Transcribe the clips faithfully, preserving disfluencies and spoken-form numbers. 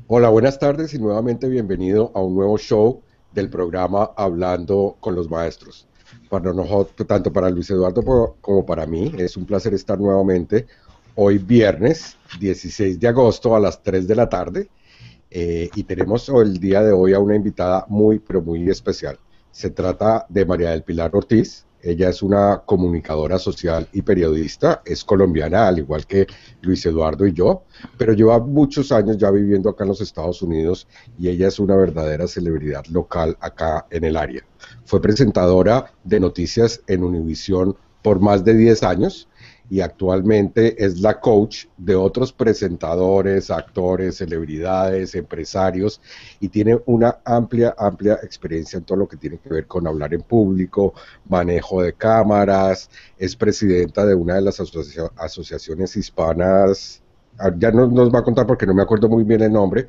Hola, buenas tardes y nuevamente bienvenido a un nuevo show del programa Hablando con los Maestros. Para nosotros, tanto para Luis Eduardo po- como para mí, es un placer estar nuevamente hoy viernes dieciséis de agosto a las tres de la tarde eh, y tenemos el día de hoy a una invitada muy, pero muy especial. Se trata de María del Pilar Ortiz. Ella es una comunicadora social y periodista, es colombiana, al igual que Luis Eduardo y yo, pero lleva muchos años ya viviendo acá en los Estados Unidos y ella es una verdadera celebridad local acá en el área. Fue presentadora de noticias en Univisión por más de diez años y actualmente es la coach de otros presentadores, actores, celebridades, empresarios y tiene una amplia, amplia experiencia en todo lo que tiene que ver con hablar en público, manejo de cámaras, es presidenta de una de las asocia asociaciones hispanas, ya no nos va a contar porque no me acuerdo muy bien el nombre,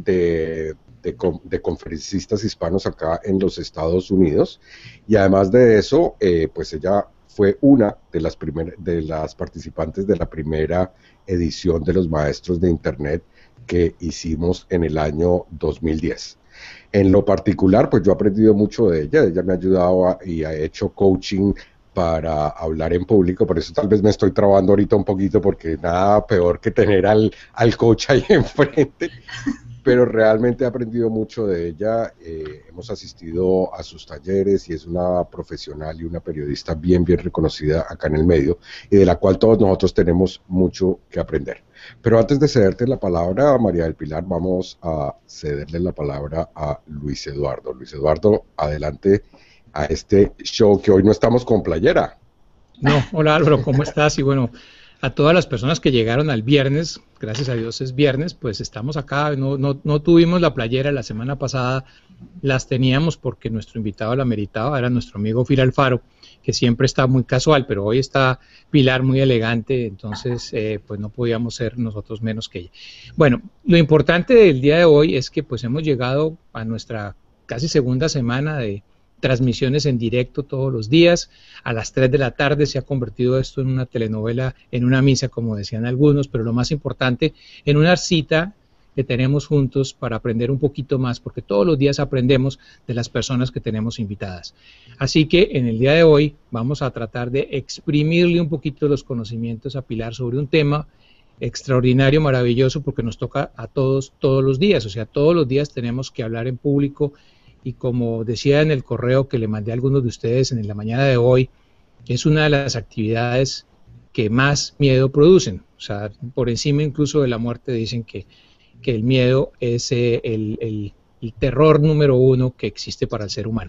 de, de, de conferencistas hispanos acá en los Estados Unidos y además de eso, eh, pues ella fue una de las, primer, de las participantes de la primera edición de los Maestros de Internet que hicimos en el año dos mil diez. En lo particular, pues yo he aprendido mucho de ella, ella me ha ayudado a, y ha hecho coaching para hablar en público, por eso tal vez me estoy trabando ahorita un poquito porque nada peor que tener al, al coach ahí enfrente, pero realmente he aprendido mucho de ella. Eh, hemos asistido a sus talleres y es una profesional y una periodista bien, bien reconocida acá en el medio y de la cual todos nosotros tenemos mucho que aprender. Pero antes de cederte la palabra a María del Pilar, vamos a cederle la palabra a Luis Eduardo. Luis Eduardo, adelante a este show que hoy no estamos con playera. No, hola Álvaro, ¿cómo estás? Y bueno, a todas las personas que llegaron al viernes, gracias a Dios es viernes, pues estamos acá, no, no, no tuvimos la playera la semana pasada, las teníamos porque nuestro invitado la meritaba, era nuestro amigo Phil Alfaro, que siempre está muy casual, pero hoy está Pilar muy elegante, entonces eh, pues no podíamos ser nosotros menos que ella. Bueno, lo importante del día de hoy es que pues hemos llegado a nuestra casi segunda semana de transmisiones en directo todos los días. A las tres de la tarde se ha convertido esto en una telenovela, en una misa, como decían algunos, pero lo más importante, en una cita que tenemos juntos para aprender un poquito más, porque todos los días aprendemos de las personas que tenemos invitadas. Así que en el día de hoy vamos a tratar de exprimirle un poquito los conocimientos a Pilar sobre un tema extraordinario, maravilloso, porque nos toca a todos todos los días, o sea, todos los días tenemos que hablar en público y como decía en el correo que le mandé a algunos de ustedes en la mañana de hoy, es una de las actividades que más miedo producen, o sea, por encima incluso de la muerte dicen que, que el miedo es eh, el, el, el terror número uno que existe para el ser humano.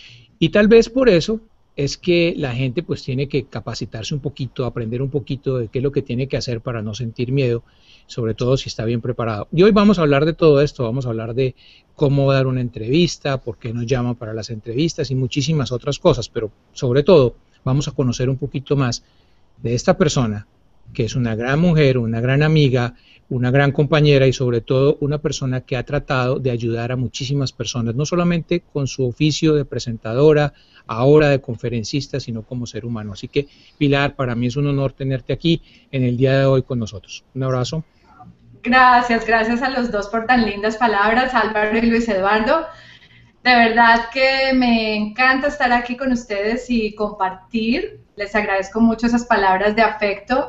Y tal vez por eso es que la gente pues tiene que capacitarse un poquito, aprender un poquito de qué es lo que tiene que hacer para no sentir miedo, sobre todo si está bien preparado. Y hoy vamos a hablar de todo esto, vamos a hablar de cómo dar una entrevista, por qué nos llaman para las entrevistas y muchísimas otras cosas, pero sobre todo vamos a conocer un poquito más de esta persona, que es una gran mujer, una gran amiga, una gran compañera y sobre todo una persona que ha tratado de ayudar a muchísimas personas, no solamente con su oficio de presentadora, ahora de conferencista, sino como ser humano. Así que, Pilar, para mí es un honor tenerte aquí en el día de hoy con nosotros. Un abrazo. Gracias, gracias a los dos por tan lindas palabras, Álvaro y Luis Eduardo. De verdad que me encanta estar aquí con ustedes y compartir. Les agradezco mucho esas palabras de afecto.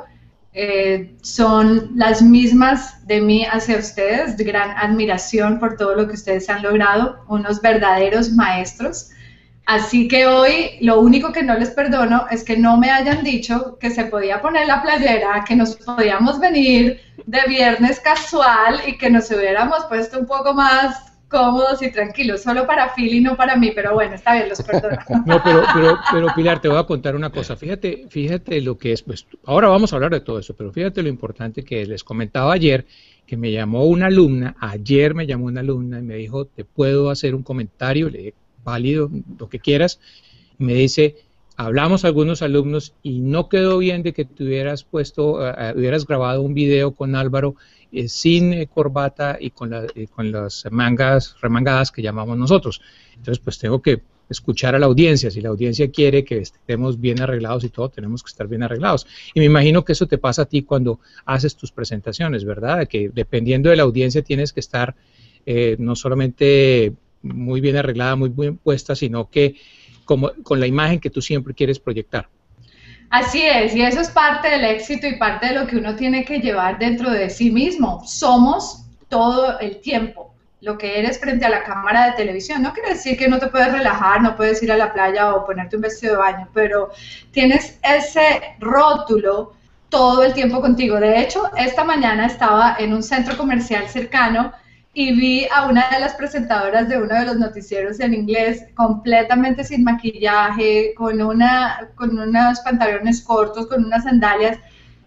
Eh, son las mismas de mí hacia ustedes, de gran admiración por todo lo que ustedes han logrado, unos verdaderos maestros. Así que hoy lo único que no les perdono es que no me hayan dicho que se podía poner la playera, que nos podíamos venir de viernes casual y que nos hubiéramos puesto un poco más cómodos y tranquilos, solo para Phil y no para mí, pero bueno, está bien, los perdono. No, pero, pero, pero Pilar, te voy a contar una cosa, fíjate, fíjate lo que es, pues ahora vamos a hablar de todo eso, pero fíjate lo importante que les comentaba ayer, que me llamó una alumna, ayer me llamó una alumna y me dijo, ¿te puedo hacer un comentario? Le dije, válido, lo que quieras, y me dice, hablamos a algunos alumnos y no quedó bien de que te hubieras puesto, uh, hubieras grabado un video con Álvaro eh, sin eh, corbata y con, la, eh, con las mangas remangadas que llamamos nosotros. Entonces, pues tengo que escuchar a la audiencia. Si la audiencia quiere que estemos bien arreglados y todo, tenemos que estar bien arreglados. Y me imagino que eso te pasa a ti cuando haces tus presentaciones, ¿verdad? Que dependiendo de la audiencia tienes que estar eh, no solamente muy bien arreglada, muy bien puesta, sino que como, con la imagen que tú siempre quieres proyectar. Así es, y eso es parte del éxito y parte de lo que uno tiene que llevar dentro de sí mismo. Somos todo el tiempo lo que eres frente a la cámara de televisión. No quiere decir que no te puedes relajar, no puedes ir a la playa o ponerte un vestido de baño, pero tienes ese rótulo todo el tiempo contigo. De hecho, esta mañana estaba en un centro comercial cercano y vi a una de las presentadoras de uno de los noticieros en inglés completamente sin maquillaje, con, una, con unos pantalones cortos, con unas sandalias.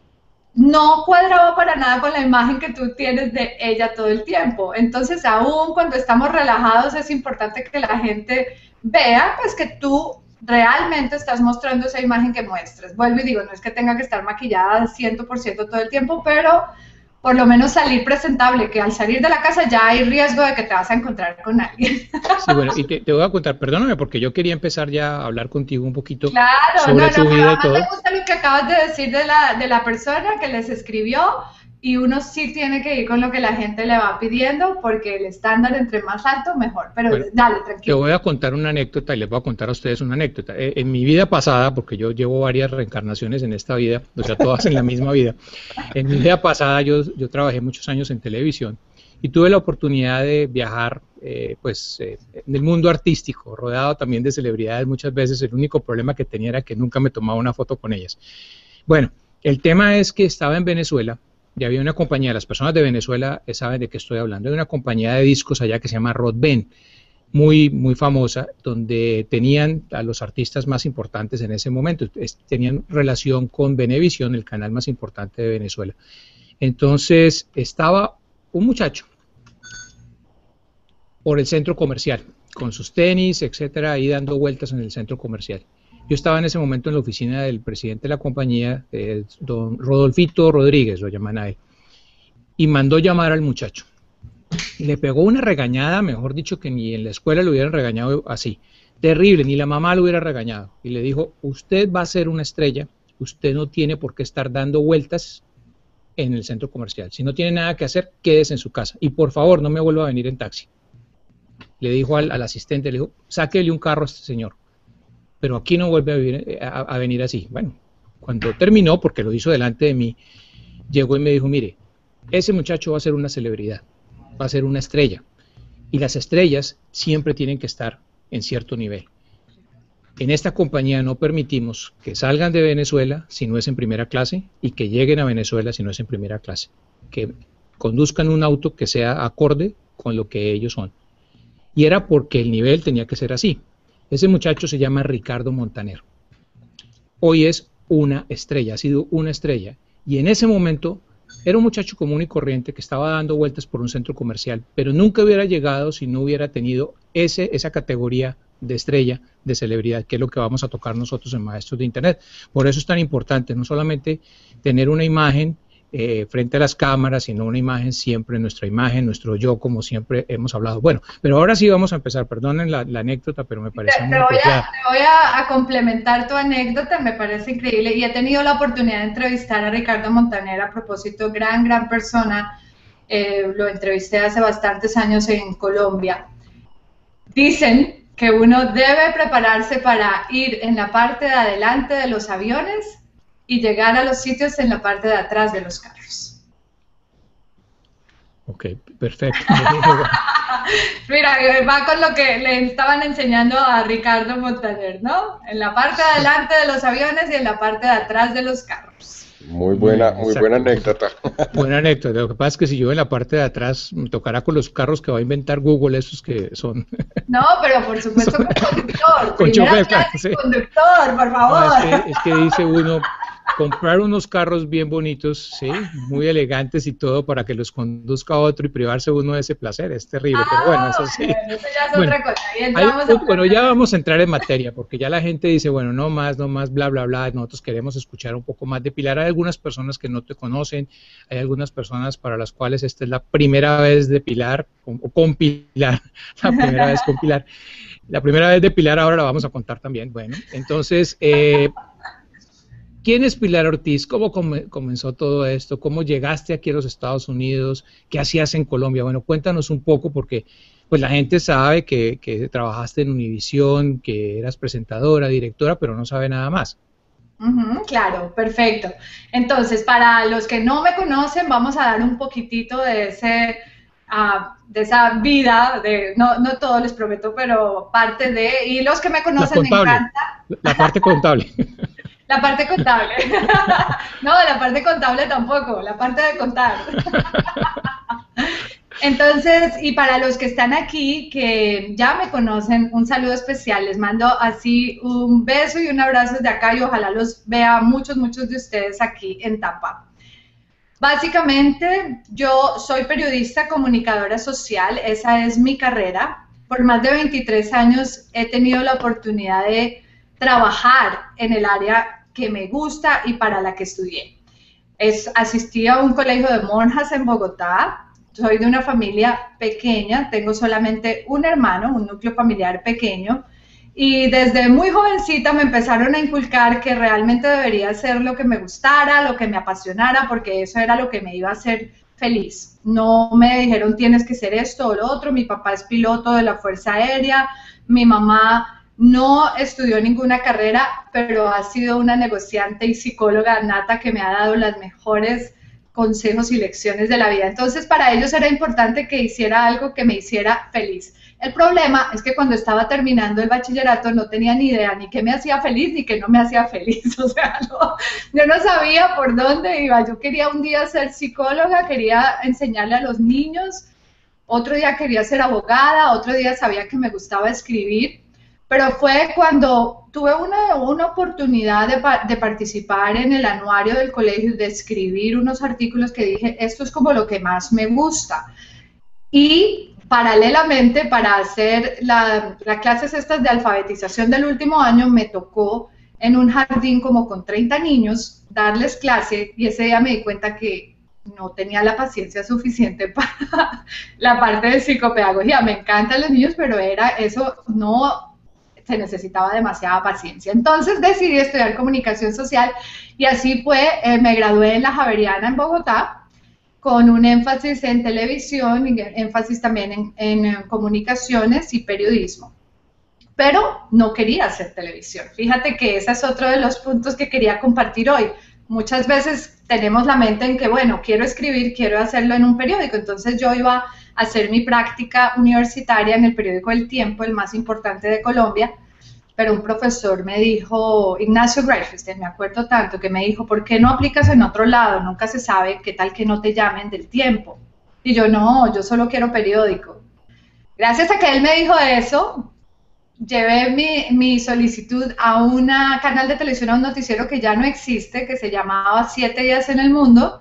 No cuadraba para nada con la imagen que tú tienes de ella todo el tiempo. Entonces, aún cuando estamos relajados, es importante que la gente vea pues que tú realmente estás mostrando esa imagen que muestras. Vuelvo y digo, no es que tenga que estar maquillada cien por ciento todo el tiempo, pero por lo menos salir presentable, que al salir de la casa ya hay riesgo de que te vas a encontrar con alguien. Sí, bueno, y te, te voy a contar, perdóname, porque yo quería empezar ya a hablar contigo un poquito claro, sobre no, tu no, vida y todo. Me gusta lo que acabas de decir de la, de la persona que les escribió, y uno sí tiene que ir con lo que la gente le va pidiendo, porque el estándar entre más alto, mejor. Pero bueno, dale, tranquilo. Te voy a contar una anécdota y les voy a contar a ustedes una anécdota. En mi vida pasada, porque yo llevo varias reencarnaciones en esta vida, o sea, todas en la misma vida. En mi vida pasada yo, yo trabajé muchos años en televisión y tuve la oportunidad de viajar eh, pues, eh, en el mundo artístico, rodeado también de celebridades muchas veces. El único problema que tenía era que nunca me tomaba una foto con ellas. Bueno, el tema es que estaba en Venezuela. Ya había una compañía, las personas de Venezuela saben de qué estoy hablando, de una compañía de discos allá que se llama Rodben, muy, muy famosa, donde tenían a los artistas más importantes en ese momento, tenían relación con Venevisión, el canal más importante de Venezuela. Entonces estaba un muchacho por el centro comercial, con sus tenis, etcétera, ahí dando vueltas en el centro comercial. Yo estaba en ese momento en la oficina del presidente de la compañía, eh, don Rodolfito Rodríguez, lo llaman a él, y mandó llamar al muchacho. Y le pegó una regañada, mejor dicho, que ni en la escuela lo hubieran regañado así. Terrible, ni la mamá lo hubiera regañado. Y le dijo, usted va a ser una estrella, usted no tiene por qué estar dando vueltas en el centro comercial. Si no tiene nada que hacer, quédese en su casa. Y por favor, no me vuelva a venir en taxi. Le dijo al, al asistente, le dijo, sáquele un carro a este señor. Pero aquí no vuelve a, vivir, a, a venir así. Bueno, cuando terminó, porque lo hizo delante de mí, llegó y me dijo, mire, ese muchacho va a ser una celebridad, va a ser una estrella, y las estrellas siempre tienen que estar en cierto nivel. En esta compañía no permitimos que salgan de Venezuela si no es en primera clase, y que lleguen a Venezuela si no es en primera clase, que conduzcan un auto que sea acorde con lo que ellos son. Y era porque el nivel tenía que ser así. Ese muchacho se llama Ricardo Montaner. Hoy es una estrella, ha sido una estrella. Y en ese momento era un muchacho común y corriente que estaba dando vueltas por un centro comercial, pero nunca hubiera llegado si no hubiera tenido ese, esa categoría de estrella, de celebridad, que es lo que vamos a tocar nosotros en Maestros de Internet. Por eso es tan importante, no solamente tener una imagen Eh, frente a las cámaras, sino una imagen siempre, nuestra imagen, nuestro yo, como siempre hemos hablado. Bueno, pero ahora sí vamos a empezar, perdonen la, la anécdota, pero me parece te, muy te voy, a, te voy a, a complementar tu anécdota, me parece increíble, y he tenido la oportunidad de entrevistar a Ricardo Montaner, a propósito, gran, gran persona, eh, lo entrevisté hace bastantes años en Colombia. Dicen que uno debe prepararse para ir en la parte de adelante de los aviones y llegar a los sitios en la parte de atrás de los carros. Ok, perfecto. Mira, va con lo que le estaban enseñando a Ricardo Montaner, ¿no? En la parte de adelante de los aviones y en la parte de atrás de los carros. Muy buena, muy buena anécdota. Buena anécdota. Lo que pasa es que si yo en la parte de atrás me tocará con los carros que va a inventar Google, esos que son... No, pero por supuesto con conductor. Con chofer, claro, sí. Conductor, por favor. No, es, que, es que dice uno, comprar unos carros bien bonitos, sí, muy elegantes y todo para que los conduzca otro y privarse uno de ese placer, es terrible, Ah, pero bueno, eso sí. bueno, eso ya es Bueno, otra cosa. Y hay un entramos punto- a bueno, ya vamos a entrar en materia, porque ya la gente dice, bueno, no más, no más, bla, bla, bla, nosotros queremos escuchar un poco más de Pilar. Hay algunas personas que no te conocen, hay algunas personas para las cuales esta es la primera vez de Pilar, con- o con Pilar, la primera vez con Pilar. La primera vez de Pilar ahora la vamos a contar también. Bueno, entonces, eh, ¿quién es Pilar Ortiz? ¿Cómo come- comenzó todo esto? ¿Cómo llegaste aquí a los Estados Unidos? ¿Qué hacías en Colombia? Bueno, cuéntanos un poco porque pues la gente sabe que, que trabajaste en Univisión, que eras presentadora, directora, pero no sabe nada más. Ujú, claro, perfecto. Entonces, para los que no me conocen, vamos a dar un poquitito de ese, ah, de esa vida, de, no, no todo les prometo, pero parte de, y los que me La conocen me contable, encanta la parte contable. la parte contable. No, la parte contable tampoco, la parte de contar. Entonces, y para los que están aquí, que ya me conocen, un saludo especial. Les mando así un beso y un abrazo desde acá y ojalá los vea muchos, muchos de ustedes aquí en Tampa. Básicamente, yo soy periodista, comunicadora social, esa es mi carrera. Por más de veintitrés años he tenido la oportunidad de trabajar en el área que me gusta y para la que estudié. Es, asistí a un colegio de monjas en Bogotá. Soy de una familia pequeña, tengo solamente un hermano, un núcleo familiar pequeño, y desde muy jovencita me empezaron a inculcar que realmente debería hacer lo que me gustara, lo que me apasionara, porque eso era lo que me iba a hacer feliz. No me dijeron tienes que ser esto o lo otro. Mi papá es piloto de la Fuerza Aérea, mi mamá no estudió ninguna carrera, pero ha sido una negociante y psicóloga nata que me ha dado las mejores consejos y lecciones de la vida. Entonces, para ellos era importante que hiciera algo que me hiciera feliz. El problema es que cuando estaba terminando el bachillerato no tenía ni idea ni qué me hacía feliz ni qué no me hacía feliz. O sea, no, yo no sabía por dónde iba. Yo quería un día ser psicóloga, quería enseñarle a los niños, otro día quería ser abogada, otro día sabía que me gustaba escribir. Pero fue cuando tuve una, una oportunidad de, de participar en el anuario del colegio, de escribir unos artículos que dije, esto es como lo que más me gusta. Y paralelamente, para hacer las la clases estas de alfabetización del último año, me tocó en un jardín como con treinta niños darles clase y ese día me di cuenta que no tenía la paciencia suficiente para la parte de psicopedagogía. Me encantan los niños, pero era eso, no se necesitaba demasiada paciencia. Entonces decidí estudiar comunicación social y así fue, eh, me gradué en la Javeriana en Bogotá con un énfasis en televisión y énfasis también en, en comunicaciones y periodismo. Pero no quería hacer televisión. Fíjate que ese es otro de los puntos que quería compartir hoy. Muchas veces tenemos la mente en que, bueno, quiero escribir, quiero hacerlo en un periódico. Entonces yo iba a hacer mi práctica universitaria en el periódico El Tiempo, el más importante de Colombia, pero un profesor me dijo, Ignacio Greifestein, me acuerdo tanto, que me dijo, ¿por qué no aplicas en otro lado? Nunca se sabe, qué tal que no te llamen del Tiempo. Y yo, no, yo solo quiero periódico. Gracias a que él me dijo eso, llevé mi, mi solicitud a un canal de televisión, a un noticiero que ya no existe, que se llamaba Siete Días en el Mundo,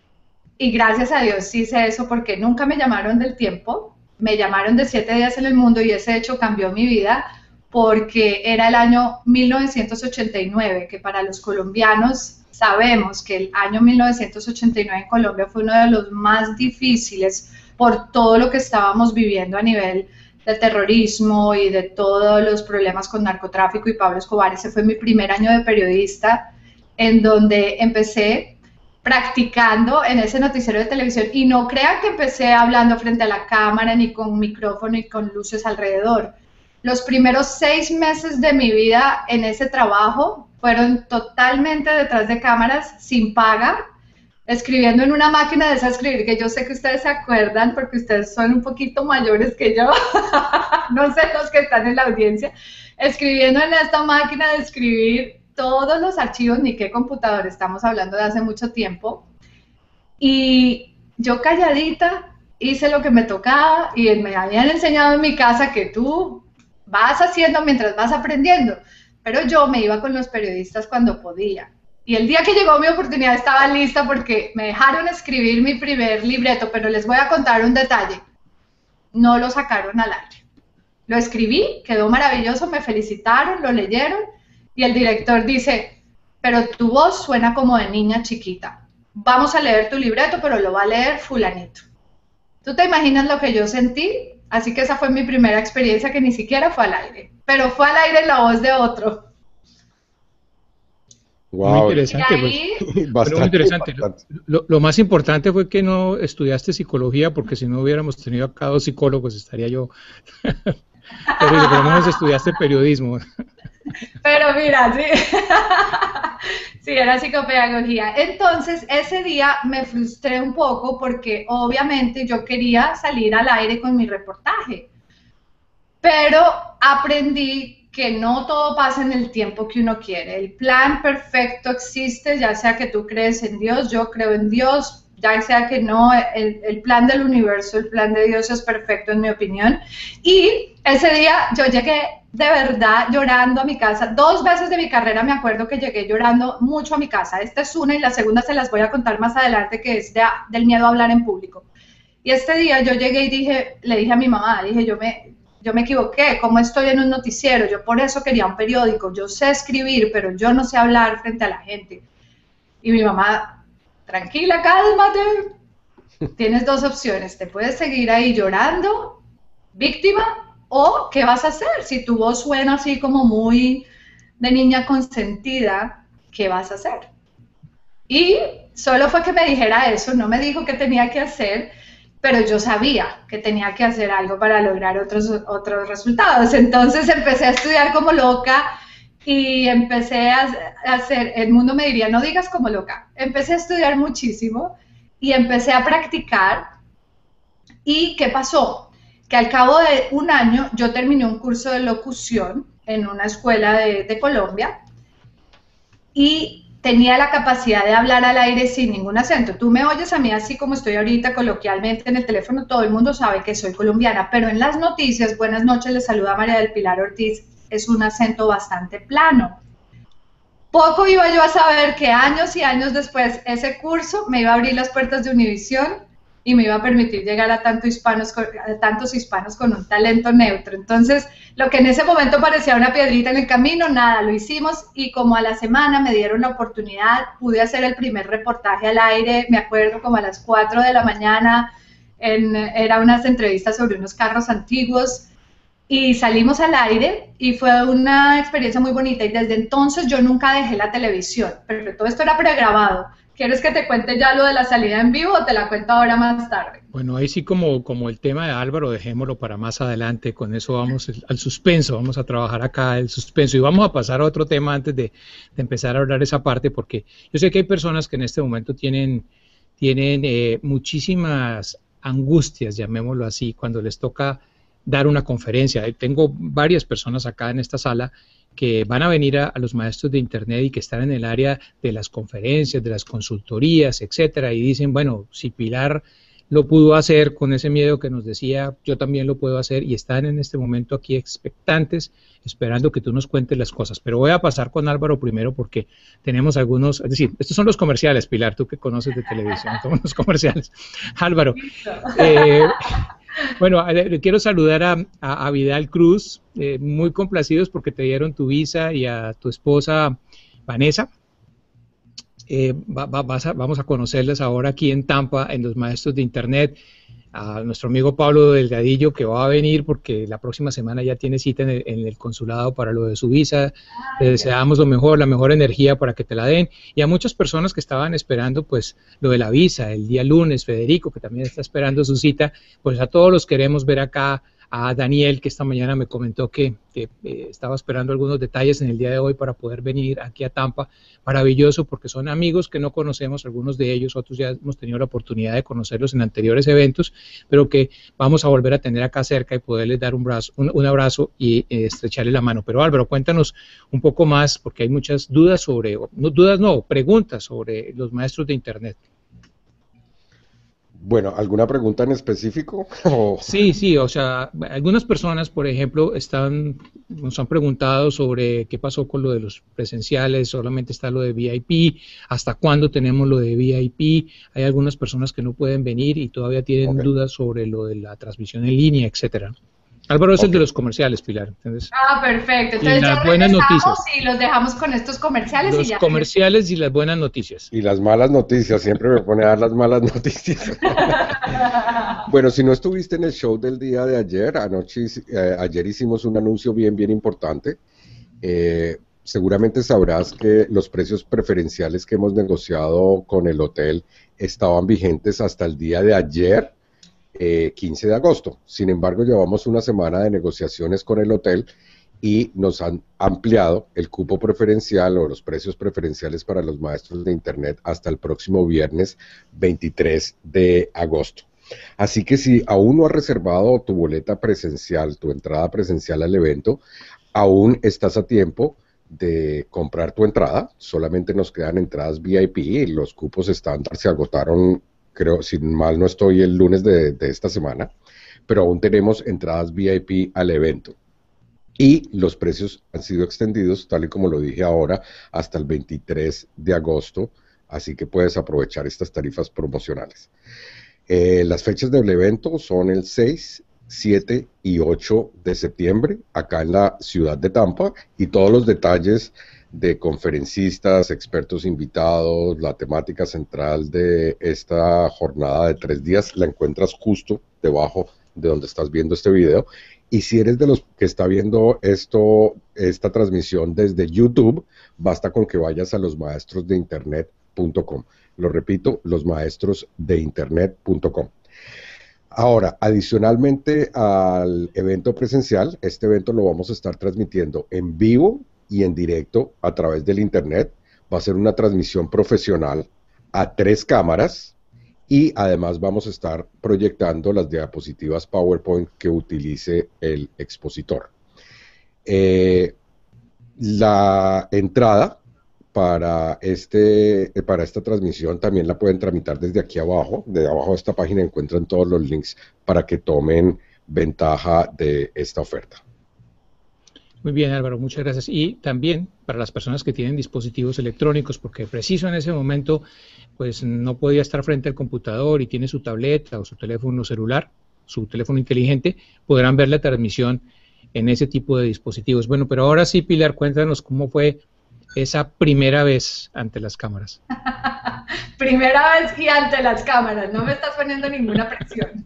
y gracias a Dios hice eso porque nunca me llamaron del Tiempo, me llamaron de Siete Días en el Mundo y ese hecho cambió mi vida porque era el año mil novecientos ochenta y nueve, que para los colombianos sabemos que el año mil novecientos ochenta y nueve en Colombia fue uno de los más difíciles por todo lo que estábamos viviendo a nivel de terrorismo y de todos los problemas con narcotráfico y Pablo Escobar. Ese fue mi primer año de periodista, en donde empecé practicando en ese noticiero de televisión, y no crean que empecé hablando frente a la cámara, ni con micrófono y con luces alrededor. Los primeros seis meses de mi vida en ese trabajo fueron totalmente detrás de cámaras, sin paga, escribiendo en una máquina de esa escribir, que yo sé que ustedes se acuerdan porque ustedes son un poquito mayores que yo, no sé los que están en la audiencia, escribiendo en esta máquina de escribir todos los archivos, ni qué computador, estamos hablando de hace mucho tiempo, y yo calladita hice lo que me tocaba y me habían enseñado en mi casa que tú vas haciendo mientras vas aprendiendo, pero yo me iba con los periodistas cuando podía. Y el día que llegó mi oportunidad estaba lista porque me dejaron escribir mi primer libreto, pero les voy a contar un detalle. No lo sacaron al aire. Lo escribí, quedó maravilloso, me felicitaron, lo leyeron y el director dice, pero tu voz suena como de niña chiquita. Vamos a leer tu libreto, pero lo va a leer fulanito. ¿Tú te imaginas lo que yo sentí? Así que esa fue mi primera experiencia que ni siquiera fue al aire, pero fue al aire en la voz de otro. Wow. Muy interesante. ahí, Pues. Bastante, muy interesante. Lo, lo más importante fue que no estudiaste psicología, porque si no hubiéramos tenido acá dos psicólogos, estaría yo. Pero por lo menos estudiaste periodismo. Pero mira, sí. Sí, era psicopedagogía. Entonces, ese día me frustré un poco porque obviamente yo quería salir al aire con mi reportaje. Pero aprendí que no todo pasa en el tiempo que uno quiere. El plan perfecto existe, ya sea que tú crees en Dios, yo creo en Dios, ya sea que no, el, el plan del universo, el plan de Dios es perfecto en mi opinión. Y ese día yo llegué de verdad llorando a mi casa. Dos veces de mi carrera me acuerdo que llegué llorando mucho a mi casa. Esta es una y la segunda se las voy a contar más adelante, que es de, del miedo a hablar en público. Y este día yo llegué y dije, le dije a mi mamá, dije, yo me... Yo me equivoqué, como estoy en un noticiero, yo por eso quería un periódico, yo sé escribir, pero yo no sé hablar frente a la gente. Y mi mamá, tranquila, cálmate, tienes dos opciones, te puedes seguir ahí llorando, víctima, o ¿qué vas a hacer? Si tu voz suena así como muy de niña consentida, ¿qué vas a hacer? Y solo fue que me dijera eso, no me dijo qué tenía que hacer, pero yo sabía que tenía que hacer algo para lograr otros, otros resultados. Entonces empecé a estudiar como loca y empecé a hacer, el mundo me diría, no digas como loca. Empecé a estudiar muchísimo y empecé a practicar. ¿Y qué pasó? Que al cabo de un año yo terminé un curso de locución en una escuela de, de Colombia y tenía la capacidad de hablar al aire sin ningún acento. Tú me oyes a mí así como estoy ahorita coloquialmente en el teléfono, todo el mundo sabe que soy colombiana, pero en las noticias, buenas noches, les saluda María del Pilar Ortiz, es un acento bastante plano. Poco iba yo a saber que años y años después ese curso me iba a abrir las puertas de Univisión y me iba a permitir llegar a, tanto hispanos, a tantos hispanos con un talento neutro. Entonces, lo que en ese momento parecía una piedrita en el camino, nada, lo hicimos y como a la semana me dieron la oportunidad, pude hacer el primer reportaje al aire, me acuerdo como a las cuatro de la mañana, en, era unas entrevistas sobre unos carros antiguos y salimos al aire y fue una experiencia muy bonita y desde entonces yo nunca dejé la televisión, pero todo esto era pregrabado. ¿Quieres que te cuente ya lo de la salida en vivo o te la cuento ahora más tarde? Bueno, ahí sí como, como el tema de Álvaro, dejémoslo para más adelante, con eso vamos el, al suspenso, vamos a trabajar acá el suspenso y vamos a pasar a otro tema antes de, de empezar a hablar esa parte, porque yo sé que hay personas que en este momento tienen, tienen eh, muchísimas angustias, llamémoslo así, cuando les toca dar una conferencia. Tengo varias personas acá en esta sala que van a venir a, a los maestros de internet y que están en el área de las conferencias, de las consultorías, etcétera, y dicen, bueno, si Pilar lo pudo hacer con ese miedo que nos decía, yo también lo puedo hacer, y están en este momento aquí expectantes, esperando que tú nos cuentes las cosas. Pero voy a pasar con Álvaro primero porque tenemos algunos, es decir, estos son los comerciales, Pilar, tú que conoces de televisión, son los comerciales. Álvaro, eh, bueno, quiero saludar a, a, a Vidal Cruz, eh, muy complacidos porque te dieron tu visa, y a tu esposa Vanessa. Eh, va, va, vas a, vamos a conocerles ahora aquí en Tampa, en los maestros de internet, a nuestro amigo Pablo Delgadillo, que va a venir porque la próxima semana ya tiene cita en el, en el consulado para lo de su visa. Le deseamos lo mejor, la mejor energía para que te la den, y a muchas personas que estaban esperando pues lo de la visa el día lunes, Federico, que también está esperando su cita, pues a todos los queremos ver acá, a Daniel, que esta mañana me comentó que, que eh, estaba esperando algunos detalles en el día de hoy para poder venir aquí a Tampa. Maravilloso, porque son amigos que no conocemos, algunos de ellos, otros ya hemos tenido la oportunidad de conocerlos en anteriores eventos, pero que vamos a volver a tener acá cerca y poderles dar un, brazo, un, un abrazo y eh, estrecharle la mano. Pero Álvaro, cuéntanos un poco más, porque hay muchas dudas sobre, no dudas no, preguntas sobre los maestros de internet. Bueno, ¿alguna pregunta en específico? O- Sí, sí, o sea, algunas personas, por ejemplo, están, nos han preguntado sobre qué pasó con lo de los presenciales, solamente está lo de V I P, hasta cuándo tenemos lo de V I P, hay algunas personas que no pueden venir y todavía tienen Ok, dudas sobre lo de la transmisión en línea, etcétera. Álvaro es el ok. de los comerciales, Pilar, ¿entiendes? Ah, perfecto. Y Entonces ya las buenas regresamos noticias, y los dejamos con estos comerciales y los ya comerciales y las buenas noticias. Y las malas noticias, siempre me pone a dar las malas noticias. regresamos. Bueno, si no estuviste en el show del día de ayer, anoche, hic- eh, ayer hicimos un anuncio bien, bien importante. Eh, seguramente sabrás que los precios preferenciales que hemos negociado con el hotel estaban vigentes hasta el día de ayer, eh, quince de agosto. Sin embargo, llevamos una semana de negociaciones con el hotel y nos han ampliado el cupo preferencial o los precios preferenciales para los maestros de Internet hasta el próximo viernes veintitrés de agosto. Así que si aún no has reservado tu boleta presencial, tu entrada presencial al evento, aún estás a tiempo de comprar tu entrada. Solamente nos quedan entradas V I P. Los cupos estándar se agotaron, creo, si mal no estoy, el lunes de, de esta semana, pero aún tenemos entradas V I P al evento. Y los precios han sido extendidos, tal y como lo dije ahora, hasta el veintitrés de agosto, así que puedes aprovechar estas tarifas promocionales. Eh, las fechas del evento son el seis, siete y ocho de septiembre, acá en la ciudad de Tampa, y todos los detalles de conferencistas, expertos invitados, la temática central de esta jornada de tres días, la encuentras justo debajo de donde estás viendo este video. Y si eres de los que está viendo esto, esta transmisión desde YouTube, basta con que vayas a los maestros de internet punto com. Lo repito, los maestros de internet punto com. Ahora, adicionalmente al evento presencial, este evento lo vamos a estar transmitiendo en vivo y en directo a través del internet. Va a ser una transmisión profesional a tres cámaras y además vamos a estar proyectando las diapositivas PowerPoint que utilice el expositor. Eh, la entrada para, este, para esta transmisión también la pueden tramitar desde aquí abajo. De abajo de esta página encuentran todos los links para que tomen ventaja de esta oferta. Muy bien, Álvaro, muchas gracias. Y también para las personas que tienen dispositivos electrónicos, porque preciso en ese momento, pues no podía estar frente al computador y tiene su tableta o su teléfono celular, su teléfono inteligente, podrán ver la transmisión en ese tipo de dispositivos. Bueno, pero ahora sí, Pilar, cuéntanos cómo fue esa primera vez ante las cámaras. Primera vez y ante las cámaras, no me estás poniendo ninguna presión.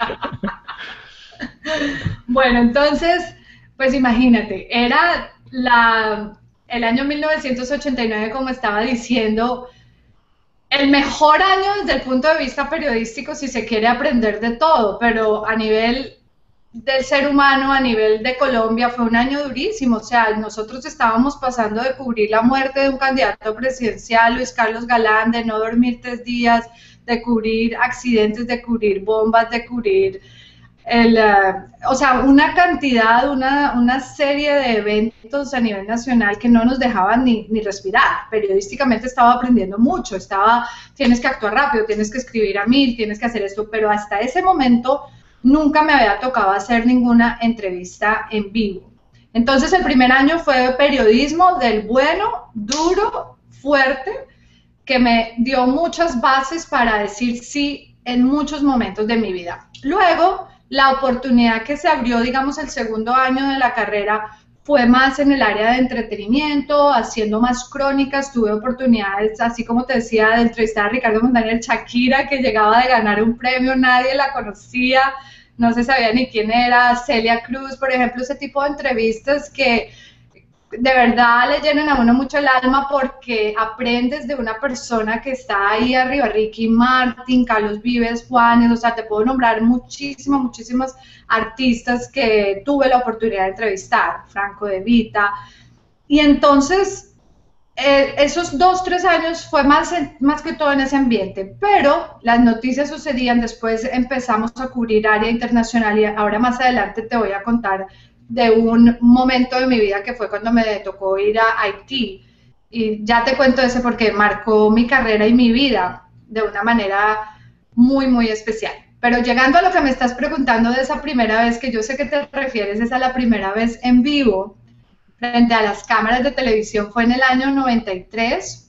Bueno, entonces, pues imagínate, era la, el año mil novecientos ochenta y nueve, como estaba diciendo, el mejor año desde el punto de vista periodístico si se quiere aprender de todo, pero a nivel del ser humano, a nivel de Colombia, fue un año durísimo. O sea, nosotros estábamos pasando de cubrir la muerte de un candidato presidencial, Luis Carlos Galán, de no dormir tres días, de cubrir accidentes, de cubrir bombas, de cubrir el, uh, o sea, una cantidad, una, una serie de eventos a nivel nacional que no nos dejaban ni, ni respirar. Periodísticamente estaba aprendiendo mucho, estaba, tienes que actuar rápido, tienes que escribir a mil, tienes que hacer esto, pero hasta ese momento nunca me había tocado hacer ninguna entrevista en vivo. Entonces el primer año fue periodismo del bueno, duro, fuerte, que me dio muchas bases para decir sí en muchos momentos de mi vida. Luego, la oportunidad que se abrió, digamos, el segundo año de la carrera fue más en el área de entretenimiento, haciendo más crónicas. Tuve oportunidades, así como te decía, de entrevistar a Ricardo Montaner, Shakira, que llegaba de ganar un premio, nadie la conocía, no se sabía ni quién era, Celia Cruz, por ejemplo, ese tipo de entrevistas que de verdad le llenan a uno mucho el alma porque aprendes de una persona que está ahí arriba, Ricky Martin, Carlos Vives, Juanes, o sea, te puedo nombrar muchísimos, muchísimos artistas que tuve la oportunidad de entrevistar, Franco De Vita, y entonces eh, esos dos, tres años fue más, más que todo en ese ambiente, pero las noticias sucedían, después empezamos a cubrir área internacional y ahora más adelante te voy a contar de un momento de mi vida que fue cuando me tocó ir a Haití, y ya te cuento ese porque marcó mi carrera y mi vida de una manera muy, muy especial. Pero llegando a lo que me estás preguntando de esa primera vez, que yo sé que te refieres, es a la primera vez en vivo, frente a las cámaras de televisión, fue en el año noventa y tres.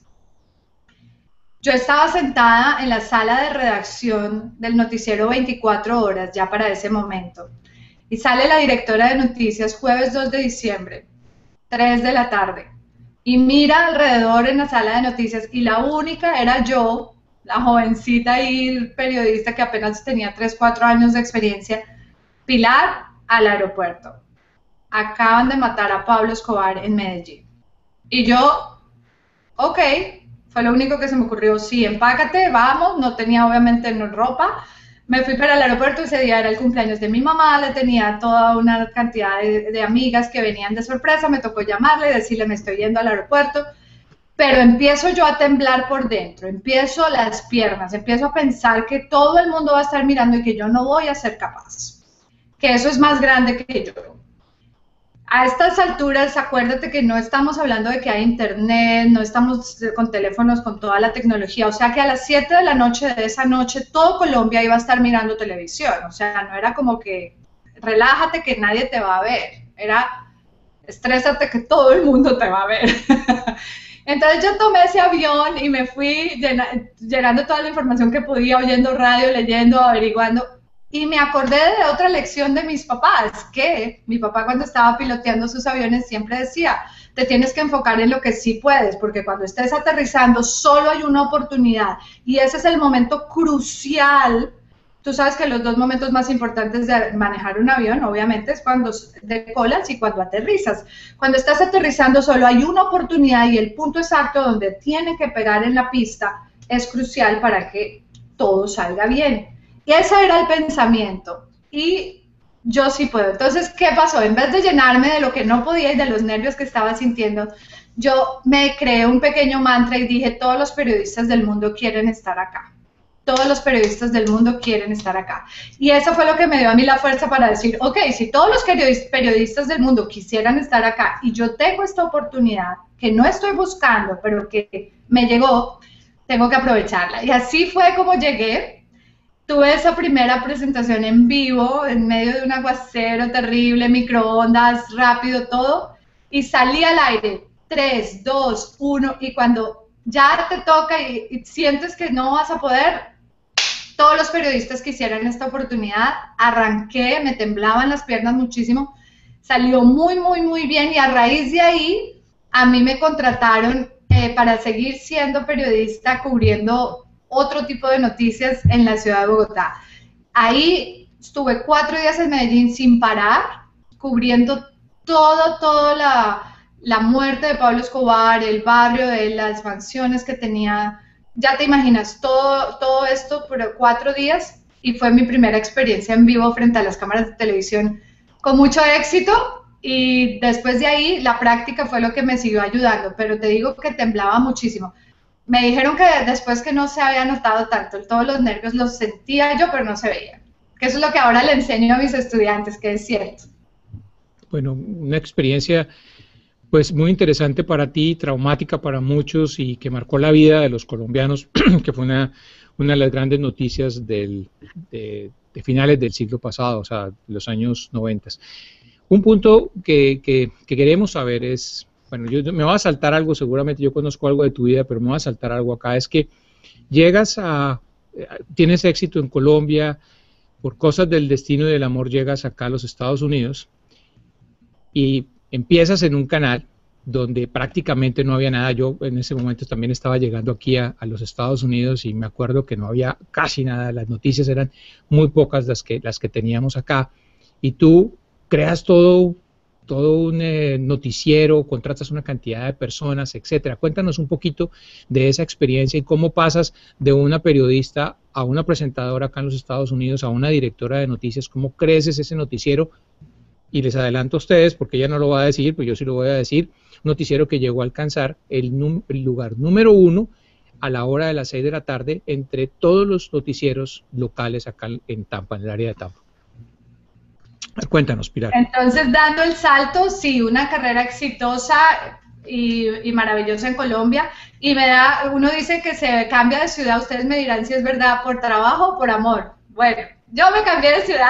Yo estaba sentada en la sala de redacción del noticiero veinticuatro horas, ya para ese momento, y sale la directora de noticias, jueves dos de diciembre, tres de la tarde, y mira alrededor en la sala de noticias, y la única era yo, la jovencita y periodista que apenas tenía tres, cuatro años de experiencia. Pilar, al aeropuerto. Acaban de matar a Pablo Escobar en Medellín. Y yo, ok, fue lo único que se me ocurrió. Sí, empácate, vamos. No tenía obviamente no ropa. Me fui para el aeropuerto. Ese día era el cumpleaños de mi mamá. Le tenía toda una cantidad de, de amigas que venían de sorpresa. Me tocó llamarle y decirle, me estoy yendo al aeropuerto. Pero empiezo yo a temblar por dentro, empiezo las piernas, empiezo a pensar que todo el mundo va a estar mirando y que yo no voy a ser capaz, que eso es más grande que yo. A estas alturas, acuérdate que no estamos hablando de que hay internet, no estamos con teléfonos, con toda la tecnología, o sea que a las siete de la noche de esa noche todo Colombia iba a estar mirando televisión, o sea, no era como que relájate que nadie te va a ver, era estrésate que todo el mundo te va a ver. Entonces yo tomé ese avión y me fui llena, llenando toda la información que podía, oyendo radio, leyendo, averiguando, y me acordé de otra lección de mis papás, que mi papá cuando estaba piloteando sus aviones siempre decía, te tienes que enfocar en lo que sí puedes, porque cuando estés aterrizando solo hay una oportunidad, y ese es el momento crucial. Tú sabes que los dos momentos más importantes de manejar un avión, obviamente, es cuando decolas y cuando aterrizas. Cuando estás aterrizando solo hay una oportunidad y el punto exacto donde tiene que pegar en la pista es crucial para que todo salga bien. Y ese era el pensamiento. Y yo sí puedo. Entonces, ¿qué pasó? En vez de llenarme de lo que no podía y de los nervios que estaba sintiendo, yo me creé un pequeño mantra y dije, todos los periodistas del mundo quieren estar acá. Todos los periodistas del mundo quieren estar acá. Y eso fue lo que me dio a mí la fuerza para decir, ok, si todos los periodistas del mundo quisieran estar acá y yo tengo esta oportunidad que no estoy buscando, pero que me llegó, tengo que aprovecharla. Y así fue como llegué. Tuve esa primera presentación en vivo, en medio de un aguacero terrible, microondas, rápido, todo, y salí al aire, tres, dos, uno, y cuando ya te toca y, y sientes que no vas a poder, todos los periodistas quisieran esta oportunidad, arranqué, me temblaban las piernas muchísimo, salió muy, muy, muy bien, y a raíz de ahí, a mí me contrataron eh, para seguir siendo periodista, cubriendo otro tipo de noticias en la ciudad de Bogotá. Ahí estuve cuatro días en Medellín sin parar, cubriendo todo, toda la, la muerte de Pablo Escobar, el barrio, de las mansiones que tenía. Ya te imaginas, todo, todo esto por cuatro días, y fue mi primera experiencia en vivo frente a las cámaras de televisión con mucho éxito, y después de ahí la práctica fue lo que me siguió ayudando, pero te digo que temblaba muchísimo. Me dijeron que después que no se había notado tanto, todos los nervios los sentía yo, pero no se veían. Que eso es lo que ahora le enseño a mis estudiantes, que es cierto. Bueno, una experiencia pues muy interesante para ti, traumática para muchos y que marcó la vida de los colombianos, que fue una, una de las grandes noticias del, de, de finales del siglo pasado, o sea, los años noventas. Un punto que, que, que queremos saber es, bueno, yo me voy a saltar algo, seguramente yo conozco algo de tu vida, pero me voy a saltar algo acá, es que llegas a, tienes éxito en Colombia, por cosas del destino y del amor llegas acá a los Estados Unidos y empiezas en un canal donde prácticamente no había nada. Yo en ese momento también estaba llegando aquí a, a los Estados Unidos y me acuerdo que no había casi nada, las noticias eran muy pocas las que, las que teníamos acá, y tú creas todo, todo un eh, noticiero, contratas una cantidad de personas, etcétera. Cuéntanos un poquito de esa experiencia y cómo pasas de una periodista a una presentadora acá en los Estados Unidos, a una directora de noticias, cómo creces ese noticiero. Y les adelanto a ustedes, porque ella no lo va a decir, pues yo sí lo voy a decir, un noticiero que llegó a alcanzar el, el lugar número uno a la hora de las seis de la tarde entre todos los noticieros locales acá en Tampa, en el área de Tampa. Cuéntanos, Pilar. Entonces, dando el salto, sí, una carrera exitosa, y, y maravillosa en Colombia, y me da, uno dice que se cambia de ciudad, ustedes me dirán si es verdad, por trabajo o por amor. Bueno, yo me cambié de ciudad,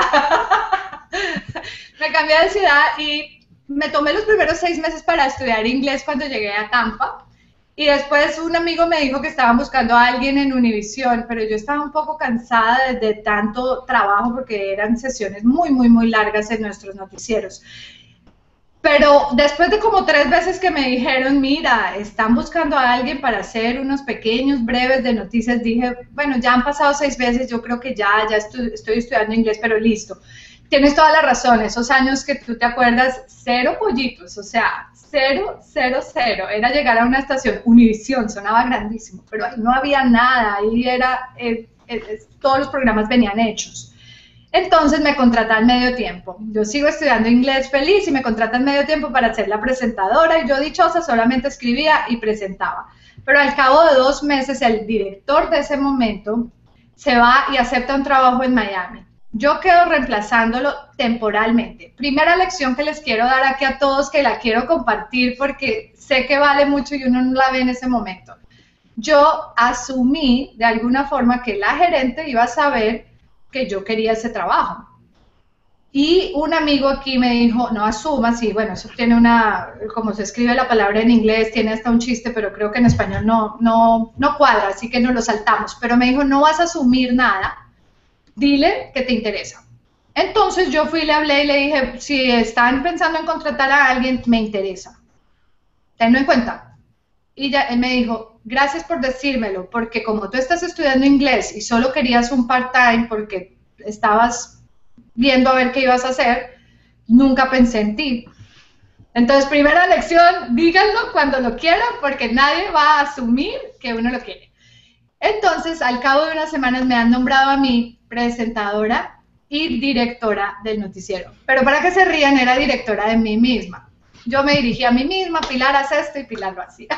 me cambié de ciudad y me tomé los primeros seis meses para estudiar inglés cuando llegué a Tampa, y después un amigo me dijo que estaban buscando a alguien en Univisión, pero yo estaba un poco cansada de, de tanto trabajo porque eran sesiones muy, muy, muy largas en nuestros noticieros. Pero después de como tres veces que me dijeron, mira, están buscando a alguien para hacer unos pequeños, breves de noticias, dije, bueno, ya han pasado seis veces, yo creo que ya, ya estoy, estoy estudiando inglés, pero listo. Tienes toda la razón, esos años que tú te acuerdas, cero pollitos, o sea, cero, cero, cero. Era llegar a una estación, Univisión, sonaba grandísimo, pero ahí no había nada, ahí era, eh, eh, todos los programas venían hechos. Entonces me contratan medio tiempo. Yo sigo estudiando inglés feliz y me contratan medio tiempo para ser la presentadora y yo dichosa solamente escribía y presentaba. Pero al cabo de dos meses el director de ese momento se va y acepta un trabajo en Miami. Yo quedo reemplazándolo temporalmente. Primera lección que les quiero dar aquí a todos, que la quiero compartir porque sé que vale mucho y uno no la ve en ese momento. Yo asumí de alguna forma que la gerente iba a saber que yo quería ese trabajo. Y un amigo aquí me dijo, no asumas, y bueno, eso tiene una, como se escribe la palabra en inglés, tiene hasta un chiste, pero creo que en español no, no, no cuadra, así que no lo saltamos. Pero me dijo, no vas a asumir nada, dile que te interesa. Entonces yo fui y le hablé y le dije, si están pensando en contratar a alguien, me interesa. Tenlo en cuenta. Y ya, él me dijo, gracias por decírmelo, porque como tú estás estudiando inglés y solo querías un part-time porque estabas viendo a ver qué ibas a hacer, nunca pensé en ti. Entonces, primera lección, díganlo cuando lo quieran, porque nadie va a asumir que uno lo quiere. Entonces, al cabo de unas semanas me han nombrado a mí presentadora y directora del noticiero. Pero para que se rían, era directora de mí misma. Yo me dirigía a mí misma, Pilar hace esto y Pilar lo hacía.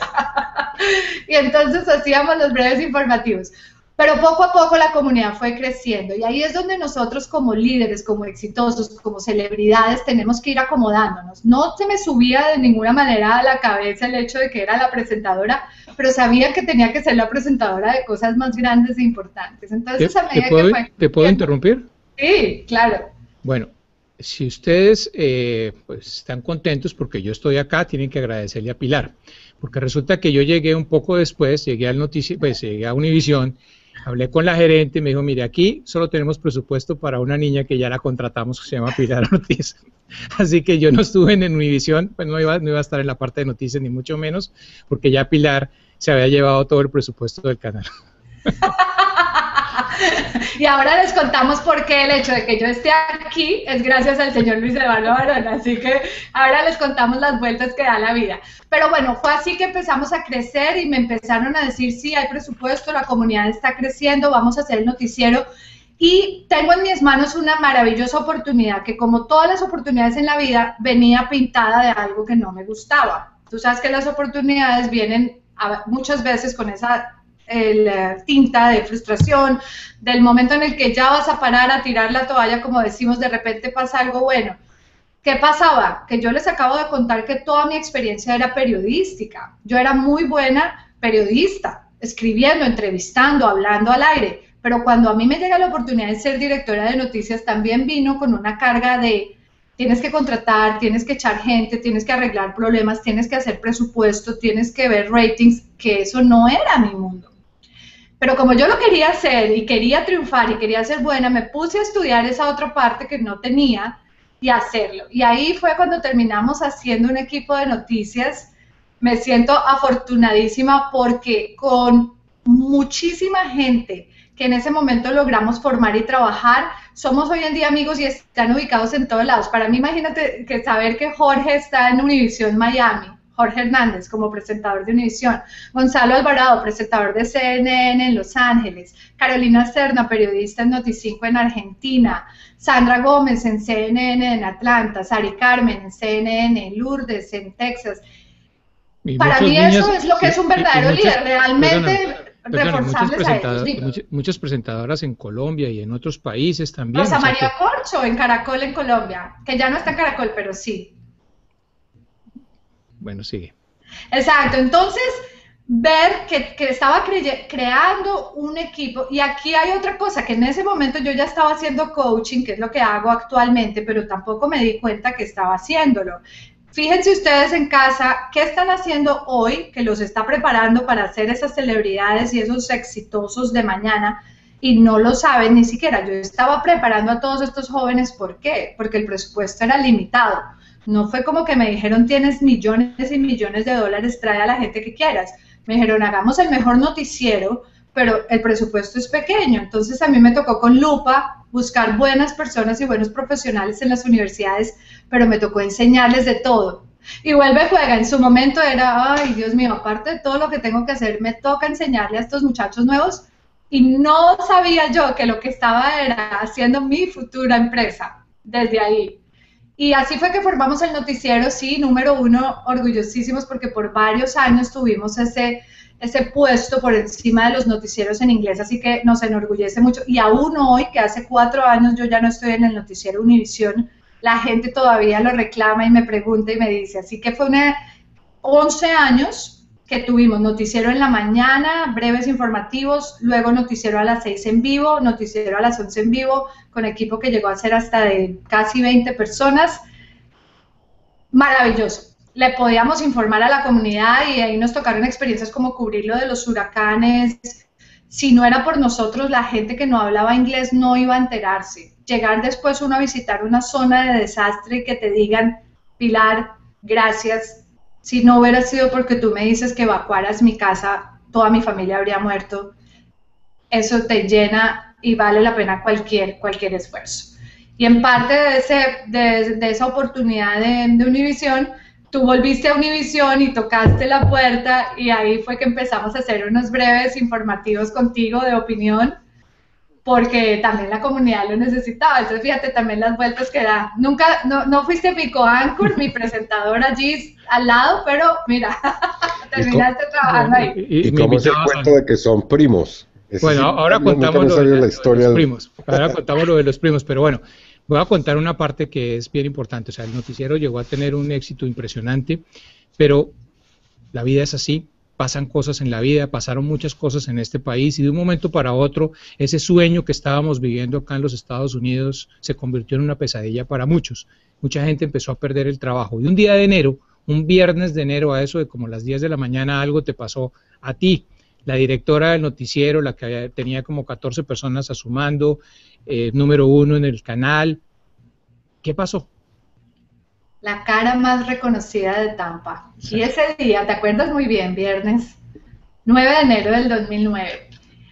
Y entonces hacíamos los breves informativos. Pero poco a poco la comunidad fue creciendo y ahí es donde nosotros como líderes, como exitosos, como celebridades tenemos que ir acomodándonos. No se me subía de ninguna manera a la cabeza el hecho de que era la presentadora, pero sabía que tenía que ser la presentadora de cosas más grandes e importantes. Entonces, ¿Te, a medida te puedo, que fue... ¿Te puedo interrumpir? Sí, claro. Bueno, si ustedes eh, pues están contentos porque yo estoy acá, tienen que agradecerle a Pilar, porque resulta que yo llegué un poco después, llegué al notici pues llegué a Univisión, hablé con la gerente y me dijo, mire, aquí solo tenemos presupuesto para una niña que ya la contratamos, que se llama Pilar Ortiz. Así que yo no estuve en Univisión, pues no iba, no iba a estar en la parte de noticias ni mucho menos, porque ya Pilar se había llevado todo el presupuesto del canal. Y ahora les contamos por qué el hecho de que yo esté aquí es gracias al señor Luis Eduardo Barón, así que ahora les contamos las vueltas que da la vida. Pero bueno, fue así que empezamos a crecer y me empezaron a decir, sí, hay presupuesto, la comunidad está creciendo, vamos a hacer el noticiero. Y tengo en mis manos una maravillosa oportunidad que, como todas las oportunidades en la vida, venía pintada de algo que no me gustaba. Tú sabes que las oportunidades vienen a, muchas veces con esa el, tinta de frustración, del momento en el que ya vas a parar a tirar la toalla, como decimos, de repente pasa algo bueno. ¿Qué pasaba? Que yo les acabo de contar que toda mi experiencia era periodística. Yo era muy buena periodista, escribiendo, entrevistando, hablando al aire, pero cuando a mí me llega la oportunidad de ser directora de noticias, también vino con una carga de tienes que contratar, tienes que echar gente, tienes que arreglar problemas, tienes que hacer presupuesto, tienes que ver ratings, que eso no era mi mundo. Pero como yo lo quería hacer y quería triunfar y quería ser buena, me puse a estudiar esa otra parte que no tenía y a hacerlo. Y ahí fue cuando terminamos haciendo un equipo de noticias. Me siento afortunadísima porque con muchísima gente que en ese momento logramos formar y trabajar, somos hoy en día amigos y están ubicados en todos lados. Para mí, imagínate que saber que Jorge está en Univisión Miami, Jorge Hernández como presentador de Univisión, Gonzalo Alvarado, presentador de C N N en Los Ángeles, Carolina Serna, periodista en Noticinco en Argentina, Sandra Gómez en C N N en Atlanta, Sari Carmen en C N N, Lourdes en Texas. Y para mí niñas, eso es lo que sí, es un verdadero muchas, líder, realmente perdona, reforzarles perdona, a ellos. Muchas, muchas presentadoras en Colombia y en otros países también. Rosa o sea María que... Corcho en Caracol en Colombia, que ya no está en Caracol, pero sí. Bueno, sigue. Exacto, entonces ver que, que estaba cre creando un equipo, y aquí hay otra cosa, que en ese momento yo ya estaba haciendo coaching, que es lo que hago actualmente, pero tampoco me di cuenta que estaba haciéndolo. Fíjense ustedes en casa, ¿qué están haciendo hoy que los está preparando para ser esas celebridades y esos exitosos de mañana? Y no lo saben ni siquiera. Yo estaba preparando a todos estos jóvenes, ¿por qué? Porque el presupuesto era limitado. No fue como que me dijeron, tienes millones y millones de dólares, trae a la gente que quieras. Me dijeron, hagamos el mejor noticiero, pero el presupuesto es pequeño. Entonces a mí me tocó con lupa buscar buenas personas y buenos profesionales en las universidades, pero me tocó enseñarles de todo. Y vuelve, juega. En su momento era, ay, Dios mío, aparte de todo lo que tengo que hacer, me toca enseñarle a estos muchachos nuevos. Y no sabía yo que lo que estaba era haciendo mi futura empresa desde ahí. Y así fue que formamos el noticiero, sí, número uno, orgullosísimos porque por varios años tuvimos ese, ese puesto por encima de los noticieros en inglés, así que nos enorgullece mucho. Y aún hoy, que hace cuatro años yo ya no estoy en el noticiero Univisión, la gente todavía lo reclama y me pregunta y me dice, así que fue una, once años que tuvimos noticiero en la mañana, breves informativos, luego noticiero a las seis en vivo, noticiero a las once en vivo, con equipo que llegó a ser hasta de casi veinte personas. Maravilloso. Le podíamos informar a la comunidad y ahí nos tocaron experiencias como cubrir lo de los huracanes. Si no era por nosotros, la gente que no hablaba inglés no iba a enterarse. Llegar después uno a visitar una zona de desastre y que te digan, Pilar, gracias. Si no hubiera sido porque tú me dices que evacuaras mi casa, toda mi familia habría muerto. Eso te llena y vale la pena cualquier, cualquier esfuerzo. Y en parte de, ese, de, de esa oportunidad de, de Univisión, tú volviste a Univisión y tocaste la puerta y ahí fue que empezamos a hacer unos breves informativos contigo de opinión, porque también la comunidad lo necesitaba. Entonces, fíjate también las vueltas que da. Nunca, no, no fuiste Pico Anchor, mi presentador allí al lado, pero mira, terminaste trabajando ahí. ¿Y, y, y cómo es el cuento de que son primos? Ese bueno, sí, ahora contamos lo de, la historia de los primos. Ahora contamos lo de los primos, pero bueno, voy a contar una parte que es bien importante. O sea, el noticiero llegó a tener un éxito impresionante, pero la vida es así. Pasan cosas en la vida, pasaron muchas cosas en este país y de un momento para otro ese sueño que estábamos viviendo acá en los Estados Unidos se convirtió en una pesadilla para muchos. Mucha gente empezó a perder el trabajo y un día de enero, un viernes de enero a eso de como las diez de la mañana algo te pasó a ti, la directora del noticiero, la que había, tenía como catorce personas a su mando, eh, número uno en el canal. ¿Qué pasó? La cara más reconocida de Tampa. Sí. Y ese día, ¿te acuerdas muy bien? Viernes nueve de enero del dos mil nueve.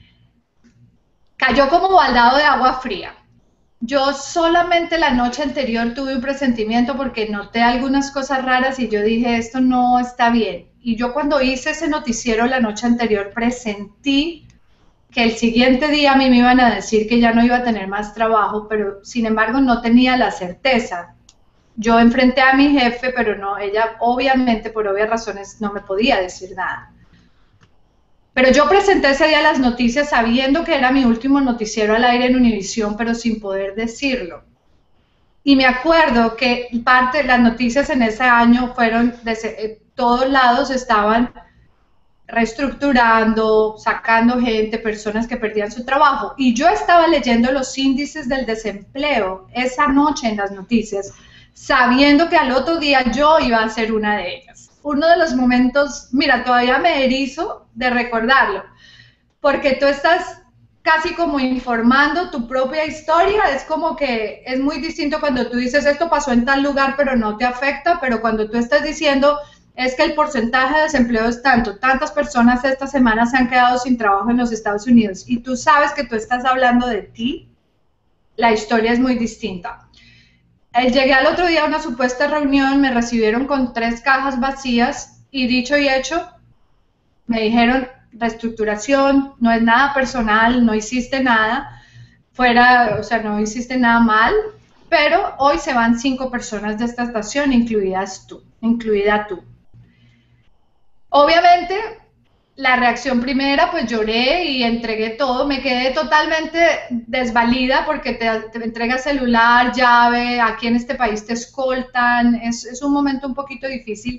Cayó como baldado de agua fría. Yo solamente la noche anterior tuve un presentimiento porque noté algunas cosas raras y yo dije, esto no está bien. Y yo cuando hice ese noticiero la noche anterior presentí que el siguiente día a mí me iban a decir que ya no iba a tener más trabajo, pero sin embargo no tenía la certeza. Yo enfrenté a mi jefe, pero no, ella obviamente por obvias razones no me podía decir nada. Pero yo presenté ese día las noticias sabiendo que era mi último noticiero al aire en Univisión, pero sin poder decirlo. Y me acuerdo que parte de las noticias en ese año fueron, de eh, todos lados estaban reestructurando, sacando gente, personas que perdían su trabajo. Y yo estaba leyendo los índices del desempleo esa noche en las noticias, sabiendo que al otro día yo iba a ser una de ellas. Uno de los momentos, mira, todavía me erizo de recordarlo, porque tú estás casi como informando tu propia historia, es como que es muy distinto cuando tú dices esto pasó en tal lugar pero no te afecta, pero cuando tú estás diciendo es que el porcentaje de desempleo es tanto, tantas personas esta semana se han quedado sin trabajo en los Estados Unidos y tú sabes que tú estás hablando de ti, la historia es muy distinta. Llegué al otro día a una supuesta reunión, me recibieron con tres cajas vacías y dicho y hecho, me dijeron reestructuración, no es nada personal, no hiciste nada, fuera, o sea, no hiciste nada mal, pero hoy se van cinco personas de esta estación, incluidas tú, incluida tú. Obviamente, la reacción primera, pues lloré y entregué todo, me quedé totalmente desvalida porque te, te entregas celular, llave, aquí en este país te escoltan, es, es un momento un poquito difícil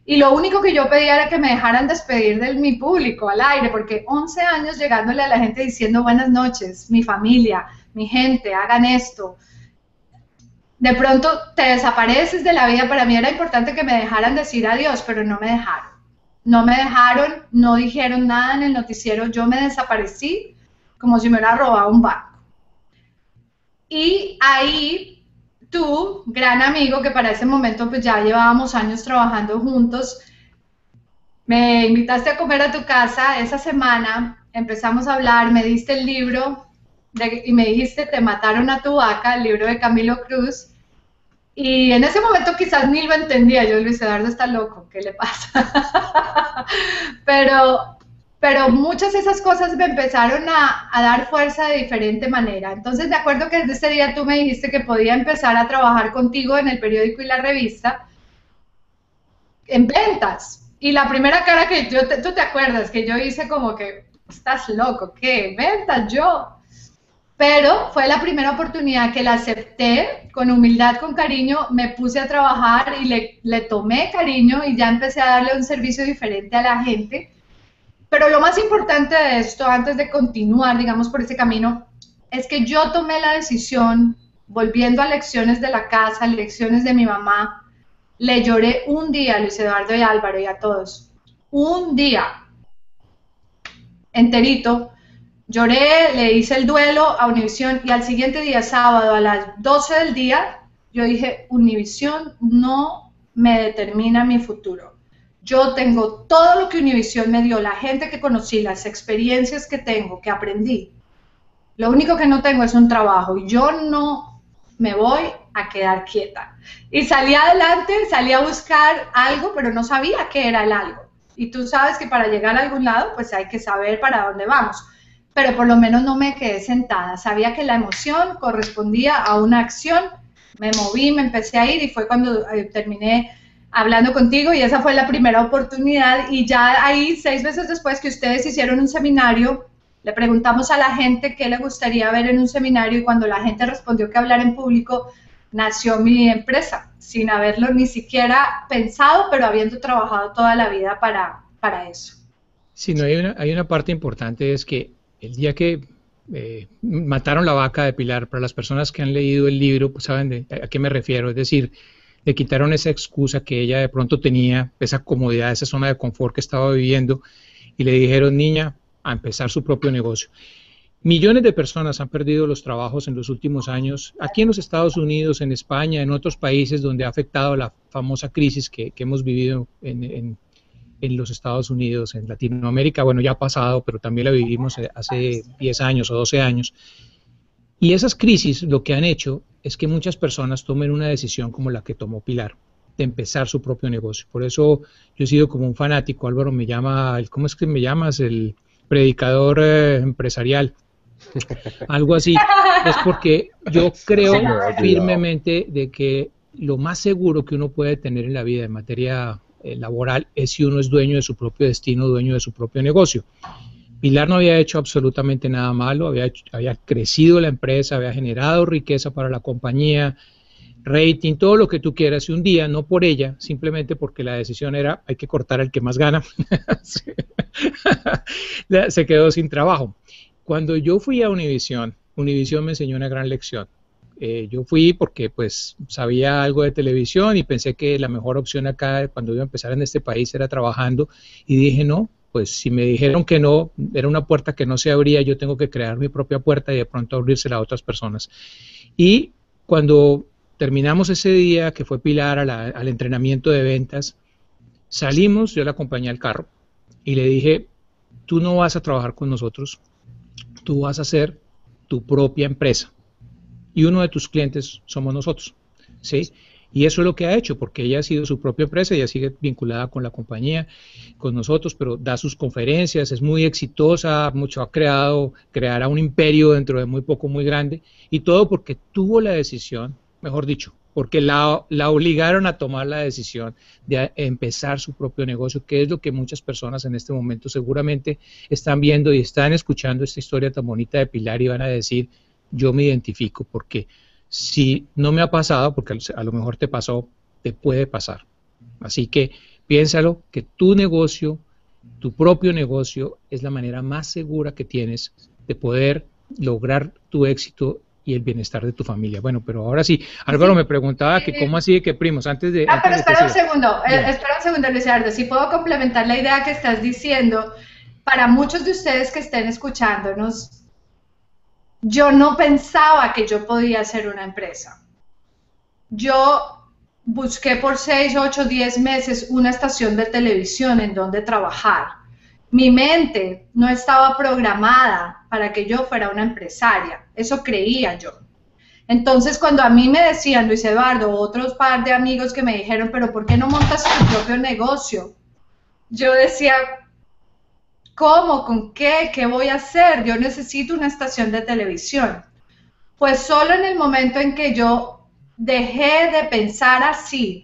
Y lo único que yo pedía era que me dejaran despedir de mi público al aire, porque once años llegándole a la gente diciendo buenas noches, mi familia, mi gente, hagan esto. De pronto te desapareces de la vida. Para mí era importante que me dejaran decir adiós, pero no me dejaron. No me dejaron, no dijeron nada en el noticiero, yo me desaparecí como si me hubiera robado un banco. Y ahí tú, gran amigo, que para ese momento pues ya llevábamos años trabajando juntos, me invitaste a comer a tu casa esa semana, empezamos a hablar, me diste el libro de, y me dijiste Te mataron a tu vaca, el libro de Camilo Cruz. Y en ese momento quizás ni lo entendía, yo, Luis Eduardo está loco, ¿qué le pasa? pero, pero muchas de esas cosas me empezaron a, a dar fuerza de diferente manera. Entonces, de acuerdo que desde ese día tú me dijiste que podía empezar a trabajar contigo en el periódico y la revista, en ventas. Y la primera cara que yo, te, tú te acuerdas, que yo hice como que, estás loco, ¿qué? ¿Ventas? Yo... Pero fue la primera oportunidad que la acepté, con humildad, con cariño, me puse a trabajar y le, le tomé cariño y ya empecé a darle un servicio diferente a la gente. Pero lo más importante de esto, antes de continuar, digamos, por ese camino, es que yo tomé la decisión, volviendo a lecciones de la casa, lecciones de mi mamá, le lloré un día a Luis Eduardo y Álvaro y a todos, un día, enterito. Lloré, le hice el duelo a Univisión y al siguiente día, sábado, a las doce del día, yo dije, Univisión no me determina mi futuro. Yo tengo todo lo que Univisión me dio, la gente que conocí, las experiencias que tengo, que aprendí. Lo único que no tengo es un trabajo y yo no me voy a quedar quieta. Y salí adelante, salí a buscar algo, pero no sabía qué era el algo. Y tú sabes que para llegar a algún lado, pues hay que saber para dónde vamos. Pero por lo menos no me quedé sentada, sabía que la emoción correspondía a una acción, me moví, me empecé a ir y fue cuando eh, terminé hablando contigo y esa fue la primera oportunidad y ya ahí seis meses después que ustedes hicieron un seminario, le preguntamos a la gente qué le gustaría ver en un seminario y cuando la gente respondió que hablar en público, nació mi empresa, sin haberlo ni siquiera pensado, pero habiendo trabajado toda la vida para, para eso. Sí, no, hay una, hay una parte importante, es que el día que eh, mataron la vaca de Pilar, para las personas que han leído el libro, pues saben de, a qué me refiero, es decir, le quitaron esa excusa que ella de pronto tenía, esa comodidad, esa zona de confort que estaba viviendo, y le dijeron, niña, a empezar su propio negocio. Millones de personas han perdido los trabajos en los últimos años, aquí en los Estados Unidos, en España, en otros países donde ha afectado la famosa crisis que, que hemos vivido en, en en los Estados Unidos, en Latinoamérica, bueno, ya ha pasado, pero también la vivimos hace diez años o doce años. Y esas crisis lo que han hecho es que muchas personas tomen una decisión como la que tomó Pilar, de empezar su propio negocio. Por eso yo he sido como un fanático, Álvaro me llama, ¿cómo es que me llamas? El predicador eh, empresarial, algo así. Es porque yo creo firmemente de que lo más seguro que uno puede tener en la vida en materia Eh, laboral es si uno es dueño de su propio destino, dueño de su propio negocio. Pilar no había hecho absolutamente nada malo, había, hecho, había crecido la empresa, había generado riqueza para la compañía, rating, todo lo que tú quieras, y un día, no por ella, simplemente porque la decisión era hay que cortar al que más gana, se quedó sin trabajo. Cuando yo fui a Univisión, Univisión me enseñó una gran lección. Eh, yo fui porque pues sabía algo de televisión y pensé que la mejor opción acá cuando iba a empezar en este país era trabajando y dije no, pues si me dijeron que no, era una puerta que no se abría, yo tengo que crear mi propia puerta y de pronto abrírsela a otras personas. Y cuando terminamos ese día que fue Pilar a la, al entrenamiento de ventas, salimos, yo la acompañé al carro y le dije, tú no vas a trabajar con nosotros, tú vas a hacer tu propia empresa. Y uno de tus clientes somos nosotros, ¿sí? Y eso es lo que ha hecho, porque ella ha sido su propia empresa, ella sigue vinculada con la compañía, con nosotros, pero da sus conferencias, es muy exitosa, mucho ha creado, creará un imperio dentro de muy poco, muy grande, y todo porque tuvo la decisión, mejor dicho, porque la, la obligaron a tomar la decisión de empezar su propio negocio, que es lo que muchas personas en este momento seguramente están viendo y están escuchando esta historia tan bonita de Pilar y van a decir, yo me identifico, porque si no me ha pasado, porque a lo mejor te pasó, te puede pasar. Así que piénsalo, que tu negocio, tu propio negocio, es la manera más segura que tienes de poder lograr tu éxito y el bienestar de tu familia. Bueno, pero ahora sí, Álvaro sí. me preguntaba que cómo así de que primos, antes de... Ah, antes pero de espera un segundo, eh, espera un segundo, Luis Eduardo, si puedo complementar la idea que estás diciendo, para muchos de ustedes que estén escuchándonos, yo no pensaba que yo podía hacer una empresa. Yo busqué por seis, ocho, diez meses una estación de televisión en donde trabajar. Mi mente no estaba programada para que yo fuera una empresaria, eso creía yo. Entonces, cuando a mí me decían, Luis Eduardo, otros par de amigos que me dijeron, pero ¿por qué no montas tu propio negocio? Yo decía, ¿cómo? ¿Con qué? ¿Qué voy a hacer? Yo necesito una estación de televisión. Pues solo en el momento en que yo dejé de pensar así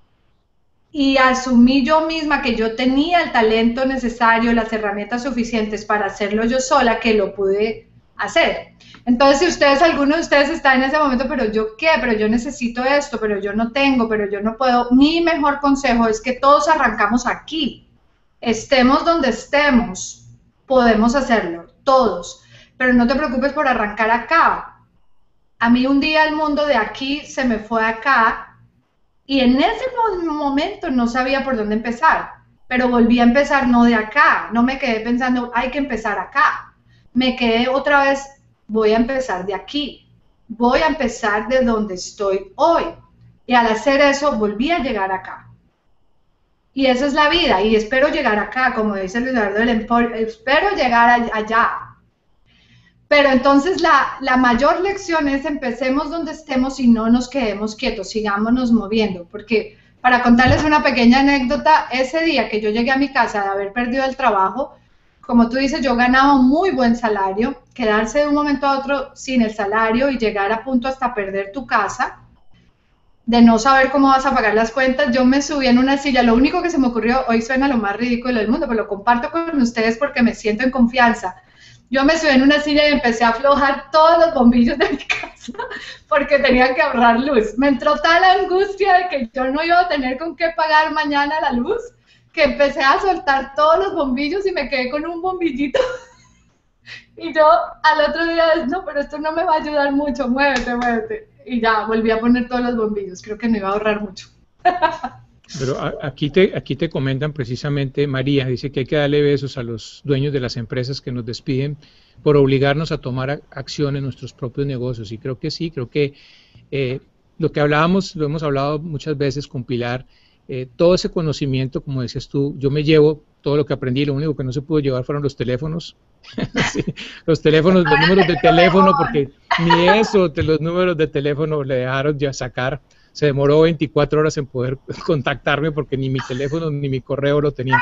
y asumí yo misma que yo tenía el talento necesario, las herramientas suficientes para hacerlo yo sola, que lo pude hacer. Entonces, si ustedes, alguno de ustedes está en ese momento, pero yo qué, pero yo necesito esto, pero yo no tengo, pero yo no puedo, mi mejor consejo es que todos arrancamos aquí. Estemos donde estemos, podemos hacerlo, todos. Pero no te preocupes por arrancar acá. A mí un día el mundo de aquí se me fue acá y en ese momento no sabía por dónde empezar. Pero volví a empezar no de acá, no me quedé pensando, hay que empezar acá. Me quedé otra vez, voy a empezar de aquí, voy a empezar de donde estoy hoy. Y al hacer eso volví a llegar acá. Y esa es la vida, y espero llegar acá, como dice Luis Eduardo del Emporio, espero llegar allá. Pero entonces la, la mayor lección es empecemos donde estemos y no nos quedemos quietos, sigámonos moviendo. Porque para contarles una pequeña anécdota, ese día que yo llegué a mi casa de haber perdido el trabajo, como tú dices, yo ganaba un muy buen salario, quedarse de un momento a otro sin el salario y llegar a punto hasta perder tu casa, de no saber cómo vas a pagar las cuentas, yo me subí en una silla, lo único que se me ocurrió, hoy suena lo más ridículo del mundo, pero lo comparto con ustedes porque me siento en confianza. Yo me subí en una silla y empecé a aflojar todos los bombillos de mi casa porque tenía que ahorrar luz. Me entró tal angustia de que yo no iba a tener con qué pagar mañana la luz, que empecé a soltar todos los bombillos y me quedé con un bombillito. Y yo al otro día, no, pero esto no me va a ayudar mucho, muévete, muévete. Y ya, volví a poner todos los bombillos, creo que no iba a ahorrar mucho. Pero a, aquí, te, aquí te comentan precisamente, María, dice que hay que darle besos a los dueños de las empresas que nos despiden por obligarnos a tomar a, acción en nuestros propios negocios. Y creo que sí, creo que eh, lo que hablábamos, lo hemos hablado muchas veces con Pilar, eh, todo ese conocimiento, como decías tú, yo me llevo todo lo que aprendí, lo único que no se pudo llevar fueron los teléfonos, sí, los teléfonos, los números de teléfono, porque ni eso, de los números de teléfono le dejaron ya sacar, se demoró veinticuatro horas en poder contactarme porque ni mi teléfono ni mi correo lo tenían.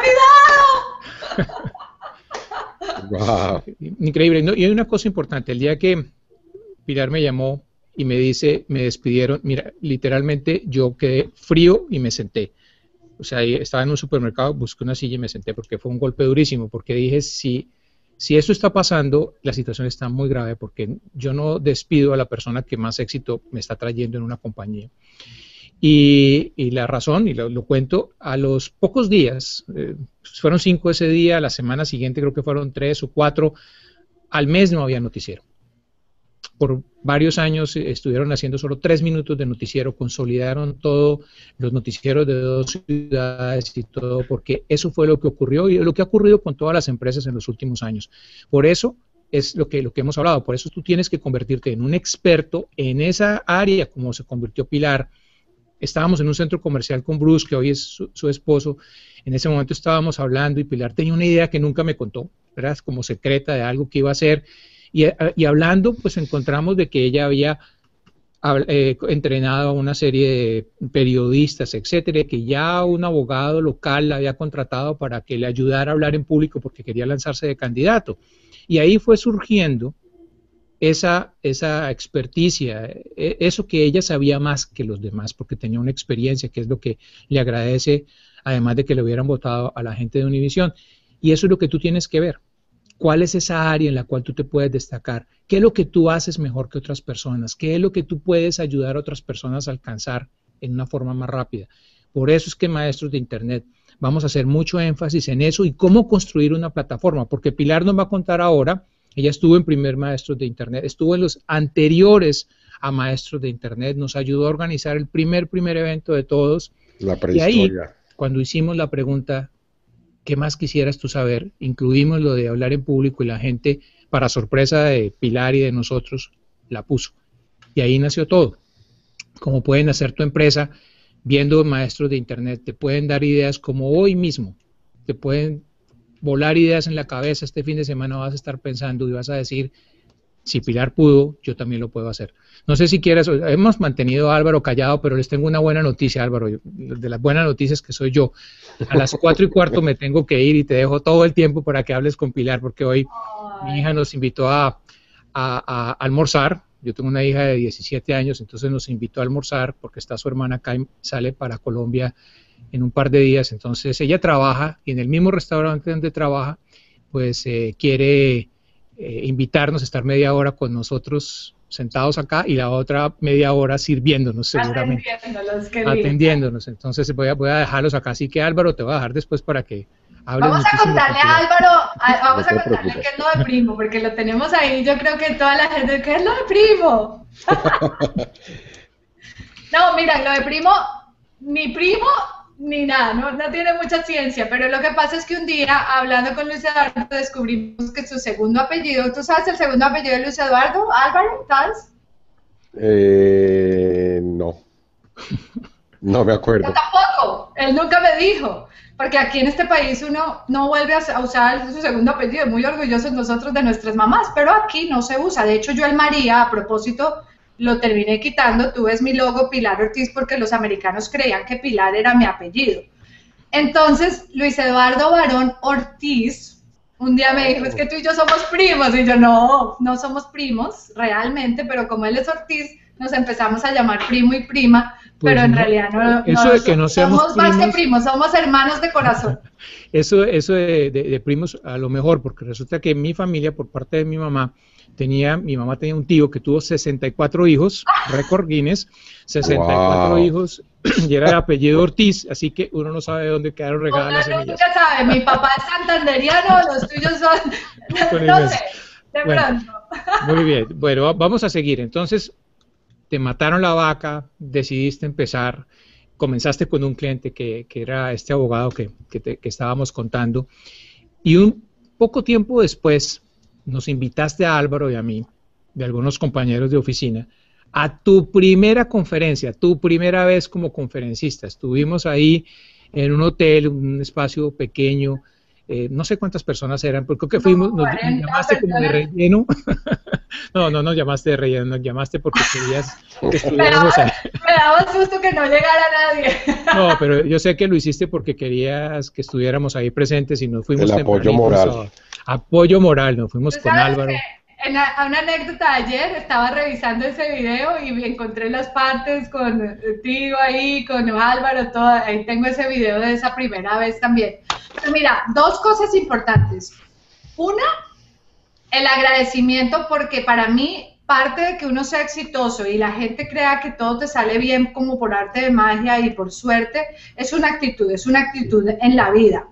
Wow. Increíble, ¿no? Y hay una cosa importante, el día que Pilar me llamó y me dice, me despidieron, mira, literalmente yo quedé frío y me senté. O sea, estaba en un supermercado, busqué una silla y me senté porque fue un golpe durísimo, porque dije, si, si esto está pasando, la situación está muy grave, porque yo no despido a la persona que más éxito me está trayendo en una compañía. Y, y la razón, y lo, lo cuento, a los pocos días, eh, fueron cinco ese día, la semana siguiente creo que fueron tres o cuatro, al mes no había noticiero. Por varios años estuvieron haciendo solo tres minutos de noticiero, consolidaron todos los noticieros de dos ciudades y todo, porque eso fue lo que ocurrió y lo que ha ocurrido con todas las empresas en los últimos años. Por eso es lo que, lo que hemos hablado, por eso tú tienes que convertirte en un experto en esa área, como se convirtió Pilar. Estábamos en un centro comercial con Bruce, que hoy es su, su esposo. En ese momento estábamos hablando y Pilar tenía una idea que nunca me contó, ¿verdad? Como secreta de algo que iba a hacer. Y, y hablando, pues encontramos de que ella había eh, entrenado a una serie de periodistas, etcétera, que ya un abogado local la había contratado para que le ayudara a hablar en público porque quería lanzarse de candidato. Y ahí fue surgiendo esa, esa experticia, eso que ella sabía más que los demás porque tenía una experiencia, que es lo que le agradece, además de que le hubieran votado a la gente de Univisión. Y eso es lo que tú tienes que ver. ¿Cuál es esa área en la cual tú te puedes destacar? ¿Qué es lo que tú haces mejor que otras personas? ¿Qué es lo que tú puedes ayudar a otras personas a alcanzar en una forma más rápida? Por eso es que Maestros de Internet vamos a hacer mucho énfasis en eso y cómo construir una plataforma, porque Pilar nos va a contar ahora, ella estuvo en primer Maestros de Internet, estuvo en los anteriores a Maestros de Internet, nos ayudó a organizar el primer, primer evento de todos. La y ahí, prehistoria. cuando hicimos la pregunta, ¿qué más quisieras tú saber? Incluimos lo de hablar en público y la gente, para sorpresa de Pilar y de nosotros, la puso. Y ahí nació todo. Como pueden hacer tu empresa viendo Maestros de Internet, te pueden dar ideas como hoy mismo, te pueden volar ideas en la cabeza. Este fin de semana vas a estar pensando y vas a decir, si Pilar pudo, yo también lo puedo hacer. No sé si quieres, hemos mantenido a Álvaro callado, pero les tengo una buena noticia, Álvaro. De las buenas noticias que soy yo. A las cuatro y cuarto me tengo que ir y te dejo todo el tiempo para que hables con Pilar, porque hoy mi hija nos invitó a, a, a almorzar. Yo tengo una hija de diecisiete años, entonces nos invitó a almorzar porque está su hermana acá y sale para Colombia en un par de días. Entonces ella trabaja y en el mismo restaurante donde trabaja, pues eh, quiere eh, invitarnos a estar media hora con nosotros sentados acá y la otra media hora sirviéndonos seguramente. Atendiéndolos, qué Atendiéndonos. Entonces voy a, voy a dejarlos acá. Así que Álvaro, te voy a dejar después para que hables. Vamos a contarle a Álvaro, a, vamos No a te contarle preocupes. qué es lo de primo, porque lo tenemos ahí, yo creo que toda la gente, ¿qué es lo de primo? No, mira, lo de primo, ni primo, ni nada, no, no tiene mucha ciencia, pero lo que pasa es que un día, hablando con Luis Eduardo, descubrimos que su segundo apellido, ¿tú sabes el segundo apellido de Luis Eduardo, Álvaro? ¿Sabes? Eh, no. No me Yo acuerdo. tampoco, él nunca me dijo, porque aquí en este país uno no vuelve a usar su segundo apellido, muy orgullosos nosotros de nuestras mamás, pero aquí no se usa. De hecho, yo el María, a propósito, lo terminé quitando. Tú ves mi logo Pilar Ortiz porque los americanos creían que Pilar era mi apellido. Entonces, Luis Eduardo Barón Ortiz, un día me dijo, es que tú y yo somos primos, y yo, no, no somos primos realmente, pero como él es Ortiz, nos empezamos a llamar primo y prima, Pues pero en no, realidad no, eso no de que no seamos somos más que primos- primos, somos hermanos de corazón. Eso, eso de, de- de primos a lo mejor, porque resulta que mi familia, por parte de mi mamá, tenía, mi mamá tenía un tío que tuvo sesenta y cuatro hijos, récord Guinness, sesenta y cuatro Wow. hijos, y era de apellido Ortiz, así que uno no sabe de dónde quedaron regadas Uno las semillas. nunca sabe, mi papá es santanderiano, los tuyos son, Con no inmenso. sé, de Bueno. pronto. Muy bien, bueno, va- vamos a seguir. Entonces, te mataron la vaca, decidiste empezar, comenzaste con un cliente que, que era este abogado que, que, te- que estábamos contando, y un poco tiempo después nos invitaste a Álvaro y a mí, de algunos compañeros de oficina, a tu primera conferencia, tu primera vez como conferencista. Estuvimos ahí en un hotel, un espacio pequeño, eh, no sé cuántas personas eran, porque creo que fuimos, nos, nos cuarenta llamaste como de personas. relleno. No, no nos llamaste de relleno, nos llamaste porque querías que Me estuviéramos daba, ahí. me daba susto que no llegara nadie. No, pero yo sé que lo hiciste porque querías que estuviéramos ahí presentes y nos fuimos El apoyo tempranitos moral. a- apoyo moral, nos fuimos ¿Tú con sabes Álvaro. que en a- una anécdota de ayer estaba revisando ese video y encontré las partes con eh, Tío ahí, con Álvaro, todo, ahí tengo ese video de esa primera vez también. Pero mira, dos cosas importantes. Una, el agradecimiento, porque para mí parte de que uno sea exitoso y la gente crea que todo te sale bien como por arte de magia y por suerte, es una actitud, es una actitud en la vida.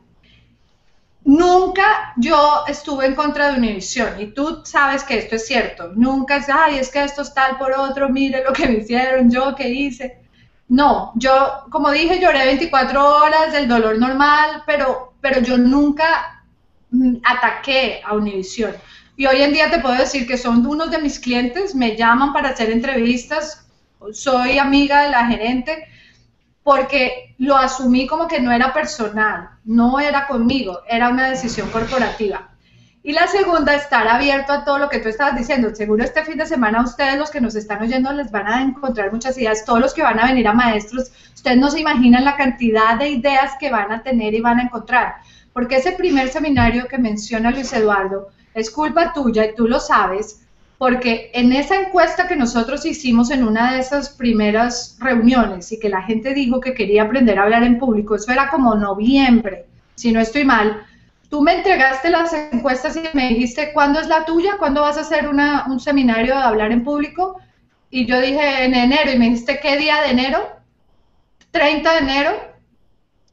Nunca yo estuve en contra de Univision, y tú sabes que esto es cierto. Nunca es, ay, es que esto es tal por otro, mire lo que me hicieron, yo qué hice. No, yo, como dije, lloré veinticuatro horas del dolor normal, pero, pero yo nunca mm, ataqué a Univision. Y hoy en día te puedo decir que son unos de mis clientes, me llaman para hacer entrevistas, soy amiga de la gerente, porque lo asumí como que no era personal, no era conmigo, era una decisión corporativa. Y la segunda, estar abierto a todo lo que tú estabas diciendo. Seguro este fin de semana ustedes, los que nos están oyendo, les van a encontrar muchas ideas. Todos los que van a venir a Maestros, ustedes no se imaginan la cantidad de ideas que van a tener y van a encontrar. Porque ese primer seminario que menciona Luis Eduardo es culpa tuya y tú lo sabes, porque en esa encuesta que nosotros hicimos en una de esas primeras reuniones y que la gente dijo que quería aprender a hablar en público, eso era como noviembre, si no estoy mal, tú me entregaste las encuestas y me dijiste, ¿cuándo es la tuya? ¿Cuándo vas a hacer una, un seminario de hablar en público? Y yo dije, en enero, y me dijiste, ¿qué día de enero? treinta de enero.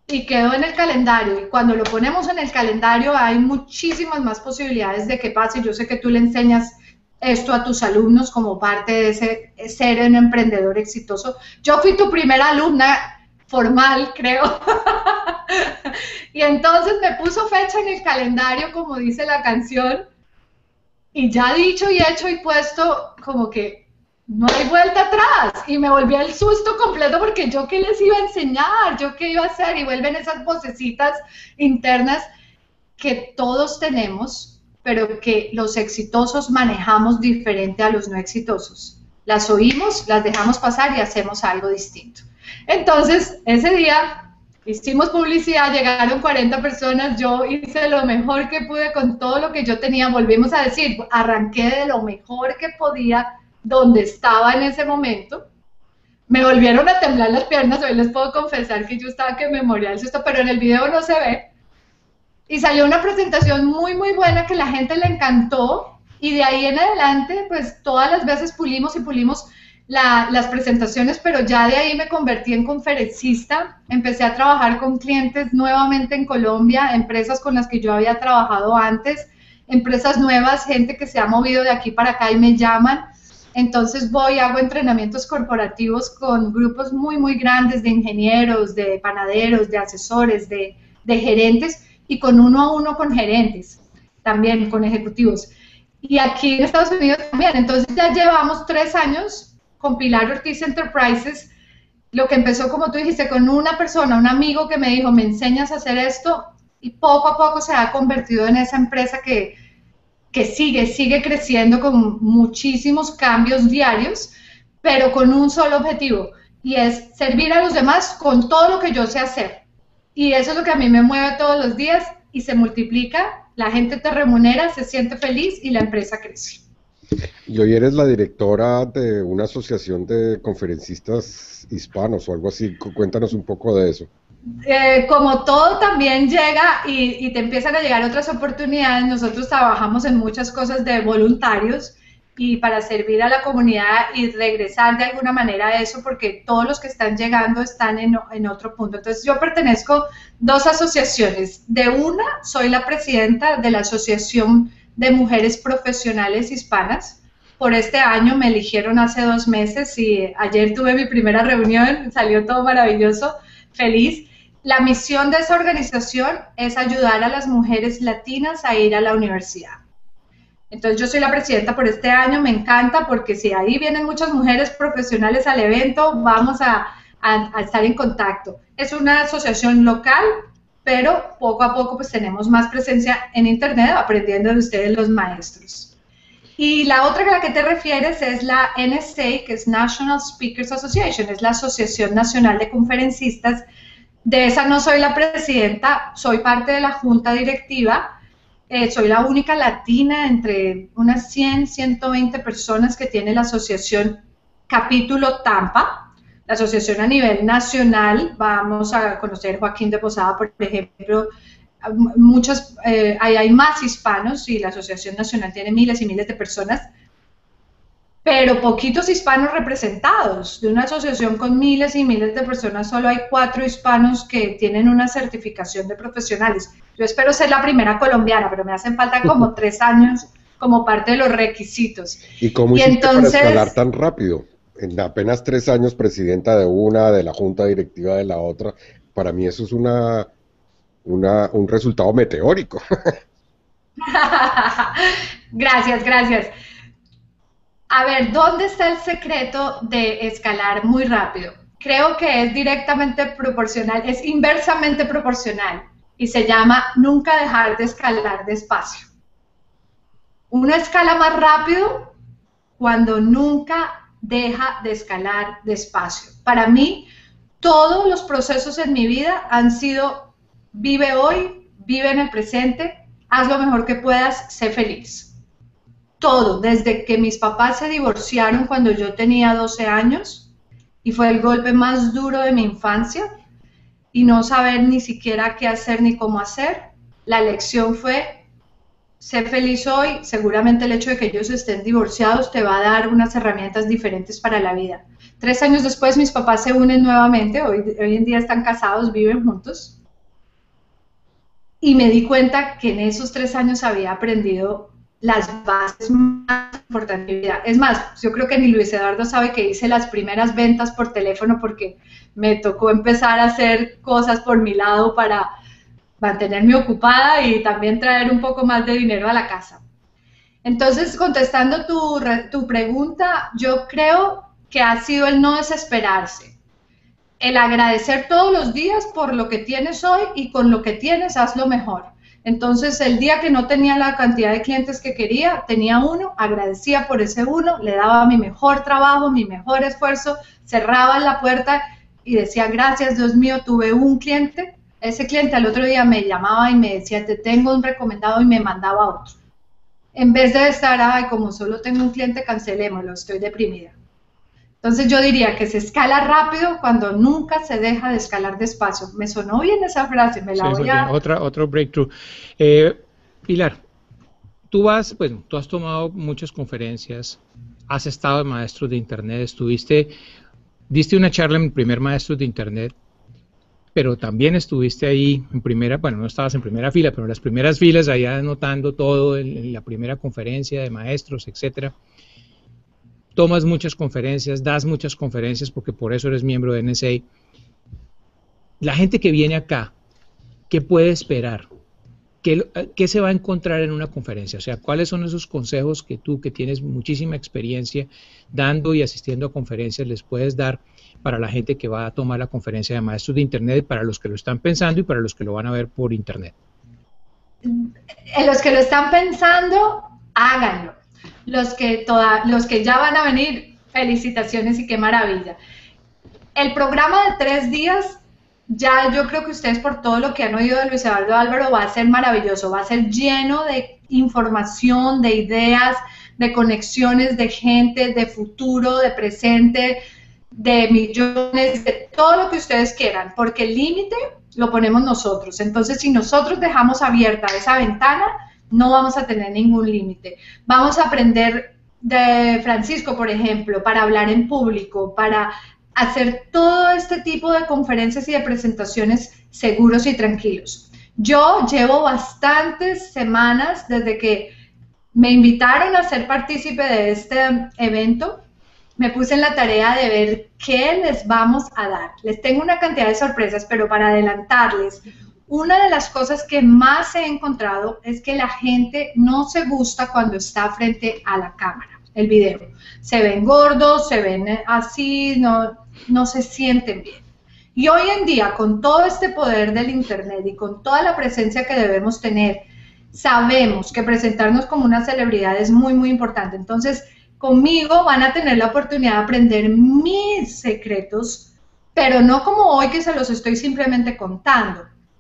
y quedó en el calendario. Y cuando lo ponemos en el calendario hay muchísimas más posibilidades de que pase. Yo sé que tú le enseñas esto a tus alumnos como parte de ese ser un emprendedor exitoso. Yo fui tu primera alumna formal, creo. Y entonces me puso fecha en el calendario, como dice la canción, y ya dicho y hecho y puesto, como que no hay vuelta atrás. Y me volví el susto completo porque yo qué les iba a enseñar, yo qué iba a hacer, y vuelven esas vocecitas internas que todos tenemos, pero que los exitosos manejamos diferente a los no exitosos. Las oímos, las dejamos pasar y hacemos algo distinto. Entonces, ese día hicimos publicidad, llegaron cuarenta personas, yo hice lo mejor que pude con todo lo que yo tenía, volvimos a decir, arranqué de lo mejor que podía, donde estaba en ese momento. Me volvieron a temblar las piernas, hoy les puedo confesar que yo estaba que me moría del susto, pero en el video no se ve. Y salió una presentación muy, muy buena que la gente le encantó, y de ahí en adelante, pues todas las veces pulimos y pulimos La, las presentaciones, pero ya de ahí me convertí en conferencista, empecé a trabajar con clientes nuevamente en Colombia, empresas con las que yo había trabajado antes, empresas nuevas, gente que se ha movido de aquí para acá y me llaman. Entonces voy, hago entrenamientos corporativos con grupos muy, muy grandes de ingenieros, de panaderos, de asesores, de, de gerentes, y con uno a uno con gerentes, también con ejecutivos. Y aquí en Estados Unidos también. Entonces ya llevamos tres años con Pilar Ortiz Enterprises, lo que empezó, como tú dijiste, con una persona, un amigo que me dijo, me enseñas a hacer esto, y poco a poco se ha convertido en esa empresa que, que sigue, sigue creciendo con muchísimos cambios diarios, pero con un solo objetivo, y es servir a los demás con todo lo que yo sé hacer. Y eso es lo que a mí me mueve todos los días, y se multiplica, la gente te remunera, se siente feliz, y la empresa crece. Y hoy eres la directora de una asociación de conferencistas hispanos o algo así. Cuéntanos un poco de eso. Eh, como todo también llega y, y te empiezan a llegar otras oportunidades. Nosotros trabajamos en muchas cosas de voluntarios y para servir a la comunidad y regresar de alguna manera a eso, porque todos los que están llegando están en, en otro punto. Entonces yo pertenezco a dos asociaciones. De una, soy la presidenta de la Asociación de Mujeres Profesionales Hispanas. Por este año me eligieron hace dos meses y ayer tuve mi primera reunión, salió todo maravilloso, feliz. La misión de esa organización es ayudar a las mujeres latinas a ir a la universidad. Entonces yo soy la presidenta por este año, me encanta porque si ahí vienen muchas mujeres profesionales al evento, vamos a, a, a estar en contacto. Es una asociación local, pero poco a poco pues tenemos más presencia en internet aprendiendo de ustedes los maestros. Y la otra a la que te refieres es la N S A, que es National Speakers Association, es la Asociación Nacional de Conferencistas. De esa no soy la presidenta, soy parte de la junta directiva, eh, soy la única latina entre unas cien, ciento veinte personas que tiene la asociación capítulo Tampa. La asociación a nivel nacional, vamos a conocer Joaquín de Posada, por ejemplo, muchos, eh, hay, hay más hispanos y la asociación nacional tiene miles y miles de personas, pero poquitos hispanos representados. De una asociación con miles y miles de personas, solo hay cuatro hispanos que tienen una certificación de profesionales. Yo espero ser la primera colombiana, pero me hacen falta como tres años como parte de los requisitos. ¿Y cómo y hiciste entonces, para escalar tan rápido? En apenas tres años presidenta de una, de la junta directiva de la otra. Para mí eso es una, una un resultado meteórico. Gracias, gracias. A ver, ¿dónde está el secreto de escalar muy rápido? Creo que es directamente proporcional, es inversamente proporcional y se llama nunca dejar de escalar despacio. Uno escala más rápido cuando nunca deja de escalar despacio. Para mí, todos los procesos en mi vida han sido vive hoy, vive en el presente, haz lo mejor que puedas, sé feliz. Todo, desde que mis papás se divorciaron cuando yo tenía doce años y fue el golpe más duro de mi infancia y no saber ni siquiera qué hacer ni cómo hacer, la lección fue sé feliz hoy. Seguramente el hecho de que ellos estén divorciados te va a dar unas herramientas diferentes para la vida. Tres años después mis papás se unen nuevamente, hoy, hoy en día están casados, viven juntos. y me di cuenta que en esos tres años había aprendido las bases más importantes de mi vida. Es más, yo creo que ni Luis Eduardo sabe que hice las primeras ventas por teléfono porque me tocó empezar a hacer cosas por mi lado para mantenerme ocupada y también traer un poco más de dinero a la casa. Entonces, contestando tu, tu pregunta, yo creo que ha sido el no desesperarse, el agradecer todos los días por lo que tienes hoy y con lo que tienes hazlo mejor. Entonces, el día que no tenía la cantidad de clientes que quería, tenía uno, agradecía por ese uno, le daba mi mejor trabajo, mi mejor esfuerzo, cerraba la puerta y decía, gracias Dios mío, tuve un cliente. Ese cliente al otro día me llamaba y me decía, te tengo un recomendado y me mandaba otro. En vez de estar, ay, como solo tengo un cliente, cancelémoslo, estoy deprimida. Entonces yo diría que se escala rápido cuando nunca se deja de escalar despacio. Me sonó bien esa frase, me la sí, voy a... Otra, otro breakthrough. Eh, Pilar, tú vas, bueno, tú has tomado muchas conferencias, has estado en Maestros de Internet, estuviste, diste una charla en primer Maestros de Internet, pero también estuviste ahí en primera, bueno, no estabas en primera fila, pero en las primeras filas, allá anotando todo en, en la primera conferencia de maestros, etcétera. Tomas muchas conferencias, das muchas conferencias porque por eso eres miembro de N S A. La gente que viene acá, ¿qué puede esperar? ¿Qué, ¿Qué se va a encontrar en una conferencia? O sea, ¿cuáles son esos consejos que tú, que tienes muchísima experiencia dando y asistiendo a conferencias, les puedes dar para la gente que va a tomar la conferencia de Maestros de Internet, para los que lo están pensando y para los que lo van a ver por Internet? En los que lo están pensando, háganlo. Los que, toda, los que ya van a venir, felicitaciones y qué maravilla. El programa de tres días, ya yo creo que ustedes por todo lo que han oído de Luis Eduardo Álvaro va a ser maravilloso, va a ser lleno de información, de ideas, de conexiones, de gente, de futuro, de presente, de millones, de todo lo que ustedes quieran, porque el límite lo ponemos nosotros. Entonces, si nosotros dejamos abierta esa ventana, no vamos a tener ningún límite. Vamos a aprender de Francisco, por ejemplo, para hablar en público, para hacer todo este tipo de conferencias y de presentaciones seguros y tranquilos. Yo llevo bastantes semanas desde que me invitaron a ser partícipe de este evento, me puse en la tarea de ver qué les vamos a dar. Les tengo una cantidad de sorpresas, pero para adelantarles, una de las cosas que más he encontrado es que la gente no se gusta cuando está frente a la cámara, el video. Se ven gordos, se ven así, no, no se sienten bien. Y hoy en día, con todo este poder del Internet y con toda la presencia que debemos tener, sabemos que presentarnos como una celebridad es muy, muy importante. Entonces, conmigo van a tener la oportunidad de aprender mis secretos, pero no como hoy que se los estoy simplemente contando.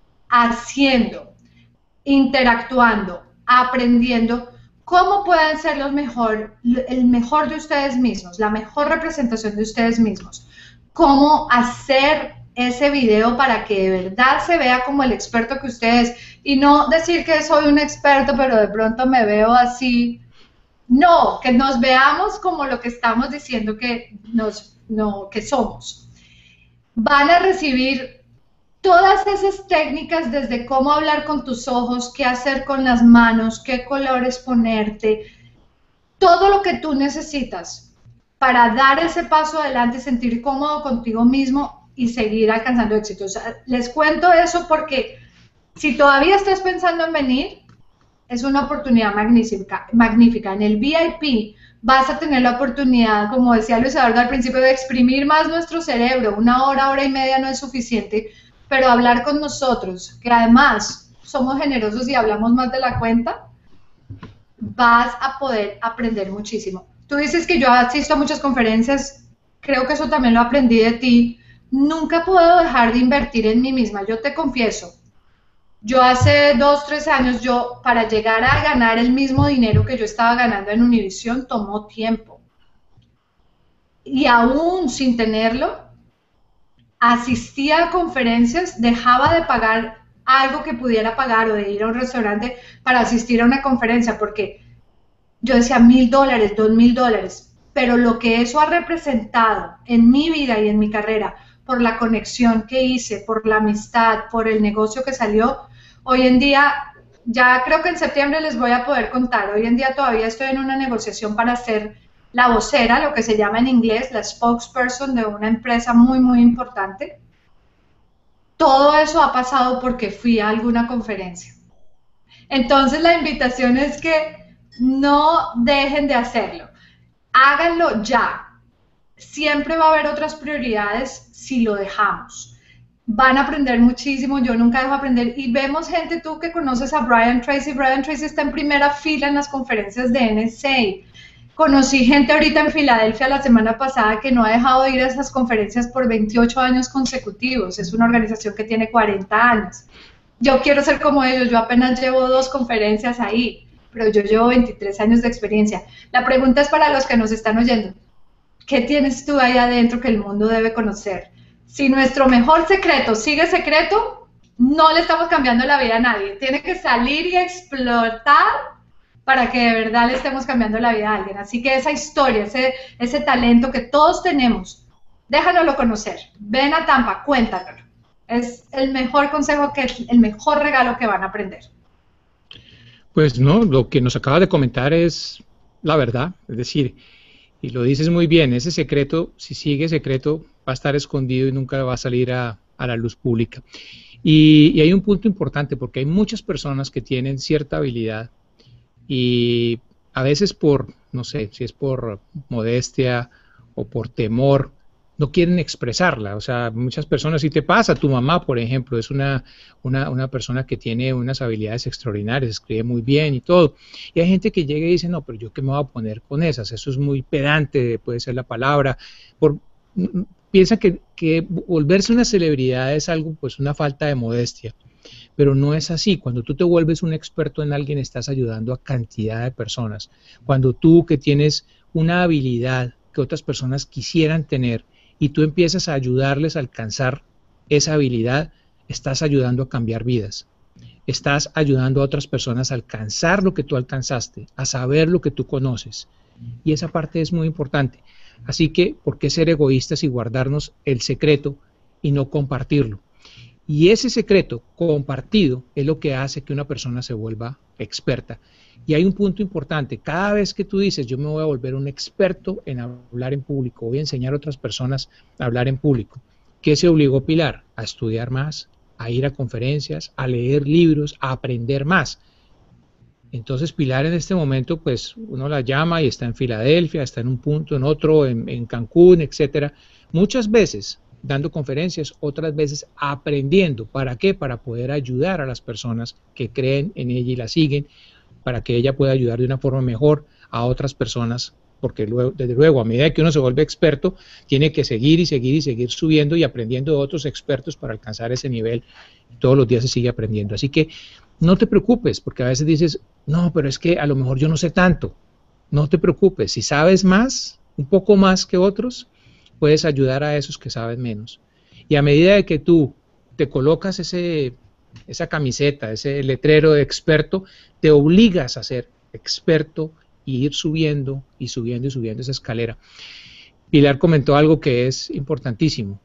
Haciendo, interactuando, aprendiendo cómo pueden ser los mejor, el mejor de ustedes mismos, la mejor representación de ustedes mismos, cómo hacer ese video para que de verdad se vea como el experto que ustedes, y no decir que soy un experto pero de pronto me veo así. No, que nos veamos como lo que estamos diciendo que, nos, no, que somos. Van a recibir todas esas técnicas, desde cómo hablar con tus ojos, qué hacer con las manos, qué colores ponerte, todo lo que tú necesitas para dar ese paso adelante, sentir cómodo contigo mismo y seguir alcanzando éxitos. O sea, les cuento eso porque si todavía estás pensando en venir, es una oportunidad magnífica, magnífica. En el V I P vas a tener la oportunidad, como decía Luis Eduardo al principio, de exprimir más nuestro cerebro. Una hora, hora y media no es suficiente, pero hablar con nosotros, que además somos generosos y hablamos más de la cuenta, vas a poder aprender muchísimo. Tú dices que yo asisto a muchas conferencias, creo que eso también lo aprendí de ti. Nunca puedo dejar de invertir en mí misma, yo te confieso. Yo hace dos, tres años, yo para llegar a ganar el mismo dinero que yo estaba ganando en Univision, tomó tiempo. Y aún sin tenerlo, asistía a conferencias, dejaba de pagar algo que pudiera pagar o de ir a un restaurante para asistir a una conferencia, porque yo decía mil dólares, dos mil dólares, pero lo que eso ha representado en mi vida y en mi carrera, por la conexión que hice, por la amistad, por el negocio que salió, Hoy en día, ya creo que en septiembre les voy a poder contar, hoy en día todavía estoy en una negociación para ser la vocera, lo que se llama en inglés, la spokesperson de una empresa muy, muy importante. Todo eso ha pasado porque fui a alguna conferencia. Entonces la invitación es que no dejen de hacerlo. Háganlo ya. Siempre va a haber otras prioridades si lo dejamos. Van a aprender muchísimo, yo nunca dejo aprender. Y vemos gente, tú que conoces a Brian Tracy, Brian Tracy está en primera fila en las conferencias de N S A. Conocí gente ahorita en Filadelfia la semana pasada que no ha dejado de ir a esas conferencias por veintiocho años consecutivos. Es una organización que tiene cuarenta años. Yo quiero ser como ellos, yo apenas llevo dos conferencias ahí, pero yo llevo veintitrés años de experiencia. La pregunta es para los que nos están oyendo. ¿Qué tienes tú ahí adentro que el mundo debe conocer? Si nuestro mejor secreto sigue secreto, no le estamos cambiando la vida a nadie. Tiene que salir y explotar para que de verdad le estemos cambiando la vida a alguien. Así que esa historia, ese, ese talento que todos tenemos, déjanoslo conocer. Ven a Tampa, cuéntanoslo. Es el mejor consejo, que el mejor regalo que van a aprender. Pues no, lo que nos acaba de comentar es la verdad. Es decir, y lo dices muy bien, ese secreto, si sigue secreto, va a estar escondido y nunca va a salir a, a la luz pública. Y, y hay un punto importante, porque hay muchas personas que tienen cierta habilidad y a veces por, no sé, si es por modestia o por temor, no quieren expresarla. O sea, muchas personas, si te pasa, tu mamá, por ejemplo, es una, una, una persona que tiene unas habilidades extraordinarias, escribe muy bien y todo. Y hay gente que llega y dice, no, pero yo qué me voy a poner con esas, eso es muy pedante, puede ser la palabra. Por, piensa que, que volverse una celebridad es algo, pues una falta de modestia. Pero no es así. Cuando tú te vuelves un experto en alguien, estás ayudando a cantidad de personas. Cuando tú que tienes una habilidad que otras personas quisieran tener y tú empiezas a ayudarles a alcanzar esa habilidad, estás ayudando a cambiar vidas. Estás ayudando a otras personas a alcanzar lo que tú alcanzaste, a saber lo que tú conoces. Y esa parte es muy importante. Así que, ¿por qué ser egoístas y guardarnos el secreto y no compartirlo? Y ese secreto compartido es lo que hace que una persona se vuelva experta. Y hay un punto importante, cada vez que tú dices, yo me voy a volver un experto en hablar en público, voy a enseñar a otras personas a hablar en público, ¿qué se obligó Pilar? A estudiar más, a ir a conferencias, a leer libros, a aprender más. Entonces Pilar en este momento, pues uno la llama y está en Filadelfia, está en un punto, en otro, en, en Cancún, etcétera. Muchas veces dando conferencias, otras veces aprendiendo. ¿Para qué? Para poder ayudar a las personas que creen en ella y la siguen, para que ella pueda ayudar de una forma mejor a otras personas, porque luego, desde luego, a medida que uno se vuelve experto, tiene que seguir y seguir y seguir subiendo y aprendiendo de otros expertos para alcanzar ese nivel. Todos los días se sigue aprendiendo. Así que no te preocupes, porque a veces dices, no, pero es que a lo mejor yo no sé tanto. No te preocupes, si sabes más, un poco más que otros, puedes ayudar a esos que saben menos. Y a medida de que tú te colocas ese, esa camiseta, ese letrero de experto, te obligas a ser experto y ir subiendo y subiendo y subiendo esa escalera. Pilar comentó algo que es importantísimo.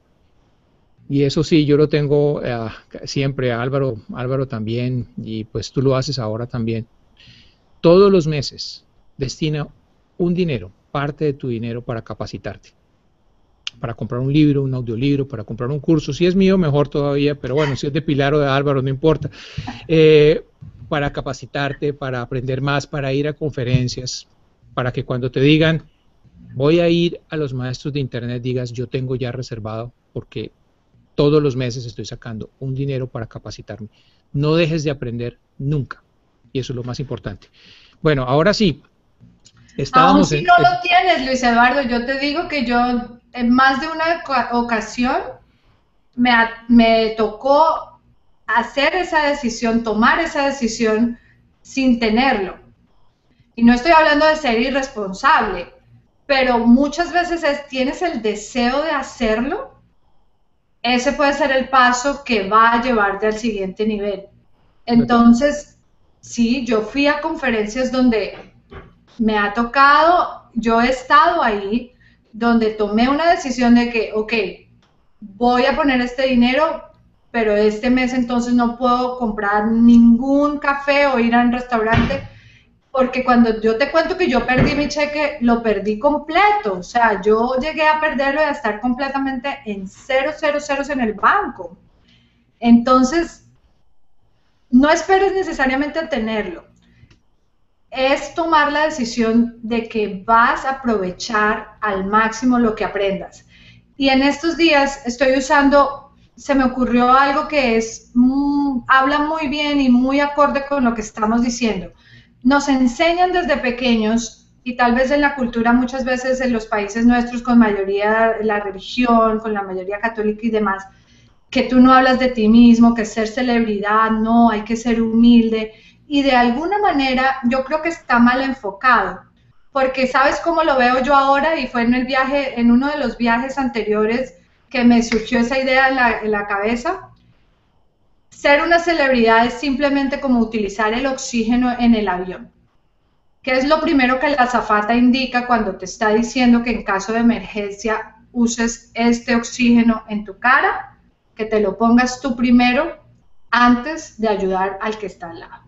Y eso sí, yo lo tengo uh, siempre, Álvaro, Álvaro también, y pues tú lo haces ahora también. Todos los meses destina un dinero, parte de tu dinero para capacitarte. Para comprar un libro, un audiolibro, para comprar un curso. Si es mío, mejor todavía, pero bueno, si es de Pilar o de Álvaro, no importa. Eh, para capacitarte, para aprender más, para ir a conferencias, para que cuando te digan, voy a ir a los maestros de internet, digas, yo tengo ya reservado, porque todos los meses estoy sacando un dinero para capacitarme. No dejes de aprender nunca, y eso es lo más importante. Bueno, ahora sí. Aún si en, no en... lo tienes, Luis Eduardo, yo te digo que yo en más de una ocasión me, me tocó hacer esa decisión, tomar esa decisión sin tenerlo. Y no estoy hablando de ser irresponsable, pero muchas veces es, tienes el deseo de hacerlo, ese puede ser el paso que va a llevarte al siguiente nivel. Entonces, sí, yo fui a conferencias donde me ha tocado, yo he estado ahí, donde tomé una decisión de que, ok, voy a poner este dinero pero este mes entonces no puedo comprar ningún café o ir a un restaurante, porque cuando yo te cuento que yo perdí mi cheque, lo perdí completo, o sea, yo llegué a perderlo y a estar completamente en cero, cero, ceros en el banco. Entonces, no esperes necesariamente a tenerlo, es tomar la decisión de que vas a aprovechar al máximo lo que aprendas. Y en estos días estoy usando, se me ocurrió algo que es, mmm, habla muy bien y muy acorde con lo que estamos diciendo. Nos enseñan desde pequeños, y tal vez en la cultura muchas veces en los países nuestros con mayoría la religión, con la mayoría católica y demás, que tú no hablas de ti mismo, que ser celebridad, no, hay que ser humilde, y de alguna manera yo creo que está mal enfocado, porque ¿sabes cómo lo veo yo ahora? Y fue en el viaje, en uno de los viajes anteriores que me surgió esa idea en la, en la cabeza. Ser una celebridad es simplemente como utilizar el oxígeno en el avión. ¿Qué es lo primero que la azafata indica cuando te está diciendo que en caso de emergencia uses este oxígeno en tu cara? Que te lo pongas tú primero antes de ayudar al que está al lado.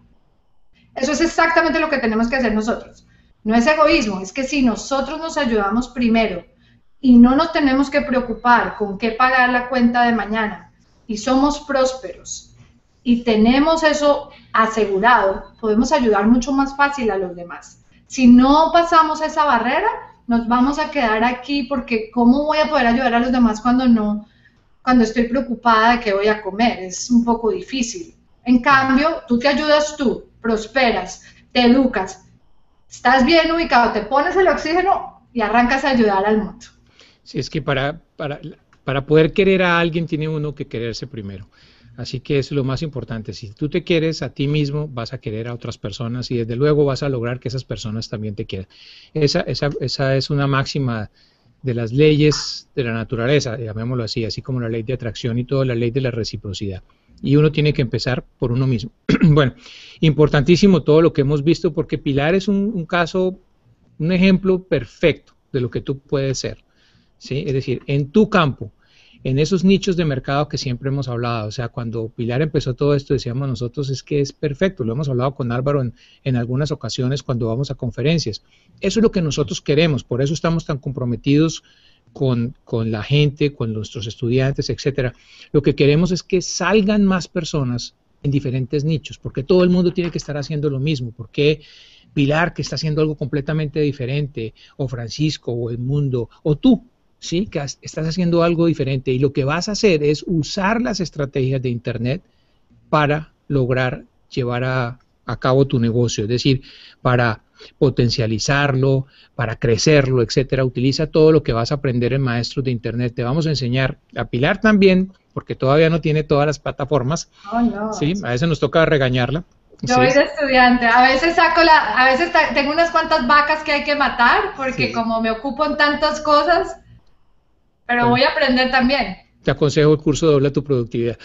Eso es exactamente lo que tenemos que hacer nosotros. No es egoísmo, es que si nosotros nos ayudamos primero y no nos tenemos que preocupar con qué pagar la cuenta de mañana y somos prósperos y tenemos eso asegurado, podemos ayudar mucho más fácil a los demás. Si no pasamos esa barrera, nos vamos a quedar aquí porque ¿cómo voy a poder ayudar a los demás cuando no, cuando estoy preocupada de qué voy a comer? Es un poco difícil. En cambio, tú te ayudas tú, prosperas, te educas, estás bien ubicado, te pones el oxígeno y arrancas a ayudar al mundo. Sí, es que para, para, para poder querer a alguien tiene uno que quererse primero. Así que eso es lo más importante. Si tú te quieres a ti mismo, vas a querer a otras personas y desde luego vas a lograr que esas personas también te quieran. Esa, esa, esa es una máxima de las leyes de la naturaleza, llamémoslo así, así como la ley de atracción y toda la ley de la reciprocidad. Y uno tiene que empezar por uno mismo. Bueno, importantísimo todo lo que hemos visto porque Pilar es un, un caso, un ejemplo perfecto de lo que tú puedes ser, ¿sí? Es decir, en tu campo, en esos nichos de mercado que siempre hemos hablado, o sea, cuando Pilar empezó todo esto, decíamos nosotros, es que es perfecto, lo hemos hablado con Álvaro en, en algunas ocasiones cuando vamos a conferencias. Eso es lo que nosotros queremos, por eso estamos tan comprometidos con, con la gente, con nuestros estudiantes, etcétera. Lo que queremos es que salgan más personas en diferentes nichos, porque todo el mundo tiene que estar haciendo lo mismo, porque Pilar, que está haciendo algo completamente diferente, o Francisco, o Edmundo, o tú, ¿sí? Que estás haciendo algo diferente y lo que vas a hacer es usar las estrategias de Internet para lograr llevar a, a cabo tu negocio, es decir, para potencializarlo, para crecerlo, etcétera. Utiliza todo lo que vas a aprender en Maestros de Internet. Te vamos a enseñar a Pilar también, porque todavía no tiene todas las plataformas. Oh, no. ¿Sí? A veces nos toca regañarla. Yo Sí. voy de estudiante, a veces saco la, a veces tengo unas cuantas vacas que hay que matar, porque Sí. como me ocupo en tantas cosas, pero voy a aprender también. Te aconsejo el curso Dobla tu Productividad.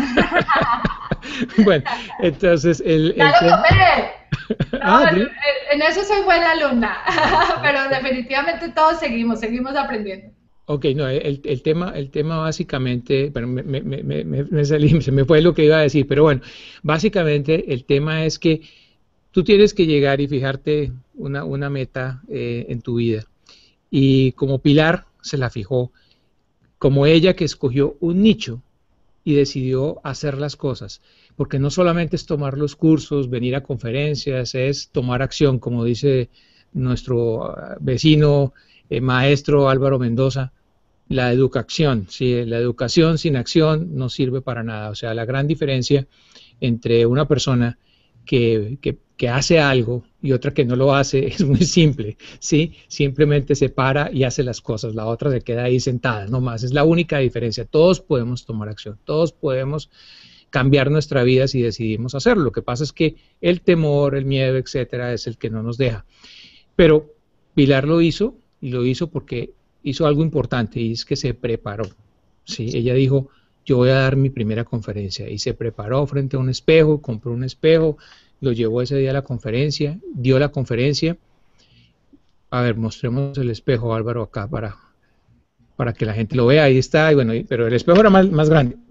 Bueno, entonces el... el ¡Ya lo tema... tomé! No, ah, en, en eso soy buena alumna, pero definitivamente todos seguimos, seguimos aprendiendo. Ok, no, el, el tema, el tema básicamente, pero me, me, me, me, me salí, se me fue lo que iba a decir, pero bueno, básicamente el tema es que tú tienes que llegar y fijarte una, una meta eh, en tu vida. Y como Pilar se la fijó, como ella que escogió un nicho y decidió hacer las cosas, porque no solamente es tomar los cursos, venir a conferencias, es tomar acción, como dice nuestro vecino, eh, maestro Álvaro Mendoza, la educación, ¿sí? La educación sin acción no sirve para nada. O sea, la gran diferencia entre una persona que, que, que hace algo y otra que no lo hace es muy simple, ¿sí? Simplemente se para y hace las cosas, la otra se queda ahí sentada, no más. Es la única diferencia. Todos podemos tomar acción, todos podemos cambiar nuestra vida si decidimos hacerlo. Lo que pasa es que el temor, el miedo, etcétera, es el que no nos deja. Pero Pilar lo hizo y lo hizo porque hizo algo importante y es que se preparó. ¿Sí? Ella dijo, yo voy a dar mi primera conferencia y se preparó frente a un espejo, compró un espejo, lo llevó ese día a la conferencia, dio la conferencia. A ver, mostremos el espejo, Álvaro, acá para, para que la gente lo vea. Ahí está, y bueno, pero el espejo era más, más grande.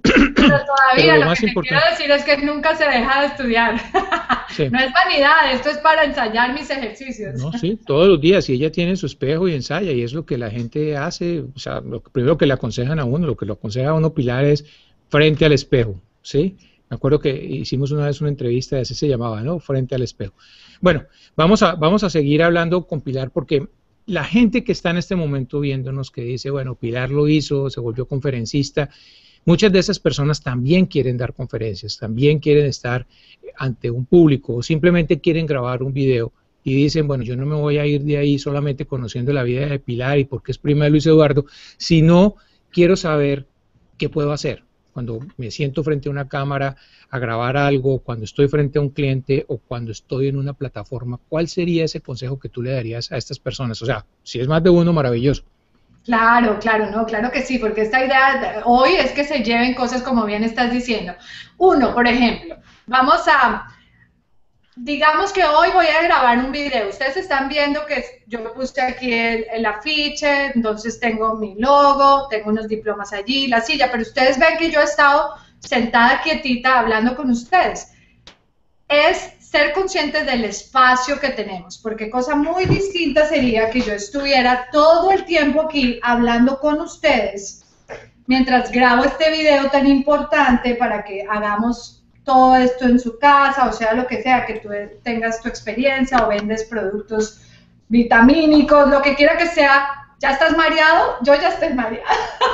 Pero todavía Pero lo lo, más que te importante... quiero decir es que nunca se deja de estudiar. Sí. No es vanidad, esto es para ensayar mis ejercicios. No, sí, todos los días, y ella tiene su espejo y ensaya, y es lo que la gente hace, o sea, lo primero que le aconsejan a uno, lo que lo aconseja a uno Pilar es frente al espejo, ¿sí? Me acuerdo que hicimos una vez una entrevista, así se llamaba, ¿no? Frente al espejo. Bueno, vamos a, vamos a seguir hablando con Pilar porque la gente que está en este momento viéndonos, que dice, bueno, Pilar lo hizo, se volvió conferencista, muchas de esas personas también quieren dar conferencias, también quieren estar ante un público o simplemente quieren grabar un video y dicen, bueno, yo no me voy a ir de ahí solamente conociendo la vida de Pilar y porque es prima de Luis Eduardo, sino quiero saber qué puedo hacer cuando me siento frente a una cámara a grabar algo, cuando estoy frente a un cliente o cuando estoy en una plataforma. ¿Cuál sería ese consejo que tú le darías a estas personas? O sea, si es más de uno, maravilloso. Claro, claro, no, claro que sí, porque esta idea hoy es que se lleven cosas como bien estás diciendo. Uno, por ejemplo, vamos a, digamos que hoy voy a grabar un video. Ustedes están viendo que yo puse aquí el, el afiche, entonces tengo mi logo, tengo unos diplomas allí, la silla, pero ustedes ven que yo he estado sentada quietita hablando con ustedes. Es ser conscientes del espacio que tenemos, porque cosa muy distinta sería que yo estuviera todo el tiempo aquí hablando con ustedes mientras grabo este video tan importante para que hagamos todo esto en su casa, o sea, lo que sea, que tú tengas tu experiencia o vendes productos vitamínicos, lo que quiera que sea. ¿Ya estás mareado? Yo ya estoy mareada.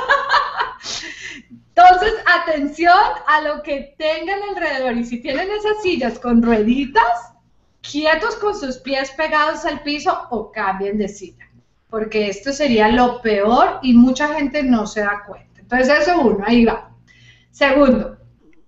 Entonces, atención a lo que tengan alrededor, y si tienen esas sillas con rueditas, quietos con sus pies pegados al piso o cambien de silla, porque esto sería lo peor y mucha gente no se da cuenta. Entonces, eso uno, ahí va. Segundo,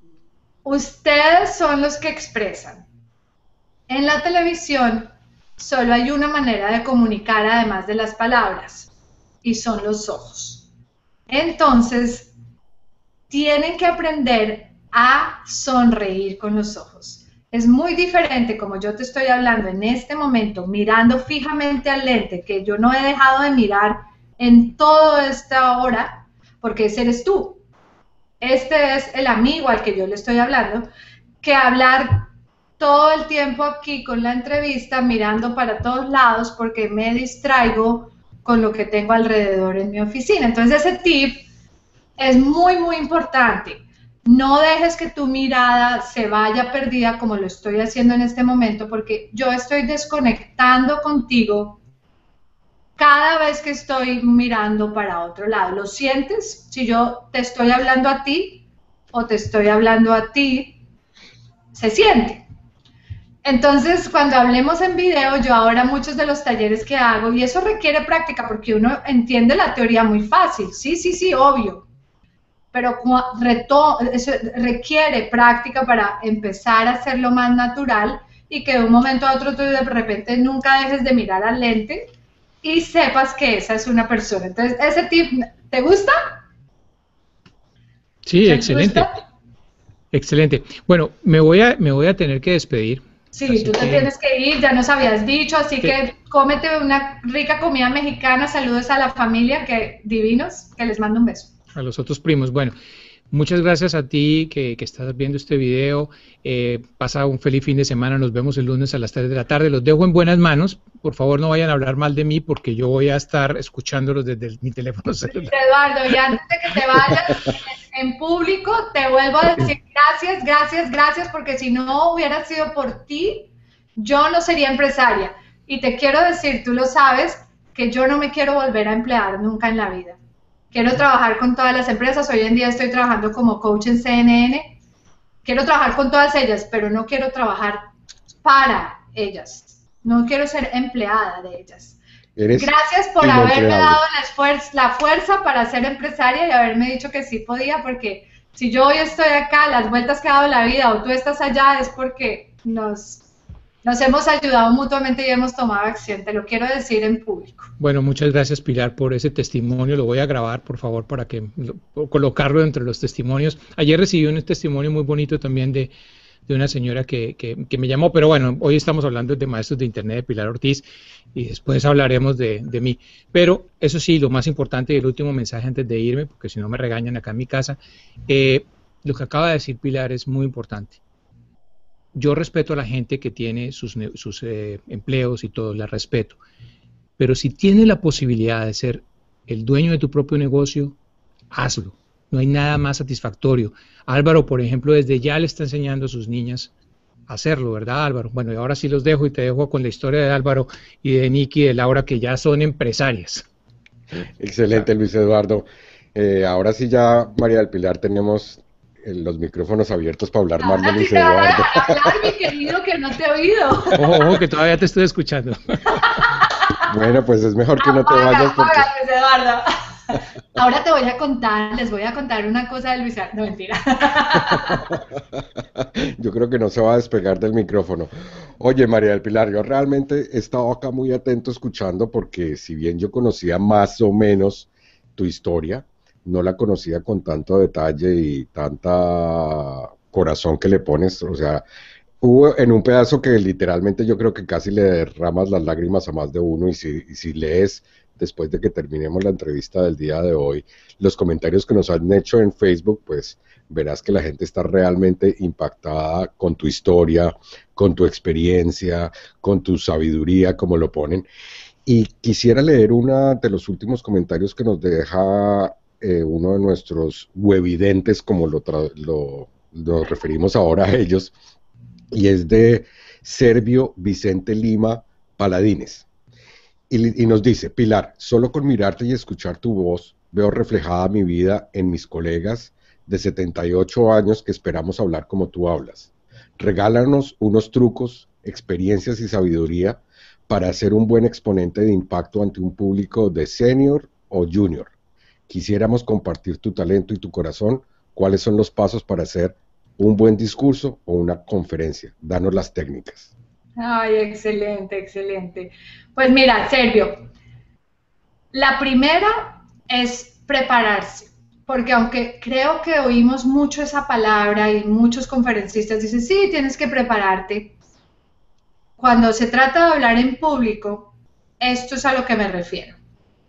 ustedes son los que expresan. En la televisión solo hay una manera de comunicar además de las palabras, y son los ojos. Entonces, tienen que aprender a sonreír con los ojos. Es muy diferente como yo te estoy hablando en este momento, mirando fijamente al lente, que yo no he dejado de mirar en toda esta hora, porque ese eres tú. Este es el amigo al que yo le estoy hablando, que hablar todo el tiempo aquí con la entrevista, mirando para todos lados, porque me distraigo con lo que tengo alrededor en mi oficina. Entonces ese tip es muy, muy importante. No dejes que tu mirada se vaya perdida como lo estoy haciendo en este momento, porque yo estoy desconectando contigo cada vez que estoy mirando para otro lado. ¿Lo sientes? Si yo te estoy hablando a ti o te estoy hablando a ti, se siente. Entonces, cuando hablemos en video, yo ahora muchos de los talleres que hago, y eso requiere práctica porque uno entiende la teoría muy fácil. Sí, sí, sí, obvio. Pero reto, eso requiere práctica para empezar a hacerlo más natural y que de un momento a otro tú de repente nunca dejes de mirar al lente y sepas que esa es una persona. Entonces, ese tip, ¿te gusta? Sí, excelente. Gusta? Excelente. Bueno, me voy a, me voy a tener que despedir. Sí, tú te que... tienes que ir, ya nos habías dicho, así sí. que cómete una rica comida mexicana, saludos a la familia, que divinos, que les mando un beso. A los otros primos. Bueno, muchas gracias a ti que, que estás viendo este video. Eh, pasa un feliz fin de semana. Nos vemos el lunes a las tres de la tarde. Los dejo en buenas manos. Por favor, no vayan a hablar mal de mí porque yo voy a estar escuchándolos desde el, mi teléfono celular. Eduardo, y antes de que te vayas en público, te vuelvo a decir gracias, gracias, gracias, porque si no hubiera sido por ti, yo no sería empresaria. Y te quiero decir, tú lo sabes, que yo no me quiero volver a emplear nunca en la vida. Quiero trabajar con todas las empresas. Hoy en día estoy trabajando como coach en C N N. Quiero trabajar con todas ellas, pero no quiero trabajar para ellas. No quiero ser empleada de ellas. Gracias por haberme dado la fuerza, la fuerza para ser empresaria y haberme dicho que sí podía, porque si yo hoy estoy acá, las vueltas que ha dado la vida, o tú estás allá, es porque nos... Nos hemos ayudado mutuamente y hemos tomado acción, te lo quiero decir en público. Bueno, muchas gracias Pilar por ese testimonio, lo voy a grabar por favor para que lo, colocarlo entre los testimonios. Ayer recibí un testimonio muy bonito también de, de una señora que, que, que me llamó, pero bueno, hoy estamos hablando de Maestros de Internet de Pilar Ortiz y después hablaremos de, de mí. Pero eso sí, lo más importante y el último mensaje antes de irme, porque si no me regañan acá en mi casa, eh, lo que acaba de decir Pilar es muy importante. Yo respeto a la gente que tiene sus, sus eh, empleos y todo, la respeto. Pero si tienes la posibilidad de ser el dueño de tu propio negocio, hazlo. No hay nada más satisfactorio. Álvaro, por ejemplo, desde ya le está enseñando a sus niñas a hacerlo, ¿verdad, Álvaro? Bueno, y ahora sí los dejo y te dejo con la historia de Álvaro y de Nicky y de Laura, que ya son empresarias. Excelente, Luis Eduardo. Eh, ahora sí ya, María del Pilar, tenemos eh, los micrófonos abiertos para hablar más de Luis Eduardo. Hablar, mi querido, que no te he oído. Ojo, ojo, que todavía te estoy escuchando. Bueno, pues es mejor que no te apaga, vayas porque... apaga, Luis Eduardo. Ahora te voy a contar, les voy a contar una cosa de Luis Eduardo. No, mentira. Yo creo que no se va a despegar del micrófono. Oye, María del Pilar, yo realmente he estado acá muy atento escuchando porque si bien yo conocía más o menos tu historia, no la conocía con tanto detalle y tanta corazón que le pones, o sea, hubo en un pedazo que literalmente yo creo que casi le derramas las lágrimas a más de uno y si, y si lees después de que terminemos la entrevista del día de hoy, los comentarios que nos han hecho en Facebook, pues verás que la gente está realmente impactada con tu historia, con tu experiencia, con tu sabiduría, como lo ponen. Y quisiera leer uno de los últimos comentarios que nos deja eh, uno de nuestros webidentes, como lo, lo nos referimos ahora a ellos, y es de Servio Vicente Lima Paladines. Y, y nos dice, Pilar, solo con mirarte y escuchar tu voz, veo reflejada mi vida en mis colegas de setenta y ocho años que esperamos hablar como tú hablas. Regálanos unos trucos, experiencias y sabiduría para ser un buen exponente de impacto ante un público de senior o junior. Quisiéramos compartir tu talento y tu corazón. ¿Cuáles son los pasos para hacer un buen discurso o una conferencia? Danos las técnicas. Ay, excelente, excelente. Pues mira, Servio, la primera es prepararse, porque aunque creo que oímos mucho esa palabra y muchos conferencistas dicen, sí, tienes que prepararte, cuando se trata de hablar en público, esto es a lo que me refiero.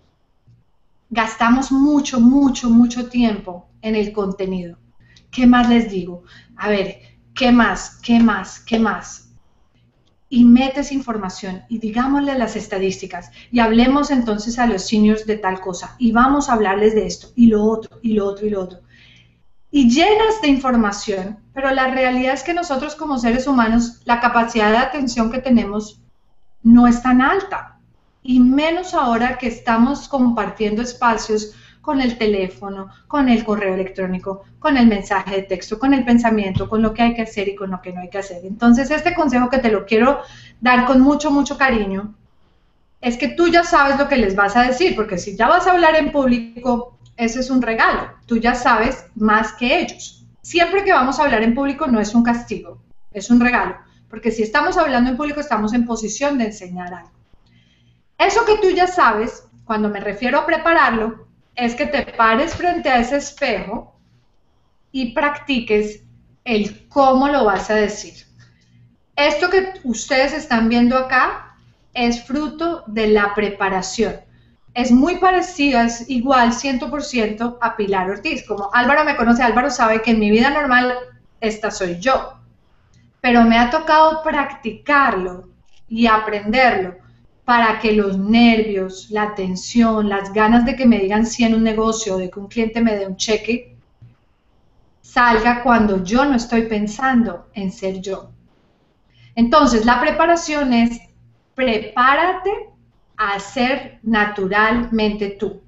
Gastamos mucho, mucho, mucho tiempo en el contenido. ¿Qué más les digo? A ver, ¿qué más? ¿Qué más? ¿Qué más? Y metes información y digámosle las estadísticas y hablemos entonces a los seniors de tal cosa y vamos a hablarles de esto y lo otro y lo otro y lo otro. Y llenas de información, pero la realidad es que nosotros como seres humanos la capacidad de atención que tenemos no es tan alta y menos ahora que estamos compartiendo espacios con el teléfono, con el correo electrónico, con el mensaje de texto, con el pensamiento, con lo que hay que hacer y con lo que no hay que hacer. Entonces, este consejo que te lo quiero dar con mucho, mucho cariño, es que tú ya sabes lo que les vas a decir, porque si ya vas a hablar en público, ese es un regalo. Tú ya sabes más que ellos. Siempre que vamos a hablar en público no es un castigo, es un regalo, porque si estamos hablando en público estamos en posición de enseñar algo. Eso que tú ya sabes, cuando me refiero a prepararlo, es que te pares frente a ese espejo y practiques el cómo lo vas a decir. Esto que ustedes están viendo acá es fruto de la preparación. Es muy parecida, es igual cien por ciento a Pilar Ortiz. Como Álvaro me conoce, Álvaro sabe que en mi vida normal esta soy yo. Pero me ha tocado practicarlo y aprenderlo para que los nervios, la tensión, las ganas de que me digan sí en un negocio, de que un cliente me dé un cheque, salga cuando yo no estoy pensando en ser yo. Entonces, la preparación es prepárate a ser naturalmente tú.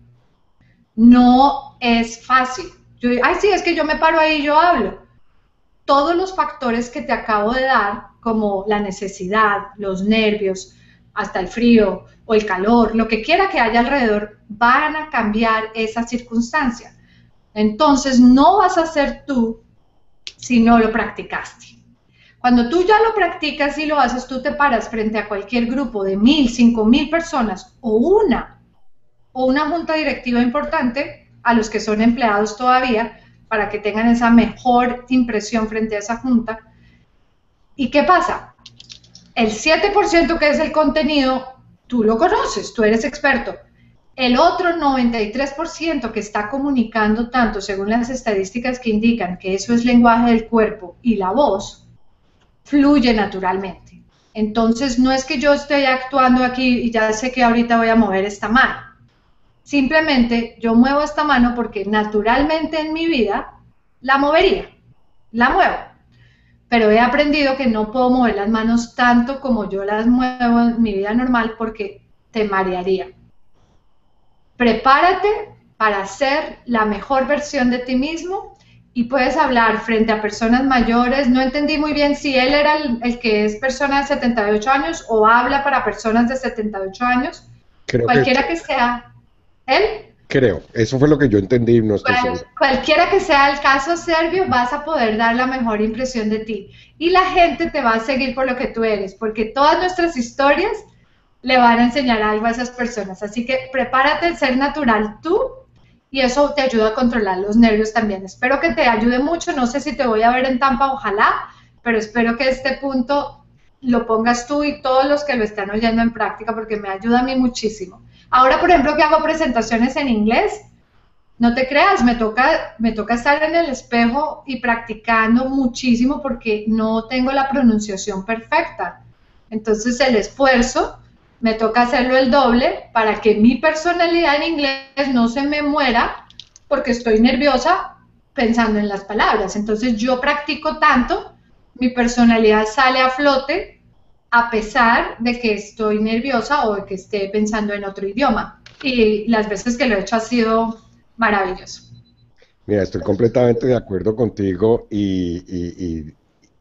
No es fácil. Yo digo, ay, sí, es que yo me paro ahí y yo hablo. Todos los factores que te acabo de dar, como la necesidad, los nervios, hasta el frío o el calor, lo que quiera que haya alrededor, van a cambiar esa circunstancia. Entonces, no vas a ser tú si no lo practicaste. Cuando tú ya lo practicas y lo haces, tú te paras frente a cualquier grupo de mil, cinco mil personas o una, o una junta directiva importante, a los que son empleados todavía, para que tengan esa mejor impresión frente a esa junta. ¿Y qué pasa? El siete por ciento que es el contenido, tú lo conoces, tú eres experto. El otro noventa y tres por ciento que está comunicando tanto, según las estadísticas que indican que eso es lenguaje del cuerpo y la voz, fluye naturalmente. Entonces no es que yo estoy actuando aquí y ya sé que ahorita voy a mover esta mano. Simplemente yo muevo esta mano porque naturalmente en mi vida la movería, la muevo. Pero he aprendido que no puedo mover las manos tanto como yo las muevo en mi vida normal porque te marearía. Prepárate para ser la mejor versión de ti mismo y puedes hablar frente a personas mayores. No entendí muy bien si él era el, el que es persona de setenta y ocho años o habla para personas de setenta y ocho años. Creo Cualquiera que, que sea él. Creo, eso fue lo que yo entendí, no estoy Cual, seguro. Cualquiera que sea el caso, Servio, vas a poder dar la mejor impresión de ti. Y la gente te va a seguir por lo que tú eres, porque todas nuestras historias le van a enseñar algo a esas personas. Así que prepárate a ser natural tú y eso te ayuda a controlar los nervios también. Espero que te ayude mucho. No sé si te voy a ver en Tampa, ojalá, pero espero que este punto lo pongas tú y todos los que lo están oyendo en práctica, porque me ayuda a mí muchísimo. Ahora, por ejemplo, que hago presentaciones en inglés, no te creas, me toca, me toca estar en el espejo y practicando muchísimo porque no tengo la pronunciación perfecta. Entonces el esfuerzo me toca hacerlo el doble para que mi personalidad en inglés no se me muera porque estoy nerviosa pensando en las palabras. Entonces yo practico tanto, mi personalidad sale a flote a pesar de que estoy nerviosa o de que esté pensando en otro idioma. Y las veces que lo he hecho ha sido maravilloso. Mira, estoy completamente de acuerdo contigo y, y, y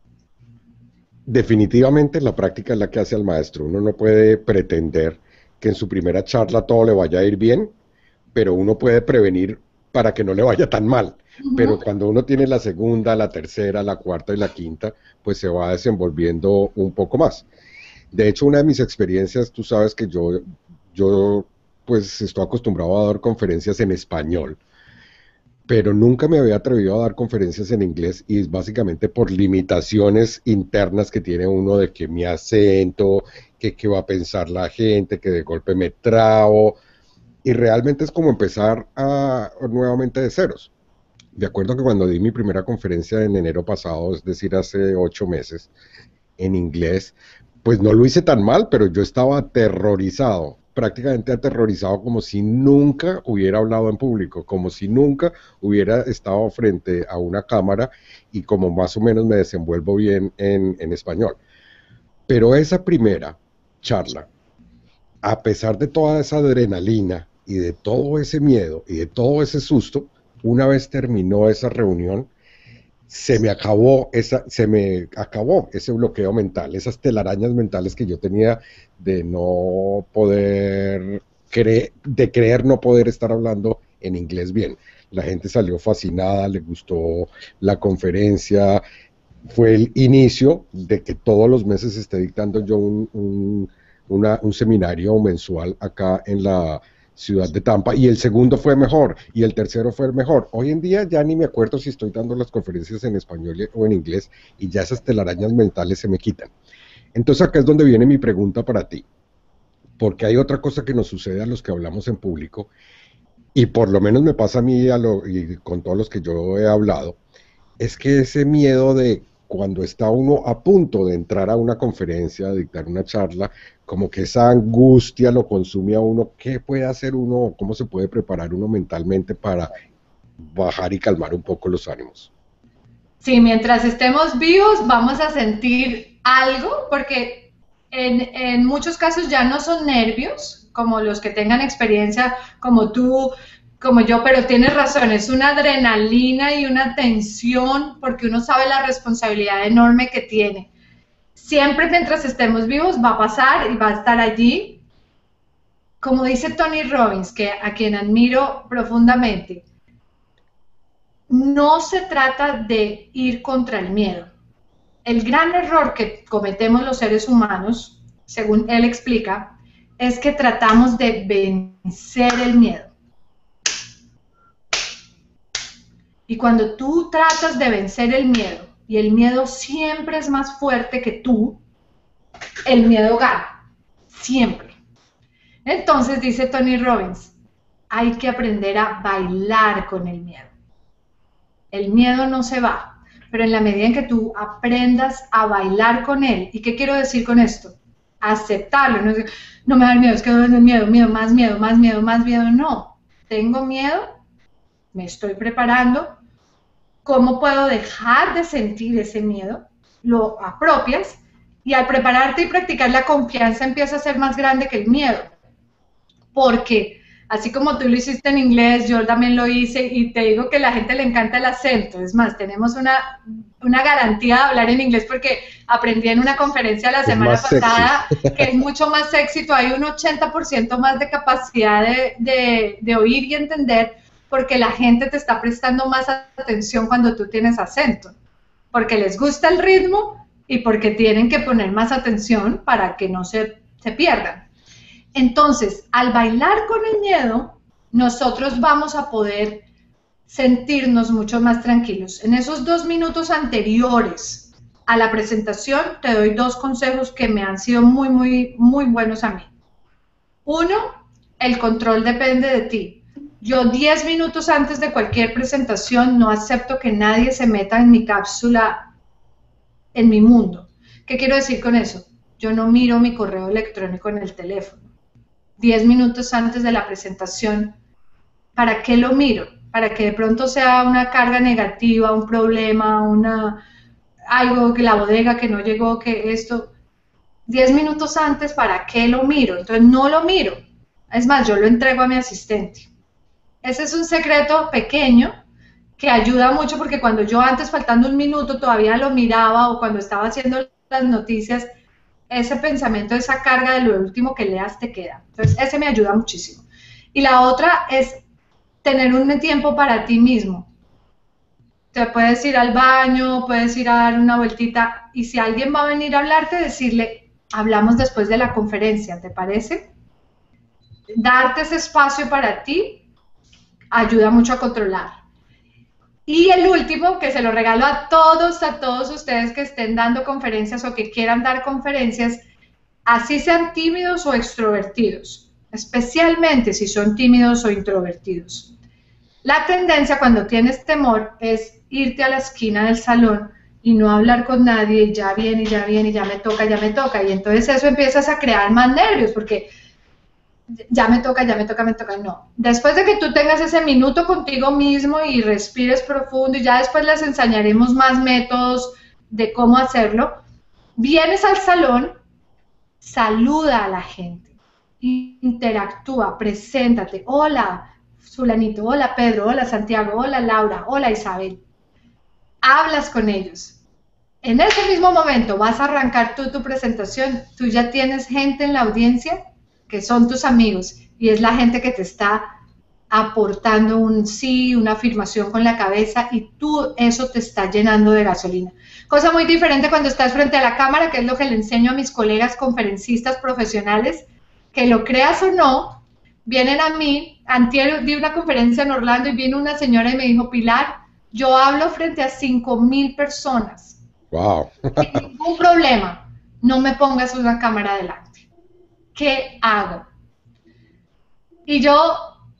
definitivamente la práctica es la que hace al maestro. Uno no puede pretender que en su primera charla todo le vaya a ir bien, pero uno puede prevenir para que no le vaya tan mal. Uh-huh. Pero cuando uno tiene la segunda, la tercera, la cuarta y la quinta, pues se va desenvolviendo un poco más. De hecho, una de mis experiencias, tú sabes que yo, yo pues estoy acostumbrado a dar conferencias en español, pero nunca me había atrevido a dar conferencias en inglés y es básicamente por limitaciones internas que tiene uno de que mi acento, que qué va a pensar la gente, que de golpe me trabo, y realmente es como empezar a, nuevamente de ceros. De acuerdo que cuando di mi primera conferencia en enero pasado, es decir, hace ocho meses, en inglés, pues no lo hice tan mal, pero yo estaba aterrorizado, prácticamente aterrorizado, como si nunca hubiera hablado en público, como si nunca hubiera estado frente a una cámara y como más o menos me desenvuelvo bien en, en español. Pero esa primera charla, a pesar de toda esa adrenalina y de todo ese miedo y de todo ese susto, una vez terminó esa reunión, se me acabó esa, se me acabó ese bloqueo mental, esas telarañas mentales que yo tenía de no poder creer, de creer no poder estar hablando en inglés bien. La gente salió fascinada, le gustó la conferencia, fue el inicio de que todos los meses esté dictando yo un, un, una, un seminario mensual acá en la ciudad de Tampa, y el segundo fue mejor, y el tercero fue el mejor. Hoy en día ya ni me acuerdo si estoy dando las conferencias en español o en inglés, y ya esas telarañas mentales se me quitan. Entonces acá es donde viene mi pregunta para ti, porque hay otra cosa que nos sucede a los que hablamos en público, y por lo menos me pasa a mí a lo, y con todos los que yo he hablado, es que ese miedo de cuando está uno a punto de entrar a una conferencia, a dictar una charla, como que esa angustia lo consume a uno. ¿Qué puede hacer uno? ¿Cómo se puede preparar uno mentalmente para bajar y calmar un poco los ánimos? Sí, mientras estemos vivos vamos a sentir algo, porque en, en muchos casos ya no son nervios, como los que tengan experiencia como tú, como yo, pero tienes razón, es una adrenalina y una tensión porque uno sabe la responsabilidad enorme que tiene. Siempre mientras estemos vivos va a pasar y va a estar allí. Como dice Tony Robbins, que a quien admiro profundamente, no se trata de ir contra el miedo. El gran error que cometemos los seres humanos, según él explica, es que tratamos de vencer el miedo. Y cuando tú tratas de vencer el miedo, y el miedo siempre es más fuerte que tú, el miedo gana, siempre. Entonces dice Tony Robbins, hay que aprender a bailar con el miedo. El miedo no se va, pero en la medida en que tú aprendas a bailar con él, ¿y qué quiero decir con esto? Aceptarlo, no, no me da miedo, es que no es miedo, miedo, más miedo, más miedo, más miedo, no. Tengo miedo, me estoy preparando. ¿Cómo puedo dejar de sentir ese miedo? Lo apropias y al prepararte y practicar la confianza empieza a ser más grande que el miedo. Porque así como tú lo hiciste en inglés, yo también lo hice y te digo que a la gente le encanta el acento. Es más, tenemos una, una garantía de hablar en inglés porque aprendí en una conferencia la semana pasada que es mucho más sexy. Hay un ochenta por ciento más de capacidad de, de, de oír y entender porque la gente te está prestando más atención cuando tú tienes acento. Porque les gusta el ritmo y porque tienen que poner más atención para que no se, se pierdan. Entonces, al bailar con el miedo, nosotros vamos a poder sentirnos mucho más tranquilos. En esos dos minutos anteriores a la presentación, te doy dos consejos que me han sido muy, muy, muy buenos a mí. Uno, el control depende de ti. Yo diez minutos antes de cualquier presentación no acepto que nadie se meta en mi cápsula, en mi mundo. ¿Qué quiero decir con eso? Yo no miro mi correo electrónico en el teléfono. diez minutos antes de la presentación, ¿para qué lo miro? Para que de pronto sea una carga negativa, un problema, una, algo que la bodega que no llegó, que esto. diez minutos antes, ¿para qué lo miro? Entonces no lo miro. Es más, yo lo entrego a mi asistente. Ese es un secreto pequeño que ayuda mucho porque cuando yo antes, faltando un minuto, todavía lo miraba o cuando estaba haciendo las noticias, ese pensamiento, esa carga de lo último que leas te queda. Entonces, ese me ayuda muchísimo. Y la otra es tener un tiempo para ti mismo. Te puedes ir al baño, puedes ir a dar una vueltita y si alguien va a venir a hablarte, decirle, hablamos después de la conferencia, ¿te parece? Darte ese espacio para ti ayuda mucho a controlar. Y el último, que se lo regalo a todos, a todos ustedes que estén dando conferencias o que quieran dar conferencias, así sean tímidos o extrovertidos, especialmente si son tímidos o introvertidos. La tendencia cuando tienes temor es irte a la esquina del salón y no hablar con nadie, y ya viene, y ya viene, y ya me toca, ya me toca, y entonces eso empiezas a crear más nervios, porque ya me toca, ya me toca, me toca, no. Después de que tú tengas ese minuto contigo mismo y respires profundo y ya después les enseñaremos más métodos de cómo hacerlo, vienes al salón, saluda a la gente, interactúa, preséntate, hola Fulanito, hola Pedro, hola Santiago, hola Laura, hola Isabel, hablas con ellos. En ese mismo momento vas a arrancar tú tu presentación, tú ya tienes gente en la audiencia que son tus amigos, y es la gente que te está aportando un sí, una afirmación con la cabeza, y tú eso te está llenando de gasolina. Cosa muy diferente cuando estás frente a la cámara, que es lo que le enseño a mis colegas conferencistas profesionales, que lo creas o no, vienen a mí, antier di una conferencia en Orlando, y vino una señora y me dijo, Pilar, yo hablo frente a cinco mil personas. Wow. Sin ningún problema, no me pongas una cámara delante. ¿Qué hago? Y yo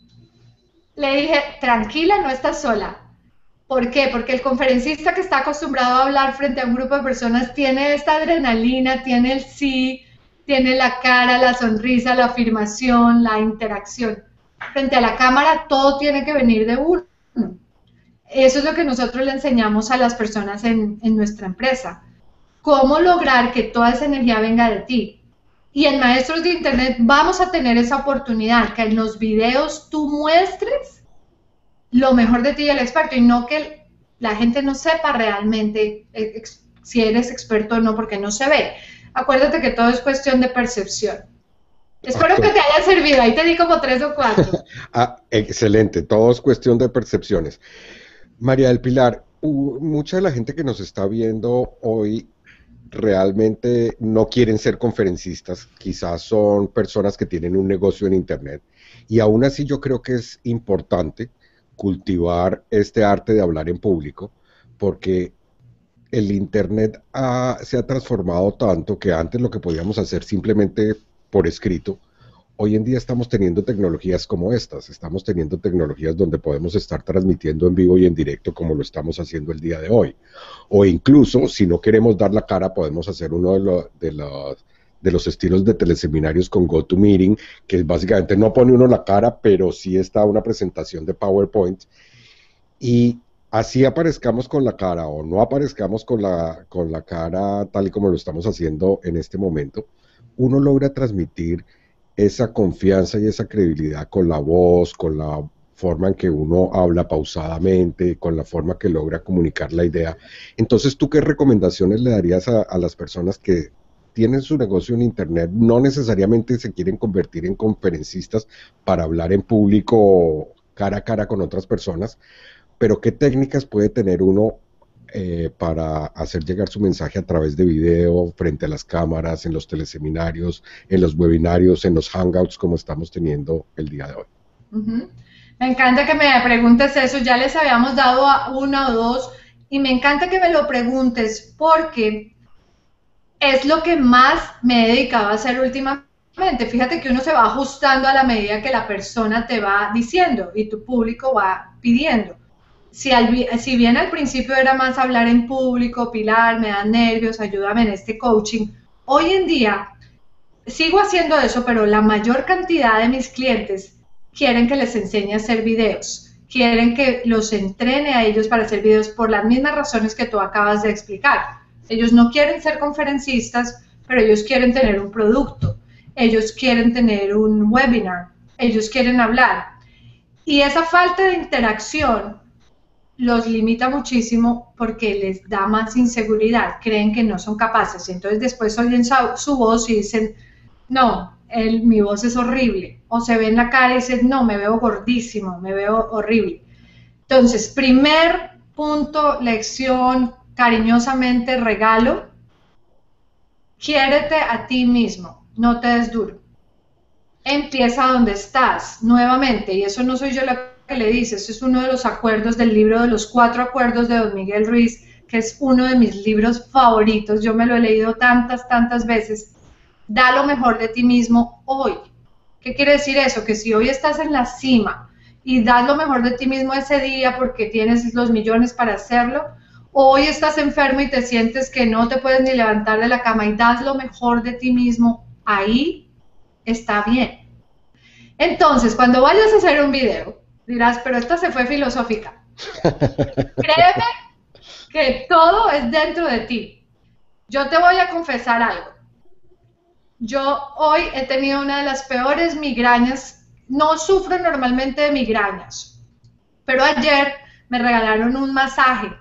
le dije, tranquila, no estás sola. ¿Por qué? Porque el conferencista que está acostumbrado a hablar frente a un grupo de personas tiene esta adrenalina, tiene el sí, tiene la cara, la sonrisa, la afirmación, la interacción. Frente a la cámara todo tiene que venir de uno. Eso es lo que nosotros le enseñamos a las personas en, en nuestra empresa. ¿Cómo lograr que toda esa energía venga de ti? Y en Maestros de Internet vamos a tener esa oportunidad, que en los videos tú muestres lo mejor de ti y el experto, y no que la gente no sepa realmente ex, si eres experto o no, porque no se ve. Acuérdate que todo es cuestión de percepción. Espero que te haya servido, ahí te di como tres o cuatro. Ah, excelente, todo es cuestión de percepciones. María del Pilar, uh, mucha de la gente que nos está viendo hoy realmente no quieren ser conferencistas, quizás son personas que tienen un negocio en Internet, y aún así yo creo que es importante cultivar este arte de hablar en público, porque el Internet ha, se ha transformado tanto que antes lo que podíamos hacer simplemente por escrito, hoy en día estamos teniendo tecnologías como estas, estamos teniendo tecnologías donde podemos estar transmitiendo en vivo y en directo como lo estamos haciendo el día de hoy. O incluso, si no queremos dar la cara, podemos hacer uno de, lo, de, los, de los estilos de teleseminarios con GoToMeeting, que básicamente no pone uno la cara, pero sí está una presentación de PowerPoint. Y así aparezcamos con la cara o no aparezcamos con la, con la cara tal y como lo estamos haciendo en este momento, uno logra transmitir esa confianza y esa credibilidad con la voz, con la forma en que uno habla pausadamente, con la forma que logra comunicar la idea. Entonces, ¿tú qué recomendaciones le darías a, a las personas que tienen su negocio en Internet, no necesariamente se quieren convertir en conferencistas para hablar en público cara a cara con otras personas, pero qué técnicas puede tener uno Eh, para hacer llegar su mensaje a través de video, frente a las cámaras, en los teleseminarios, en los webinarios, en los hangouts como estamos teniendo el día de hoy? Uh-huh. Me encanta que me preguntes eso, ya les habíamos dado a una o dos, y me encanta que me lo preguntes porque es lo que más me he dedicado a hacer últimamente. Fíjate que uno se va ajustando a la medida que la persona te va diciendo y tu público va pidiendo. Si, al, si bien al principio era más hablar en público, Pilar, me dan nervios, ayúdame en este coaching, hoy en día sigo haciendo eso, pero la mayor cantidad de mis clientes quieren que les enseñe a hacer videos, quieren que los entrene a ellos para hacer videos por las mismas razones que tú acabas de explicar. Ellos no quieren ser conferencistas, pero ellos quieren tener un producto, ellos quieren tener un webinar, ellos quieren hablar. Y esa falta de interacción los limita muchísimo porque les da más inseguridad, creen que no son capaces, y entonces después oyen su, su voz y dicen, no, el, mi voz es horrible, o se ven la cara y dicen, no, me veo gordísimo, me veo horrible. Entonces, primer punto, lección, cariñosamente regalo, quiérete a ti mismo, no te des duro. Empieza donde estás, nuevamente, y eso no soy yo la que le dice, eso es uno de los acuerdos del libro de los cuatro acuerdos de Don Miguel Ruiz, que es uno de mis libros favoritos, yo me lo he leído tantas, tantas veces. Da lo mejor de ti mismo hoy. ¿Qué quiere decir eso? Que si hoy estás en la cima y das lo mejor de ti mismo ese día porque tienes los millones para hacerlo, o hoy estás enfermo y te sientes que no te puedes ni levantar de la cama y das lo mejor de ti mismo, ahí está bien. Entonces, cuando vayas a hacer un video, dirás, pero esta se fue filosófica. Créeme que todo es dentro de ti. Yo te voy a confesar algo. Yo hoy he tenido una de las peores migrañas. No sufro normalmente de migrañas, pero ayer me regalaron un masaje.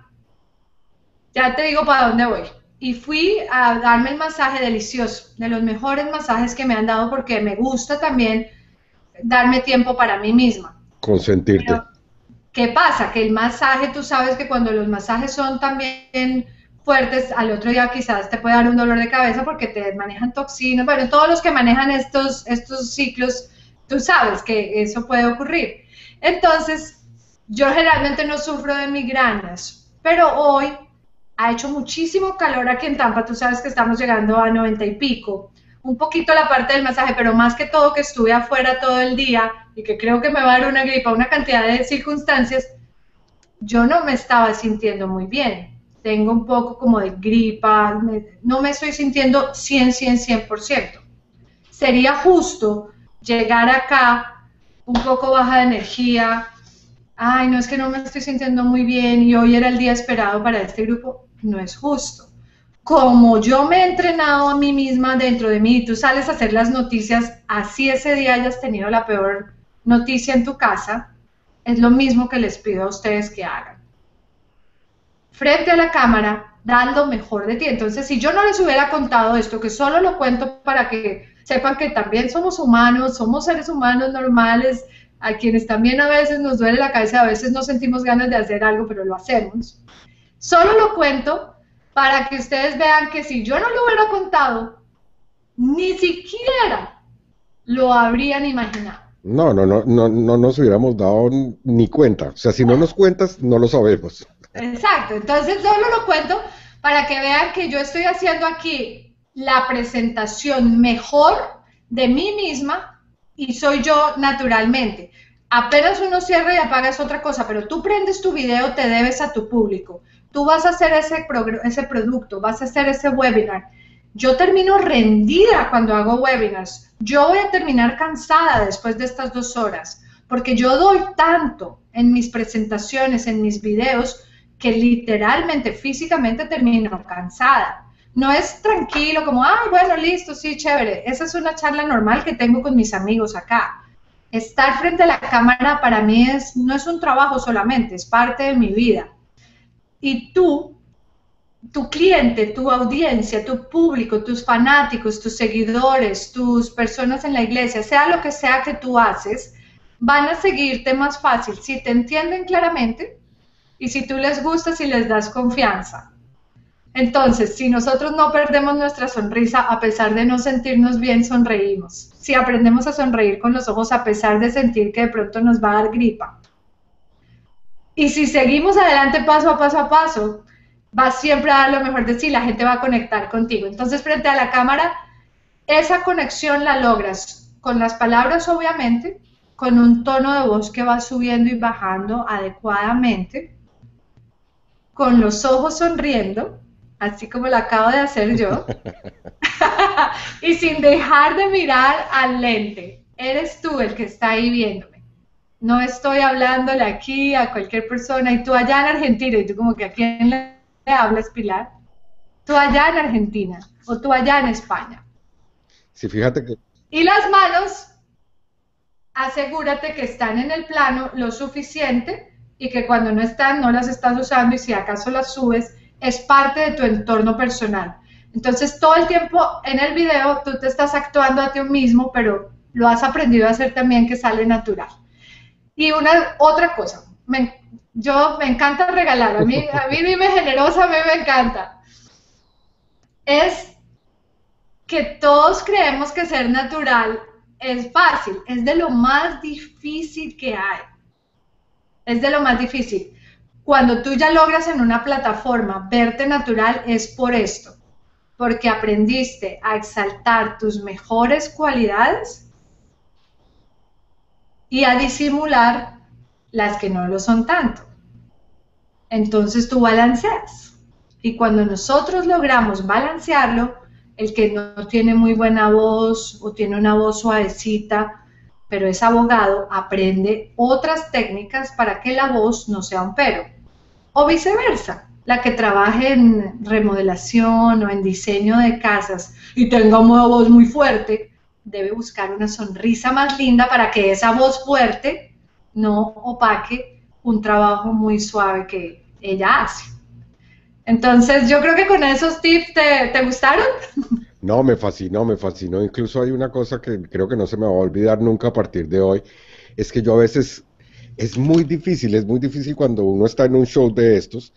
Ya te digo para dónde voy. Y fui a darme el masaje delicioso, de los mejores masajes que me han dado porque me gusta también darme tiempo para mí misma. Consentirte. Pero, ¿qué pasa? Que el masaje, tú sabes que cuando los masajes son también fuertes, al otro día quizás te puede dar un dolor de cabeza porque te manejan toxinas. Bueno, todos los que manejan estos, estos ciclos, tú sabes que eso puede ocurrir. Entonces, yo generalmente no sufro de migrañas, pero hoy ha hecho muchísimo calor aquí en Tampa, tú sabes que estamos llegando a noventa y pico. Un poquito la parte del masaje, pero más que todo que estuve afuera todo el día y que creo que me va a dar una gripa, una cantidad de circunstancias, yo no me estaba sintiendo muy bien. Tengo un poco como de gripa, me, no me estoy sintiendo cien, cien, cien por ciento. Sería justo llegar acá un poco baja de energía, ay, no es que no me estoy sintiendo muy bien y hoy era el día esperado para este grupo, no es justo. Como yo me he entrenado a mí misma dentro de mí, y tú sales a hacer las noticias, así ese día hayas tenido la peor noticia en tu casa, es lo mismo que les pido a ustedes que hagan. Frente a la cámara, dan lo mejor de ti. Entonces, si yo no les hubiera contado esto, que solo lo cuento para que sepan que también somos humanos, somos seres humanos normales, a quienes también a veces nos duele la cabeza, a veces no sentimos ganas de hacer algo, pero lo hacemos. Solo lo cuento para que ustedes vean que si yo no lo hubiera contado, ni siquiera lo habrían imaginado. No, no, no, no, no nos hubiéramos dado ni cuenta. O sea, si no nos cuentas, no lo sabemos. Exacto, entonces solo lo cuento para que vean que yo estoy haciendo aquí la presentación mejor de mí misma y soy yo naturalmente. Apenas uno cierra y apaga es otra cosa, pero tú prendes tu video, te debes a tu público. Tú vas a hacer ese, ese producto, vas a hacer ese webinar. Yo termino rendida cuando hago webinars. Yo voy a terminar cansada después de estas dos horas, porque yo doy tanto en mis presentaciones, en mis videos, que literalmente, físicamente termino cansada. No es tranquilo, como, ay, bueno, listo, sí, chévere. Esa es una charla normal que tengo con mis amigos acá. Estar frente a la cámara para mí es, no es un trabajo solamente, es parte de mi vida. Y tú, tu cliente, tu audiencia, tu público, tus fanáticos, tus seguidores, tus personas en la iglesia, sea lo que sea que tú haces, van a seguirte más fácil si te entienden claramente y si tú les gustas y les das confianza. Entonces, si nosotros no perdemos nuestra sonrisa, a pesar de no sentirnos bien, sonreímos. Si aprendemos a sonreír con los ojos, a pesar de sentir que de pronto nos va a dar gripa. Y si seguimos adelante paso a paso a paso, vas siempre a dar lo mejor de sí, la gente va a conectar contigo. Entonces, frente a la cámara, esa conexión la logras con las palabras, obviamente, con un tono de voz que va subiendo y bajando adecuadamente, con los ojos sonriendo, así como lo acabo de hacer yo, y sin dejar de mirar al lente. Eres tú el que está ahí viéndome. No estoy hablándole aquí a cualquier persona, y tú allá en Argentina, y tú como que ¿a quién le hablas, Pilar? Tú allá en Argentina, o tú allá en España. Sí, fíjate que... Y las manos, asegúrate que están en el plano lo suficiente, y que cuando no están, no las estás usando, y si acaso las subes, es parte de tu entorno personal. Entonces, todo el tiempo en el video tú te estás actuando a ti mismo, pero lo has aprendido a hacer también, que sale natural. Y una otra cosa, me, yo me encanta regalar, a mí, a mí dime generosa, a mí me encanta. Es que todos creemos que ser natural es fácil, es de lo más difícil que hay. Es de lo más difícil. Cuando tú ya logras en una plataforma verte natural, es por esto, porque aprendiste a exaltar tus mejores cualidades y a disimular las que no lo son tanto. Entonces tú balanceas, y cuando nosotros logramos balancearlo, el que no tiene muy buena voz o tiene una voz suavecita, pero es abogado, aprende otras técnicas para que la voz no sea un pero. O viceversa, la que trabaje en remodelación o en diseño de casas y tenga una voz muy fuerte, debe buscar una sonrisa más linda para que esa voz fuerte no opaque un trabajo muy suave que ella hace. Entonces, yo creo que con esos tips, ¿te, te gustaron? No, me fascinó, me fascinó. Incluso hay una cosa que creo que no se me va a olvidar nunca a partir de hoy, es que yo a veces... Es muy difícil, es muy difícil cuando uno está en un show de estos,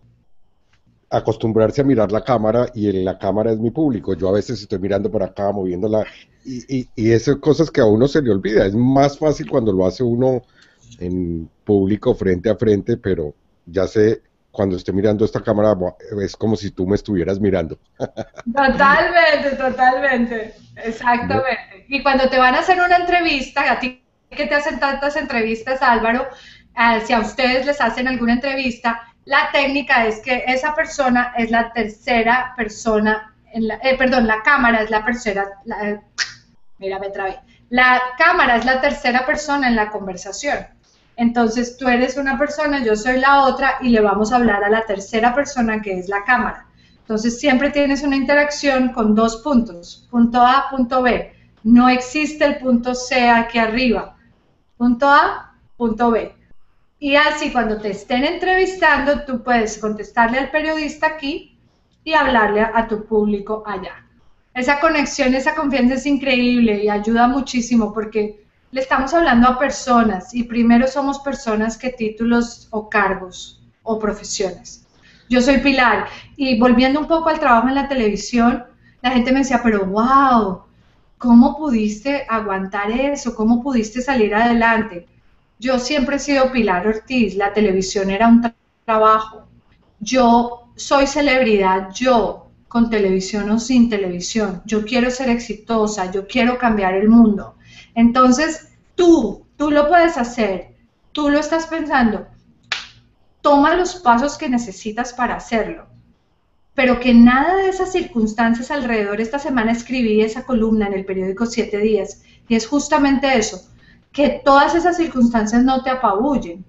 acostumbrarse a mirar la cámara, y en la cámara es mi público. Yo a veces estoy mirando por acá, moviéndola, y, y, y esas cosas que a uno se le olvida. Es más fácil cuando lo hace uno en público, frente a frente, pero ya sé, cuando esté mirando esta cámara, es como si tú me estuvieras mirando. Totalmente, totalmente, exactamente. Y cuando te van a hacer una entrevista, a ti que te hacen tantas entrevistas, Álvaro, eh, si a ustedes les hacen alguna entrevista, la técnica es que esa persona es la tercera persona, en la, eh, perdón, la cámara es la tercera, la, eh, mira, me trabé, la cámara es la tercera persona en la conversación. Entonces tú eres una persona, yo soy la otra, y le vamos a hablar a la tercera persona, que es la cámara. Entonces siempre tienes una interacción con dos puntos, punto A, punto B. No existe el punto C aquí arriba. Punto A, punto B. Y así cuando te estén entrevistando, tú puedes contestarle al periodista aquí y hablarle a, a tu público allá. Esa conexión, esa confianza es increíble y ayuda muchísimo, porque le estamos hablando a personas, y primero somos personas que títulos o cargos o profesiones. Yo soy Pilar, y volviendo un poco al trabajo en la televisión, la gente me decía, pero wow, ¿cómo pudiste aguantar eso? ¿Cómo pudiste salir adelante? Yo siempre he sido Pilar Ortiz, la televisión era un tra trabajo. Yo soy celebridad, yo, con televisión o sin televisión. Yo quiero ser exitosa, yo quiero cambiar el mundo. Entonces, tú, tú lo puedes hacer, tú lo estás pensando, toma los pasos que necesitas para hacerlo, pero que nada de esas circunstancias alrededor. Esta semana escribí esa columna en el periódico Siete Días, y es justamente eso, que todas esas circunstancias no te apabullen.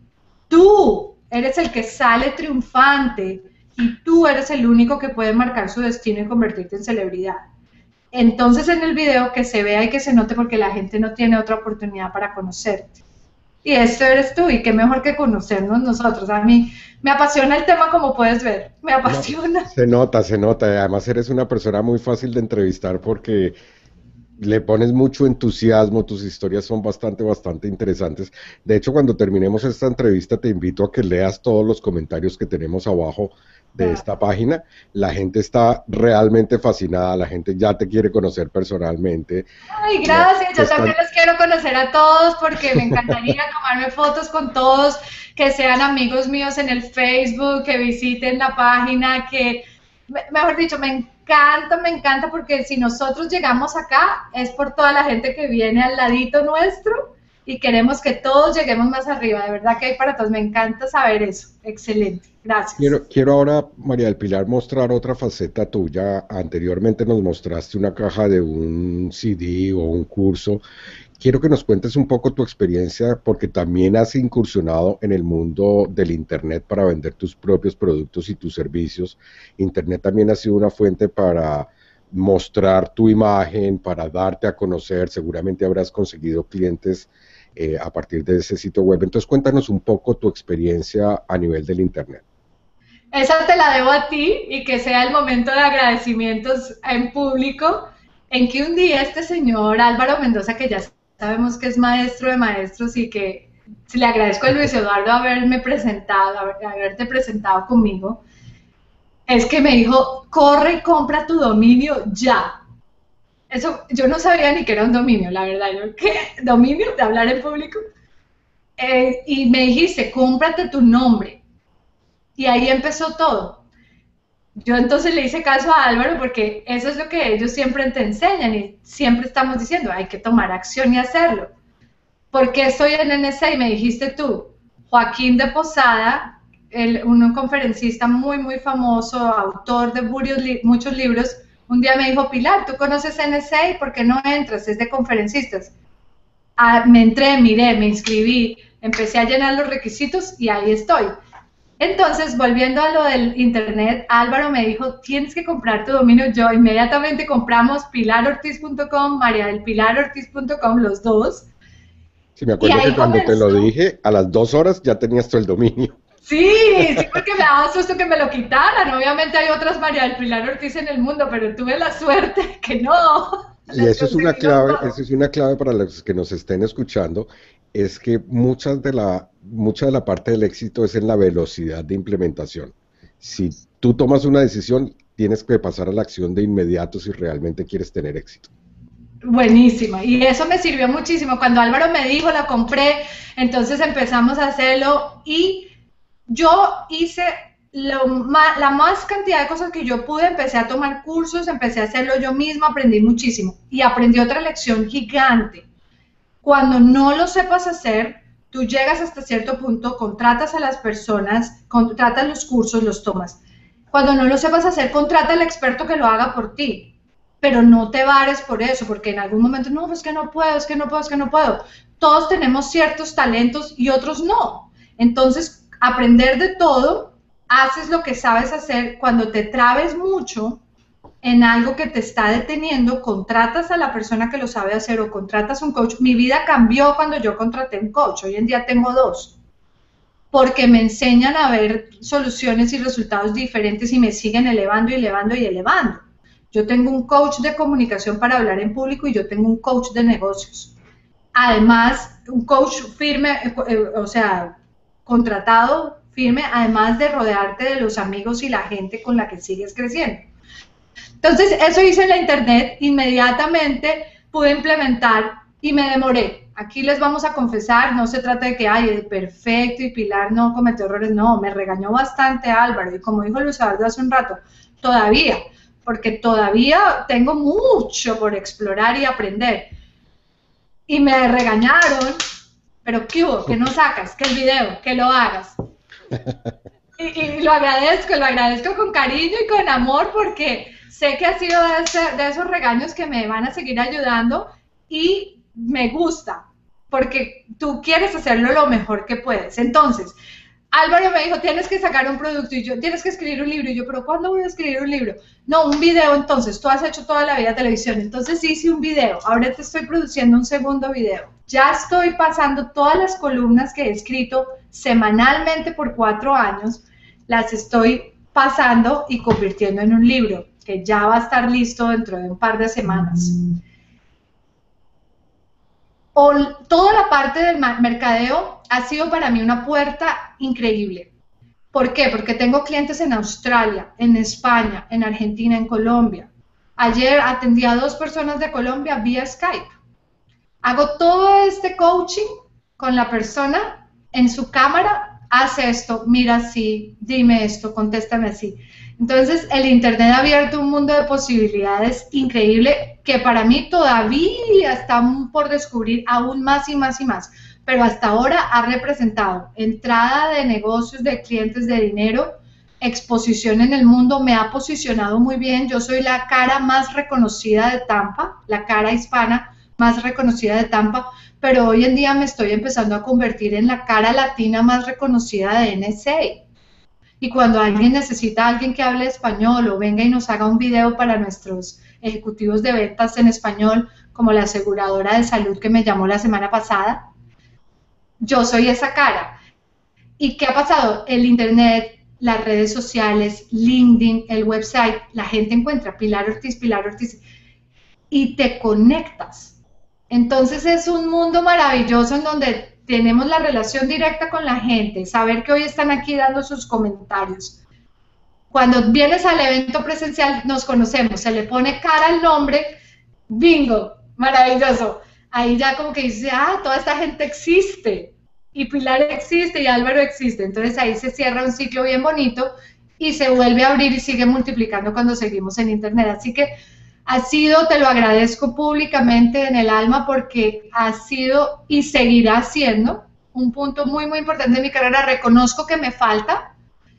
Tú eres el que sale triunfante, y tú eres el único que puede marcar su destino y convertirte en celebridad. Entonces, en el video, que se vea y que se note, porque la gente no tiene otra oportunidad para conocerte. Y esto eres tú, y qué mejor que conocernos nosotros. A mí me apasiona el tema, como puedes ver, me apasiona. No, se nota, se nota. Además eres una persona muy fácil de entrevistar porque le pones mucho entusiasmo, tus historias son bastante, bastante interesantes. De hecho, cuando terminemos esta entrevista, te invito a que leas todos los comentarios que tenemos abajo de esta página. La gente está realmente fascinada, la gente ya te quiere conocer personalmente. Ay, gracias, yo están... también los quiero conocer a todos, porque me encantaría tomarme fotos con todos, que sean amigos míos en el Facebook, que visiten la página, que, mejor dicho, me encanta, me encanta, porque si nosotros llegamos acá, es por toda la gente que viene al ladito nuestro, y queremos que todos lleguemos más arriba. De verdad que hay para todos, me encanta saber eso. Excelente, gracias. Quiero, quiero ahora, María del Pilar, mostrar otra faceta tuya. Anteriormente nos mostraste una caja de un C D o un curso. Quiero que nos cuentes un poco tu experiencia, porque también has incursionado en el mundo del Internet para vender tus propios productos y tus servicios. Internet también ha sido una fuente para mostrar tu imagen, para darte a conocer. Seguramente habrás conseguido clientes eh, a partir de ese sitio web. Entonces, cuéntanos un poco tu experiencia a nivel del Internet. Esa te la debo a ti, y que sea el momento de agradecimientos en público, en que un día este señor Álvaro Mendoza, que ya sabemos que es maestro de maestros, y que le agradezco a Luis Eduardo haberme presentado, haberte presentado conmigo, es que me dijo, corre y compra tu dominio ya. Eso, yo no sabía ni que era un dominio, la verdad. Yo, ¿qué? ¿Dominio? ¿De hablar en público? Eh, y me dijiste, cómprate tu nombre. Y ahí empezó todo. Yo entonces le hice caso a Álvaro, porque eso es lo que ellos siempre te enseñan, y siempre estamos diciendo, hay que tomar acción y hacerlo. ¿Por qué estoy en N S A? Y me dijiste tú, Joaquín de Posada, el, un conferencista muy, muy famoso, autor de muchos, muchos libros, un día me dijo, Pilar, ¿tú conoces N S A? ¿Por qué no entras? Es de conferencistas. Ah, me entré, miré, me inscribí, empecé a llenar los requisitos y ahí estoy. Entonces, volviendo a lo del Internet, Álvaro me dijo, tienes que comprar tu dominio. Yo inmediatamente compramos pilar ortiz punto com, maría del pilar ortiz punto com, los dos. Sí, me acuerdo que cuando comenzó... te lo dije, a las dos horas ya tenías todo el dominio. Sí, sí, porque me daba susto que me lo quitaran. Obviamente hay otras María del Pilar Ortiz en el mundo, pero tuve la suerte que no. Y eso es una clave, eso es una clave para los que nos estén escuchando, es que muchas de la, mucha de la parte del éxito es en la velocidad de implementación. Si tú tomas una decisión, tienes que pasar a la acción de inmediato si realmente quieres tener éxito. Buenísima, y eso me sirvió muchísimo. Cuando Álvaro me dijo, la compré, entonces empezamos a hacerlo, y yo hice lo más, la más cantidad de cosas que yo pude. Empecé a tomar cursos, empecé a hacerlo yo misma, aprendí muchísimo, y aprendí otra lección gigante. Cuando no lo sepas hacer, tú llegas hasta cierto punto, contratas a las personas, contratas los cursos, los tomas. Cuando no lo sepas hacer, contrata al experto que lo haga por ti, pero no te vares por eso, porque en algún momento, no, es que no puedo, es que no puedo, es que no puedo. Todos tenemos ciertos talentos y otros no. Entonces, aprender de todo, haces lo que sabes hacer. Cuando te trabes mucho en algo que te está deteniendo, contratas a la persona que lo sabe hacer o contratas un coach. Mi vida cambió cuando yo contraté un coach. Hoy en día tengo dos, porque me enseñan a ver soluciones y resultados diferentes, y me siguen elevando y elevando y elevando. Yo tengo un coach de comunicación para hablar en público, y yo tengo un coach de negocios. Además, un coach firme, o sea, contratado firme, además de rodearte de los amigos y la gente con la que sigues creciendo. Entonces, eso hice en la Internet. Inmediatamente pude implementar, y me demoré. Aquí les vamos a confesar, no se trata de que, ay, es perfecto y Pilar no cometió errores. No, me regañó bastante Álvaro, y como dijo Luis Eduardo hace un rato, todavía, porque todavía tengo mucho por explorar y aprender. y me regañaron, pero ¿qué hubo? ¿Que no sacas? ¿Que el video? ¿Que lo hagas? Y, y lo agradezco, lo agradezco con cariño y con amor porque sé que ha sido de, ese, de esos regaños que me van a seguir ayudando y me gusta, porque tú quieres hacerlo lo mejor que puedes. Entonces, Álvaro me dijo, tienes que sacar un producto, y yo, tienes que escribir un libro, y yo, ¿pero cuándo voy a escribir un libro? No, un video. Entonces, tú has hecho toda la vida televisión, entonces hice un video, ahora te estoy produciendo un segundo video. Ya estoy pasando todas las columnas que he escrito semanalmente por cuatro años, las estoy pasando y convirtiendo en un libro, que ya va a estar listo dentro de un par de semanas. O, toda la parte del mercadeo ha sido para mí una puerta increíble. ¿Por qué? Porque tengo clientes en Australia, en España, en Argentina, en Colombia. Ayer atendí a dos personas de Colombia vía Skype. Hago todo este coaching con la persona en su cámara, hace esto, mira así, dime esto, contéstame así. Entonces, el Internet ha abierto un mundo de posibilidades increíble que para mí todavía está por descubrir aún más y más y más. Pero hasta ahora ha representado entrada de negocios, de clientes, de dinero, exposición en el mundo, me ha posicionado muy bien. Yo soy la cara más reconocida de Tampa, la cara hispana más reconocida de Tampa, pero hoy en día me estoy empezando a convertir en la cara latina más reconocida de N S A. Y cuando alguien necesita a alguien que hable español o venga y nos haga un video para nuestros ejecutivos de ventas en español, como la aseguradora de salud que me llamó la semana pasada, yo soy esa cara. ¿Y qué ha pasado? El Internet, las redes sociales, LinkedIn, el website, la gente encuentra Pilar Ortiz, Pilar Ortiz, y te conectas. Entonces es un mundo maravilloso en donde tenemos la relación directa con la gente, saber que hoy están aquí dando sus comentarios. Cuando vienes al evento presencial nos conocemos, se le pone cara al nombre, bingo, maravilloso. Ahí ya como que dice, ah, toda esta gente existe, y Pilar existe, y Álvaro existe. Entonces ahí se cierra un ciclo bien bonito y se vuelve a abrir y sigue multiplicando cuando seguimos en Internet. Así que ha sido, te lo agradezco públicamente en el alma, porque ha sido y seguirá siendo un punto muy, muy importante de mi carrera. Reconozco que me falta,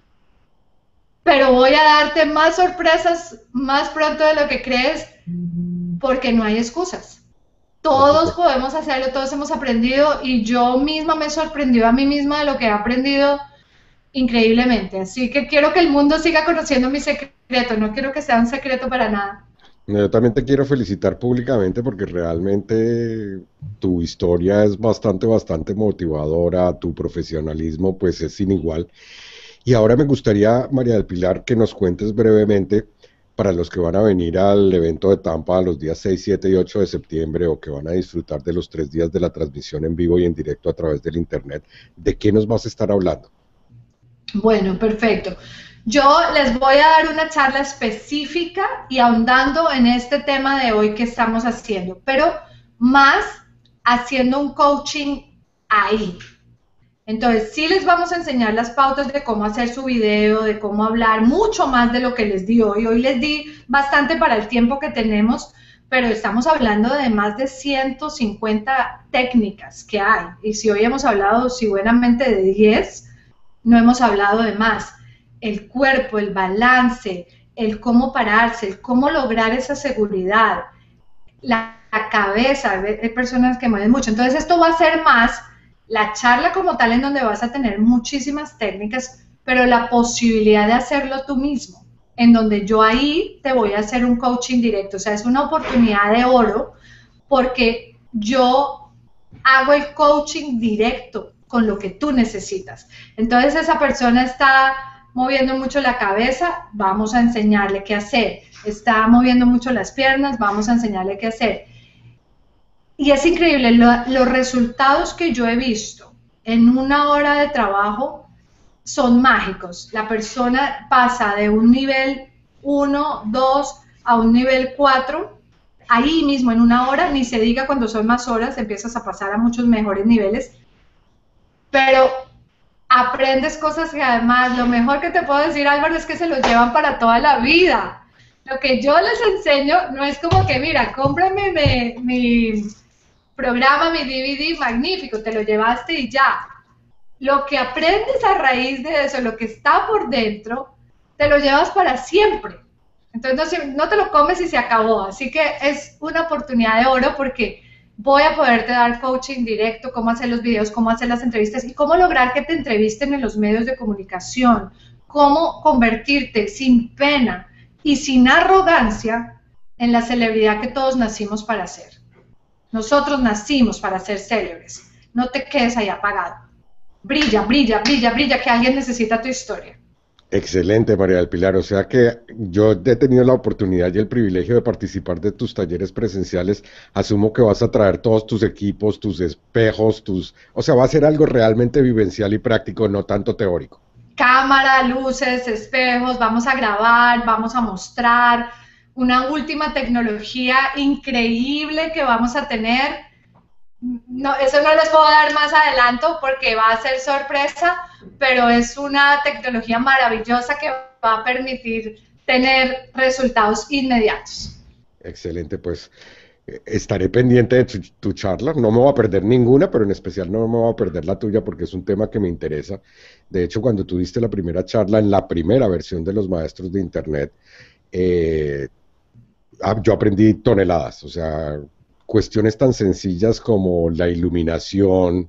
pero voy a darte más sorpresas más pronto de lo que crees, porque no hay excusas. Todos podemos hacerlo, todos hemos aprendido, y yo misma me he sorprendido a mí misma de lo que he aprendido increíblemente. Así que quiero que el mundo siga conociendo mi secreto, no quiero que sea un secreto para nada. Yo también te quiero felicitar públicamente porque realmente tu historia es bastante, bastante motivadora, tu profesionalismo pues es sin igual. Y ahora me gustaría, María del Pilar, que nos cuentes brevemente, para los que van a venir al evento de Tampa los días seis, siete y ocho de septiembre, o que van a disfrutar de los tres días de la transmisión en vivo y en directo a través del Internet, ¿de qué nos vas a estar hablando? Bueno, perfecto. Yo les voy a dar una charla específica y ahondando en este tema de hoy que estamos haciendo, pero más haciendo un coaching ahí. Entonces, sí les vamos a enseñar las pautas de cómo hacer su video, de cómo hablar, mucho más de lo que les di hoy. Hoy les di bastante para el tiempo que tenemos, pero estamos hablando de más de ciento cincuenta técnicas que hay. Y si hoy hemos hablado, si buenamente, de diez, no hemos hablado de más. El cuerpo, el balance, el cómo pararse, el cómo lograr esa seguridad, la, la cabeza, hay personas que mueven mucho. Entonces esto va a ser más la charla como tal, en donde vas a tener muchísimas técnicas, pero la posibilidad de hacerlo tú mismo, en donde yo ahí te voy a hacer un coaching directo. O sea, es una oportunidad de oro, porque yo hago el coaching directo con lo que tú necesitas. Entonces esa persona está moviendo mucho la cabeza, vamos a enseñarle qué hacer. Está moviendo mucho las piernas, vamos a enseñarle qué hacer. Y es increíble, lo, los resultados que yo he visto en una hora de trabajo son mágicos. La persona pasa de un nivel uno, dos a un nivel cuatro, ahí mismo en una hora, ni se diga cuando son más horas, empiezas a pasar a muchos mejores niveles, pero aprendes cosas que además, lo mejor que te puedo decir, Álvaro, es que se los llevan para toda la vida. Lo que yo les enseño no es como que, mira, cómprame mi, mi, programa mi D V D, magnífico, te lo llevaste y ya. Lo que aprendes a raíz de eso, lo que está por dentro, te lo llevas para siempre. Entonces no, no te lo comes y se acabó. Así que es una oportunidad de oro porque voy a poderte dar coaching directo, cómo hacer los videos, cómo hacer las entrevistas y cómo lograr que te entrevisten en los medios de comunicación, cómo convertirte sin pena y sin arrogancia en la celebridad que todos nacimos para ser. Nosotros nacimos para ser célebres. No te quedes ahí apagado. Brilla, brilla, brilla, brilla, que alguien necesita tu historia. Excelente, María del Pilar. O sea que yo he tenido la oportunidad y el privilegio de participar de tus talleres presenciales. Asumo que vas a traer todos tus equipos, tus espejos, tus... O sea, va a ser algo realmente vivencial y práctico, no tanto teórico. Cámara, luces, espejos, vamos a grabar, vamos a mostrar una última tecnología increíble que vamos a tener. No, eso no les puedo dar más adelanto porque va a ser sorpresa, pero es una tecnología maravillosa que va a permitir tener resultados inmediatos. Excelente, pues estaré pendiente de tu, tu charla, no me voy a perder ninguna, pero en especial no me voy a perder la tuya porque es un tema que me interesa. De hecho, cuando tuviste la primera charla en la primera versión de los maestros de Internet, eh, yo aprendí toneladas, o sea, cuestiones tan sencillas como la iluminación,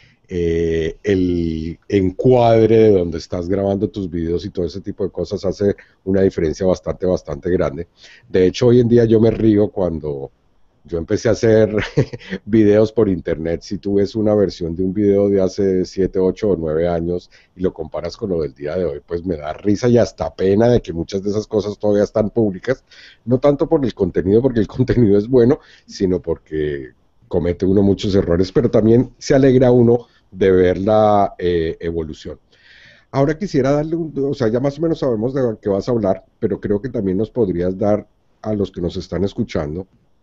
eh, el encuadre de donde estás grabando tus videos y todo ese tipo de cosas hace una diferencia bastante, bastante grande. De hecho, hoy en día yo me río cuando yo empecé a hacer videos por internet. Si tú ves una versión de un video de hace siete, ocho o nueve años y lo comparas con lo del día de hoy, pues me da risa y hasta pena de que muchas de esas cosas todavía están públicas, no tanto por el contenido, porque el contenido es bueno, sino porque comete uno muchos errores, pero también se alegra uno de ver la eh, evolución. Ahora quisiera darle un, o sea, ya más o menos sabemos de qué vas a hablar, pero creo que también nos podrías dar a los que nos están escuchando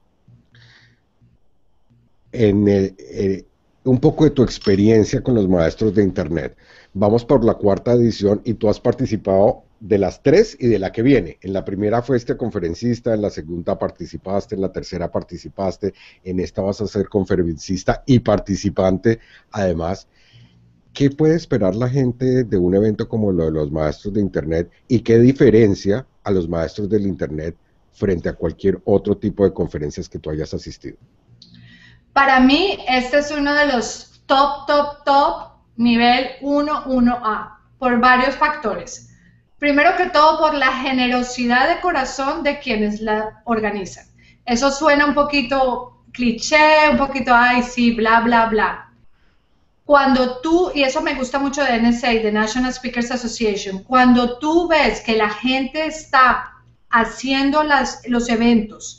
en el, eh, un poco de tu experiencia con los maestros de Internet. Vamos por la cuarta edición y tú has participado de las tres y de la que viene. En la primera fuiste conferencista, en la segunda participaste, en la tercera participaste, en esta vas a ser conferencista y participante además. ¿Qué puede esperar la gente de un evento como lo de los maestros de Internet y qué diferencia a los maestros del Internet frente a cualquier otro tipo de conferencias que tú hayas asistido? Para mí, este es uno de los top, top, top, nivel uno, uno A, por varios factores. Primero que todo, por la generosidad de corazón de quienes la organizan. Eso suena un poquito cliché, un poquito, ay, sí, bla, bla, bla. Cuando tú, y eso me gusta mucho de N S A, de National Speakers Association, cuando tú ves que la gente está haciendo las, los eventos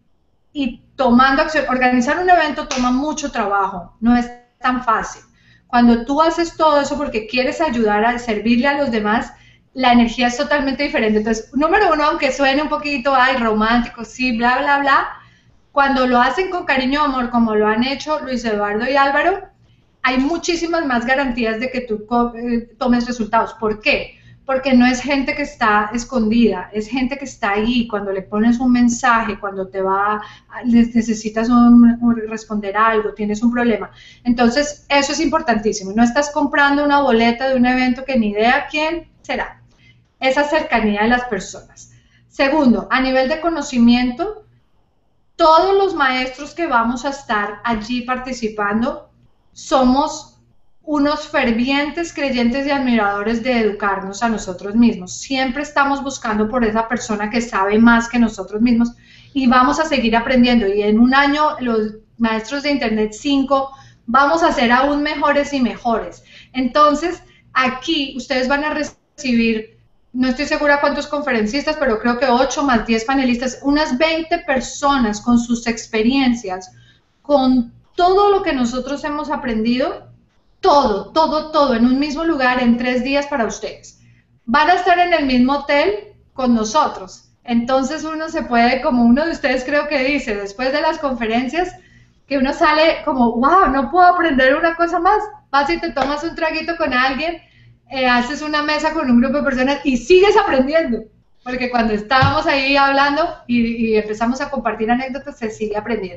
y tomando acción, organizar un evento toma mucho trabajo, no es tan fácil. Cuando tú haces todo eso porque quieres ayudar a servirle a los demás, la energía es totalmente diferente. Entonces, número uno, aunque suene un poquito, ay, romántico, sí, bla, bla, bla, cuando lo hacen con cariño y amor, como lo han hecho Luis Eduardo y Álvaro, hay muchísimas más garantías de que tú eh, tomes resultados. ¿Por qué? Porque no es gente que está escondida, es gente que está ahí cuando le pones un mensaje, cuando te va, necesitas un, un, responder algo, tienes un problema. Entonces, eso es importantísimo. No estás comprando una boleta de un evento que ni idea quién será. Esa cercanía de las personas. Segundo, a nivel de conocimiento, todos los maestros que vamos a estar allí participando somos unos fervientes creyentes y admiradores de educarnos a nosotros mismos. Siempre estamos buscando por esa persona que sabe más que nosotros mismos y vamos a seguir aprendiendo. Y en un año, los maestros de Internet cinco, vamos a ser aún mejores y mejores. Entonces, aquí ustedes van a recibir, no estoy segura cuántos conferencistas, pero creo que ocho más diez panelistas, unas veinte personas con sus experiencias, con todo lo que nosotros hemos aprendido, todo, todo, todo, en un mismo lugar, en tres días para ustedes. Van a estar en el mismo hotel con nosotros. Entonces uno se puede, como uno de ustedes creo que dice, después de las conferencias, que uno sale como, wow, no puedo aprender una cosa más. Vas y te tomas un traguito con alguien, eh, haces una mesa con un grupo de personas y sigues aprendiendo. Porque cuando estábamos ahí hablando y, y empezamos a compartir anécdotas, se sigue aprendiendo.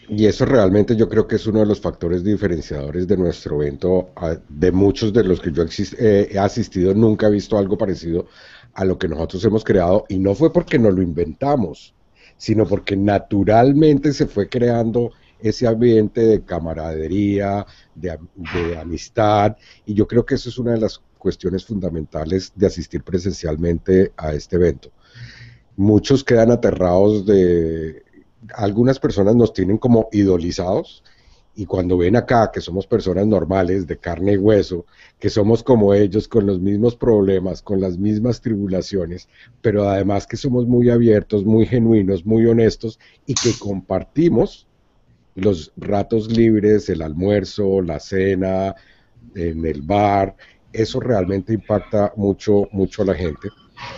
Y eso realmente yo creo que es uno de los factores diferenciadores de nuestro evento. A- De muchos de los que yo exis- eh, he asistido, nunca he visto algo parecido a lo que nosotros hemos creado. Y no fue porque nos lo inventamos, sino porque naturalmente se fue creando ese ambiente de camaradería, de, am- de amistad. Y yo creo que eso es una de las cuestiones fundamentales de asistir presencialmente a este evento. Muchos quedan aterrados de, algunas personas nos tienen como idolizados y cuando ven acá que somos personas normales, de carne y hueso, que somos como ellos, con los mismos problemas, con las mismas tribulaciones, pero además que somos muy abiertos, muy genuinos, muy honestos y que compartimos los ratos libres, el almuerzo, la cena, en el bar, eso realmente impacta mucho, mucho a la gente.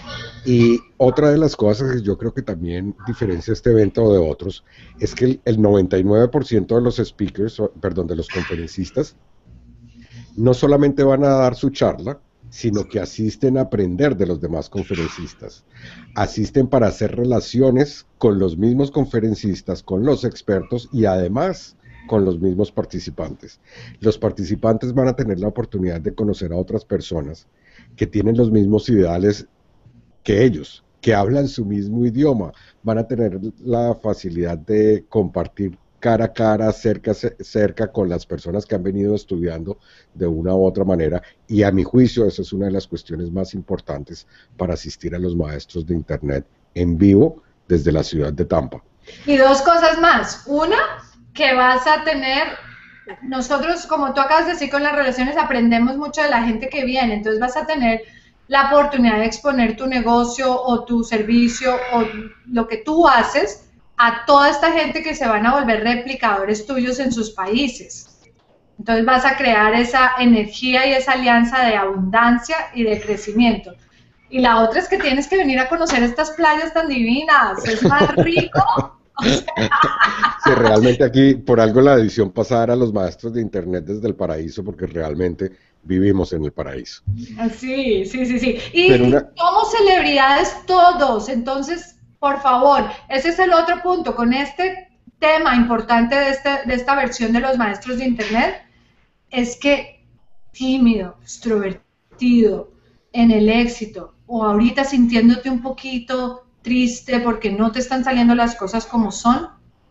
Y otra de las cosas que yo creo que también diferencia este evento de otros es que el, el noventa y nueve por ciento de los speakers, o, perdón, de los conferencistas, no solamente van a dar su charla, sino que asisten a aprender de los demás conferencistas. Asisten para hacer relaciones con los mismos conferencistas, con los expertos y además con los mismos participantes. Los participantes van a tener la oportunidad de conocer a otras personas que tienen los mismos ideales que ellos, que hablan su mismo idioma, van a tener la facilidad de compartir cara a cara, cerca, cerca con las personas que han venido estudiando de una u otra manera, y a mi juicio esa es una de las cuestiones más importantes para asistir a los maestros de Internet en vivo desde la ciudad de Tampa. Y dos cosas más. Una, que vas a tener, nosotros, como tú acabas de decir, con las relaciones aprendemos mucho de la gente que viene, entonces vas a tener la oportunidad de exponer tu negocio o tu servicio o lo que tú haces a toda esta gente que se van a volver replicadores tuyos en sus países. Entonces vas a crear esa energía y esa alianza de abundancia y de crecimiento. Y la otra es que tienes que venir a conocer estas playas tan divinas, es más rico. O sea... Sí, realmente aquí, por algo la edición pasada era los maestros de Internet desde el paraíso, porque realmente vivimos en el paraíso. Sí, sí, sí, sí. Y, Pero y una, somos celebridades todos, entonces, por favor, ese es el otro punto. Con este tema importante de, este, de esta versión de los maestros de Internet, es que tímido, extrovertido, en el éxito, o ahorita sintiéndote un poquito triste porque no te están saliendo las cosas como son,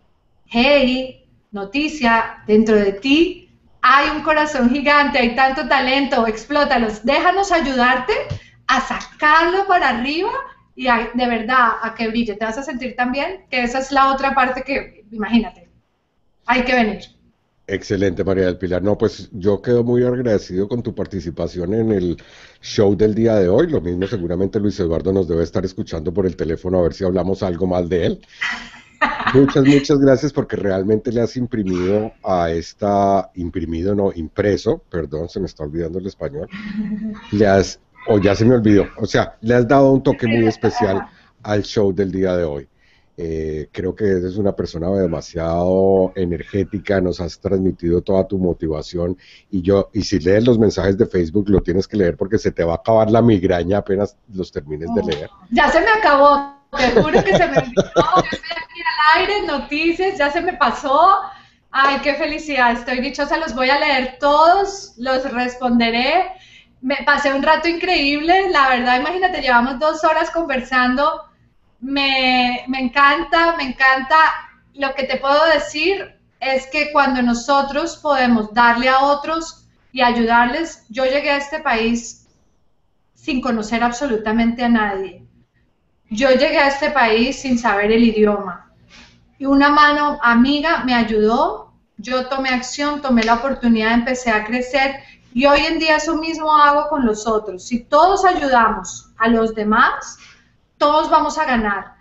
hey, noticia, dentro de ti hay un corazón gigante, hay tanto talento, explótalos, déjanos ayudarte a sacarlo para arriba y a, de verdad a que brille. Te vas a sentir tan bien, que esa es la otra parte que, imagínate, hay que venir. excelente, María del Pilar. No, pues yo quedo muy agradecido con tu participación en el show del día de hoy. Lo mismo seguramente Luis Eduardo nos debe estar escuchando por el teléfono a ver si hablamos algo mal de él. Muchas, muchas gracias porque realmente le has imprimido a esta, imprimido no, impreso, perdón, se me está olvidando el español, le has, o ya se me olvidó, o sea, le has dado un toque muy especial al show del día de hoy. Eh, creo que eres una persona demasiado energética, nos has transmitido toda tu motivación y yo, y si lees los mensajes de Facebook lo tienes que leer porque se te va a acabar la migraña apenas los termines de leer. Ya se me acabó. Te juro que se me olvidó, yo estoy aquí al aire, noticias, ya se me pasó. Ay, qué felicidad, estoy dichosa, los voy a leer todos, los responderé. Me pasé un rato increíble, la verdad, imagínate, llevamos dos horas conversando. Me, me encanta, me encanta. Lo que te puedo decir es que cuando nosotros podemos darle a otros y ayudarles, yo llegué a este país sin conocer absolutamente a nadie. Yo llegué a este país sin saber el idioma y una mano amiga me ayudó, yo tomé acción, tomé la oportunidad, empecé a crecer y hoy en día eso mismo hago con los otros. Si todos ayudamos a los demás, todos vamos a ganar.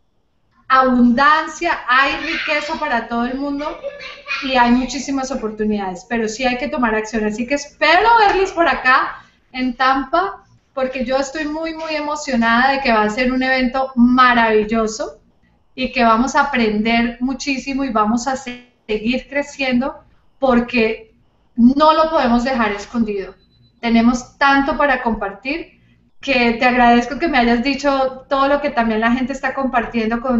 Abundancia, hay riqueza para todo el mundo y hay muchísimas oportunidades, pero sí hay que tomar acción. Así que espero verlos por acá en Tampa, porque yo estoy muy, muy emocionada de que va a ser un evento maravilloso y que vamos a aprender muchísimo y vamos a seguir creciendo porque no lo podemos dejar escondido. Tenemos tanto para compartir que te agradezco que me hayas dicho todo lo que también la gente está compartiendo con,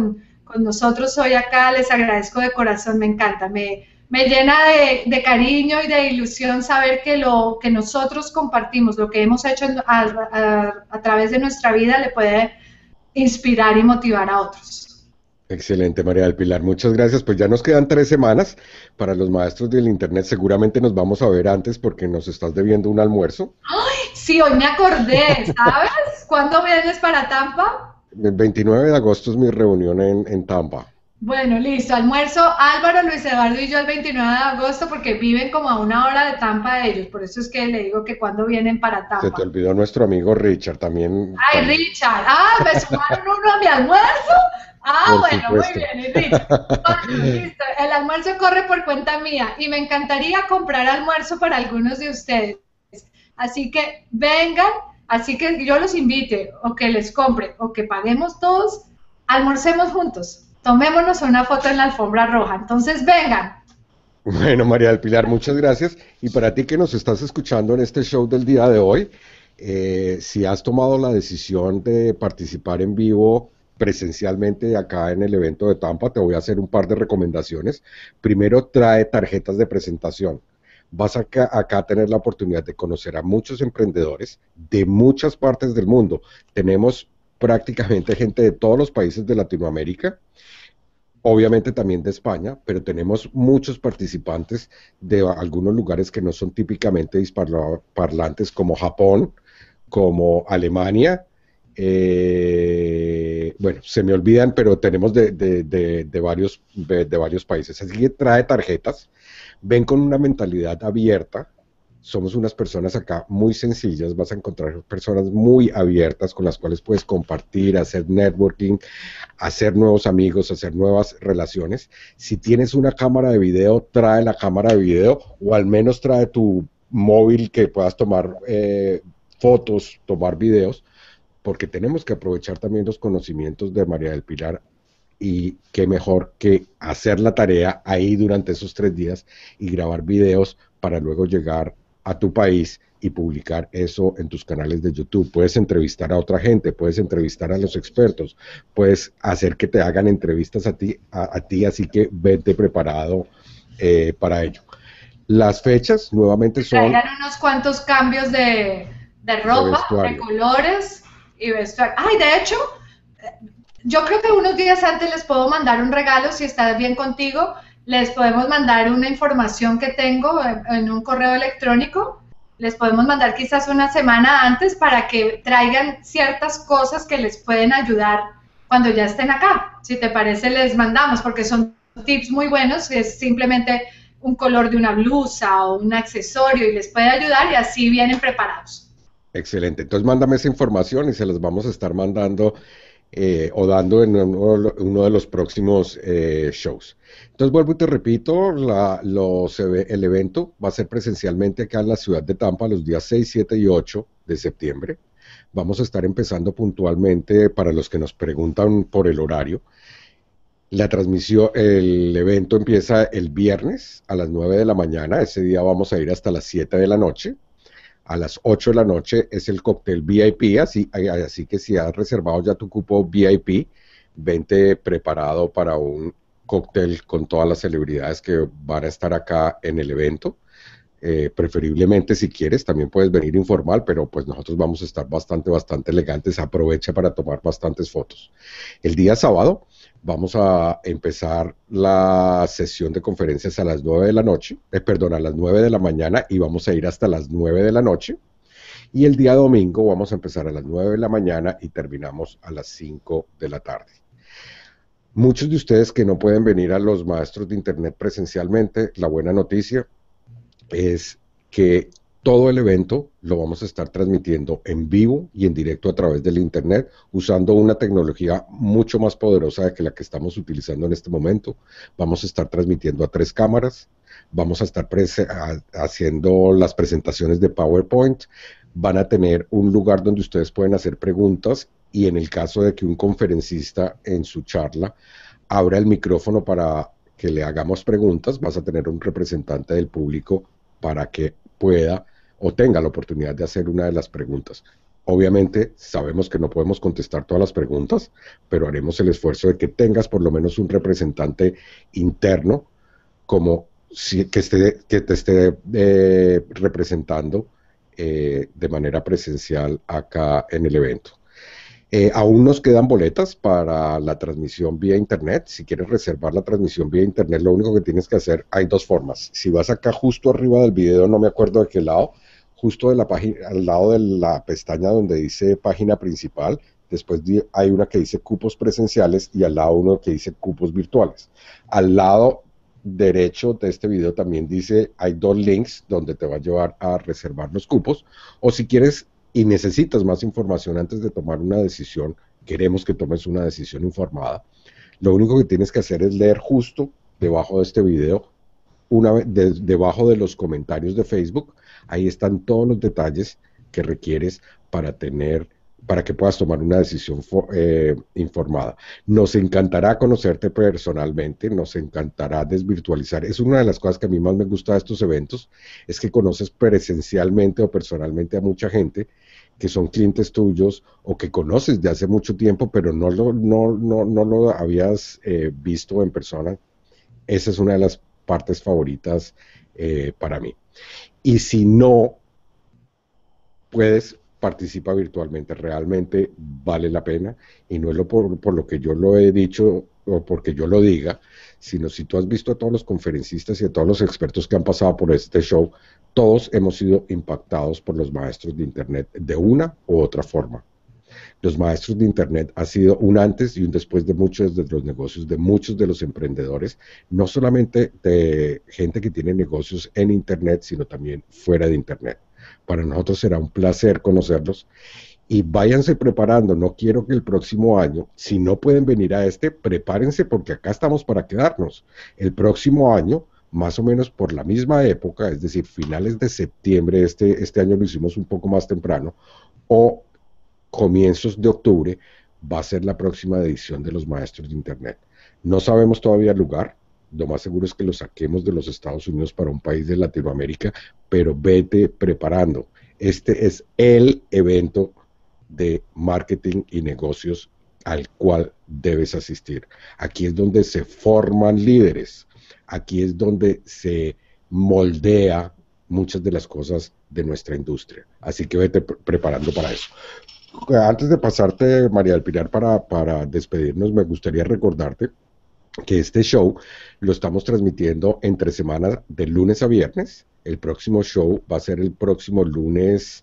con nosotros hoy acá. Les agradezco de corazón, me encanta, me, me llena de, de cariño y de ilusión saber que lo que nosotros compartimos, lo que hemos hecho a, a, a través de nuestra vida le puede inspirar y motivar a otros. Excelente, María del Pilar, muchas gracias. Pues ya nos quedan tres semanas para los maestros del Internet. Seguramente nos vamos a ver antes porque nos estás debiendo un almuerzo. ¡Ay! Sí, hoy me acordé, ¿sabes? ¿Cuándo vienes para Tampa? El veintinueve de agosto es mi reunión en, en Tampa. Bueno, listo, almuerzo Álvaro, Luis Eduardo y yo el veintinueve de agosto porque viven como a una hora de Tampa de ellos, por eso es que le digo que cuando vienen para Tampa. Se te olvidó nuestro amigo Richard también. Ay, también. Richard, ah, ¿me sumaron uno a mi almuerzo? Ah, Por bueno, supuesto. muy bien, y Richard. Bueno, listo, el almuerzo corre por cuenta mía y me encantaría comprar almuerzo para algunos de ustedes, así que vengan, así que yo los invite, o que les compre, o que paguemos todos, almorcemos juntos. Tomémonos una foto en la alfombra roja. Entonces, vengan. Bueno, María del Pilar, muchas gracias. Y para ti que nos estás escuchando en este show del día de hoy, eh, si has tomado la decisión de participar en vivo presencialmente acá en el evento de Tampa, te voy a hacer un par de recomendaciones. Primero, trae tarjetas de presentación. Vas acá, acá a tener la oportunidad de conocer a muchos emprendedores de muchas partes del mundo. Tenemos prácticamente gente de todos los países de Latinoamérica, obviamente también de España, pero tenemos muchos participantes de algunos lugares que no son típicamente hispaноparlantes, como Japón, como Alemania, eh, bueno, se me olvidan, pero tenemos de, de, de, de, varios, de, de varios países. Así que trae tarjetas, ven con una mentalidad abierta. Somos unas personas acá muy sencillas, vas a encontrar personas muy abiertas con las cuales puedes compartir, hacer networking, hacer nuevos amigos, hacer nuevas relaciones. Si tienes una cámara de video, trae la cámara de video o al menos trae tu móvil que puedas tomar eh, fotos, tomar videos, porque tenemos que aprovechar también los conocimientos de María del Pilar. Y qué mejor que hacer la tarea ahí durante esos tres días y grabar videos para luego llegar a tu país y publicar eso en tus canales de YouTube. Puedes entrevistar a otra gente, puedes entrevistar a los expertos, puedes hacer que te hagan entrevistas a ti, a, a ti así que vete preparado eh, para ello. Las fechas nuevamente son... Traigan unos cuantos cambios de, de ropa, de, de colores y vestuario. Ay, de hecho, yo creo que unos días antes les puedo mandar un regalo, si está bien contigo. Les podemos mandar una información que tengo en, en un correo electrónico, les podemos mandar quizás una semana antes para que traigan ciertas cosas que les pueden ayudar cuando ya estén acá. Si te parece, les mandamos, porque son tips muy buenos, es simplemente un color de una blusa o un accesorio y les puede ayudar y así vienen preparados. Excelente, entonces mándame esa información y se las vamos a estar mandando Eh, o dando en uno, uno de los próximos eh, shows. Entonces vuelvo y te repito, la, los, el evento va a ser presencialmente acá en la ciudad de Tampa los días seis, siete y ocho de septiembre. Vamos a estar empezando puntualmente, para los que nos preguntan por el horario. La transmisión, el evento empieza el viernes a las nueve de la mañana, ese día vamos a ir hasta las siete de la noche. A las ocho de la noche es el cóctel V I P, así, así que si has reservado ya tu cupo V I P, vente preparado para un cóctel con todas las celebridades que van a estar acá en el evento. Eh, preferiblemente, si quieres, también puedes venir informal, pero pues nosotros vamos a estar bastante, bastante elegantes. Aprovecha para tomar bastantes fotos. El día sábado vamos a empezar la sesión de conferencias a las nueve de la noche, eh, perdón, a las nueve de la mañana y vamos a ir hasta las nueve de la noche. Y el día domingo vamos a empezar a las nueve de la mañana y terminamos a las cinco de la tarde. Muchos de ustedes que no pueden venir a los maestros de Internet presencialmente, la buena noticia es que todo el evento lo vamos a estar transmitiendo en vivo y en directo a través del Internet, usando una tecnología mucho más poderosa que la que estamos utilizando en este momento. Vamos a estar transmitiendo a tres cámaras, vamos a estar a, haciendo las presentaciones de PowerPoint, van a tener un lugar donde ustedes pueden hacer preguntas y en el caso de que un conferencista en su charla abra el micrófono para que le hagamos preguntas, vas a tener un representante del público para que pueda o tenga la oportunidad de hacer una de las preguntas. Obviamente sabemos que no podemos contestar todas las preguntas, pero haremos el esfuerzo de que tengas por lo menos un representante interno como si, que, esté, que te esté eh, representando eh, de manera presencial acá en el evento. Eh, aún nos quedan boletas para la transmisión vía internet. Si quieres reservar la transmisión vía internet, lo único que tienes que hacer, hay dos formas. Si vas acá justo arriba del video, no me acuerdo de qué lado, justo de la página, al lado de la pestaña donde dice página principal, después hay una que dice cupos presenciales y al lado uno que dice cupos virtuales. Al lado derecho de este video también dice, hay dos links donde te va a llevar a reservar los cupos, o si quieres y necesitas más información antes de tomar una decisión, queremos que tomes una decisión informada, lo único que tienes que hacer es leer justo debajo de este video, una vez de, debajo de los comentarios de Facebook, ahí están todos los detalles que requieres para tener, para que puedas tomar una decisión eh, informada. Nos encantará conocerte personalmente, nos encantará desvirtualizar. Es una de las cosas que a mí más me gusta de estos eventos, es que conoces presencialmente o personalmente a mucha gente que son clientes tuyos o que conoces de hace mucho tiempo, pero no lo, no, no, no lo habías eh, visto en persona. Esa es una de las partes favoritas eh, para mí. Y si no puedes, participa virtualmente, realmente vale la pena, y no es lo por, por lo que yo lo he dicho o porque yo lo diga, sino si tú has visto a todos los conferencistas y a todos los expertos que han pasado por este show, todos hemos sido impactados por los maestros de Internet de una u otra forma. Los maestros de Internet ha sido un antes y un después de muchos de los negocios, de muchos de los emprendedores, no solamente de gente que tiene negocios en Internet, sino también fuera de Internet. Para nosotros será un placer conocerlos y váyanse preparando. No quiero que el próximo año, si no pueden venir a este, prepárense porque acá estamos para quedarnos. El próximo año, más o menos por la misma época, es decir, finales de septiembre, este, este año lo hicimos un poco más temprano, o comienzos de octubre, va a ser la próxima edición de los maestros de Internet. No sabemos todavía el lugar, lo más seguro es que lo saquemos de los Estados Unidos para un país de Latinoamérica, pero vete preparando. Este es el evento de marketing y negocios al cual debes asistir. Aquí es donde se forman líderes, aquí es donde se moldea muchas de las cosas de nuestra industria. Así que vete pre preparando para eso. Antes de pasarte, María del Pilar, para, para despedirnos, me gustaría recordarte que este show lo estamos transmitiendo entre semanas de lunes a viernes. El próximo show va a ser el próximo lunes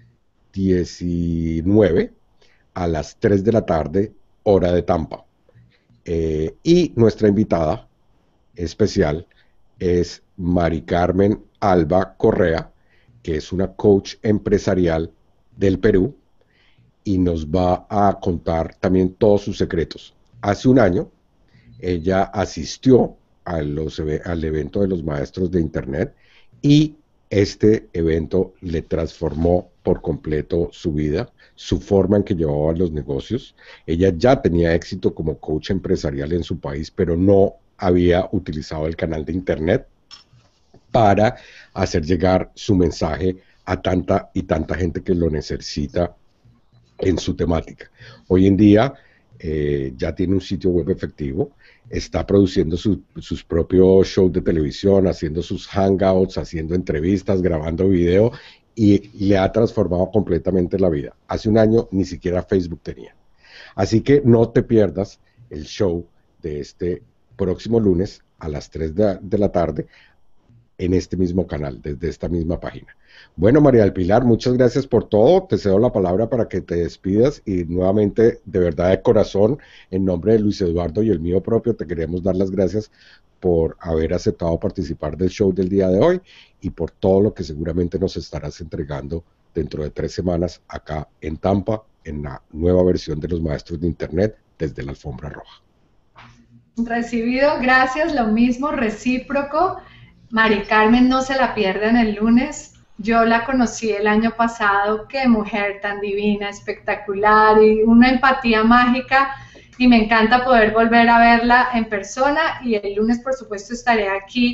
diecinueve a las tres de la tarde, hora de Tampa. Eh, y nuestra invitada especial es Mari Carmen Alba Correa, que es una coach empresarial del Perú y nos va a contar también todos sus secretos. Hace un año ella asistió a los, al evento de los maestros de Internet y este evento le transformó por completo su vida, su forma en que llevaba los negocios. Ella ya tenía éxito como coach empresarial en su país, pero no había utilizado el canal de Internet para hacer llegar su mensaje a tanta y tanta gente que lo necesita en su temática. Hoy en día eh, ya tiene un sitio web efectivo, está produciendo su, sus propios shows de televisión, haciendo sus hangouts, haciendo entrevistas, grabando video y le ha transformado completamente la vida. Hace un año ni siquiera Facebook tenía. Así que no te pierdas el show de este próximo lunes a las tres de, de la tarde en este mismo canal, desde esta misma página. Bueno, María del Pilar, muchas gracias por todo. Te cedo la palabra para que te despidas y nuevamente, de verdad, de corazón, en nombre de Luis Eduardo y el mío propio, te queremos dar las gracias por haber aceptado participar del show del día de hoy y por todo lo que seguramente nos estarás entregando dentro de tres semanas acá en Tampa, en la nueva versión de los maestros de Internet desde la alfombra roja. Recibido, gracias, lo mismo, recíproco. Mari Carmen, no se la pierdan el lunes. Yo la conocí el año pasado, qué mujer tan divina, espectacular y una empatía mágica, y me encanta poder volver a verla en persona, y el lunes por supuesto estaré aquí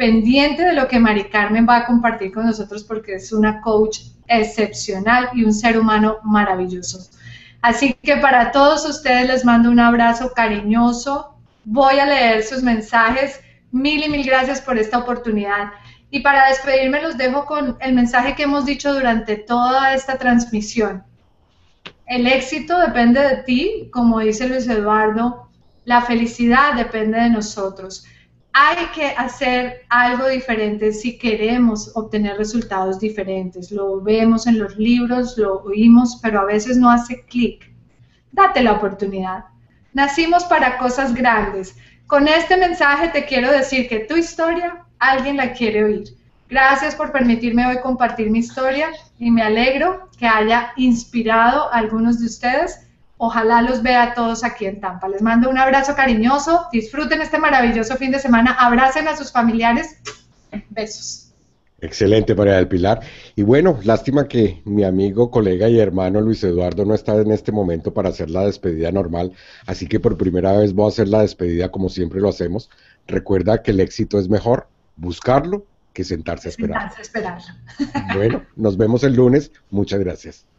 pendiente de lo que Mari Carmen va a compartir con nosotros porque es una coach excepcional y un ser humano maravilloso. Así que para todos ustedes les mando un abrazo cariñoso. Voy a leer sus mensajes. Mil y mil gracias por esta oportunidad. Y para despedirme los dejo con el mensaje que hemos dicho durante toda esta transmisión. El éxito depende de ti, como dice Luis Eduardo. La felicidad depende de nosotros. Hay que hacer algo diferente si queremos obtener resultados diferentes. Lo vemos en los libros, lo oímos, pero a veces no hace clic. Date la oportunidad. Nacimos para cosas grandes. Con este mensaje te quiero decir que tu historia, alguien la quiere oír. Gracias por permitirme hoy compartir mi historia y me alegro que haya inspirado a algunos de ustedes. Ojalá los vea a todos aquí en Tampa. Les mando un abrazo cariñoso. Disfruten este maravilloso fin de semana. Abracen a sus familiares. Besos. Excelente, María del Pilar. Y bueno, lástima que mi amigo, colega y hermano Luis Eduardo no está en este momento para hacer la despedida normal, así que por primera vez voy a hacer la despedida como siempre lo hacemos. Recuerda que el éxito es mejor buscarlo que sentarse a esperar. Sentarse a esperar. Bueno, nos vemos el lunes. Muchas gracias.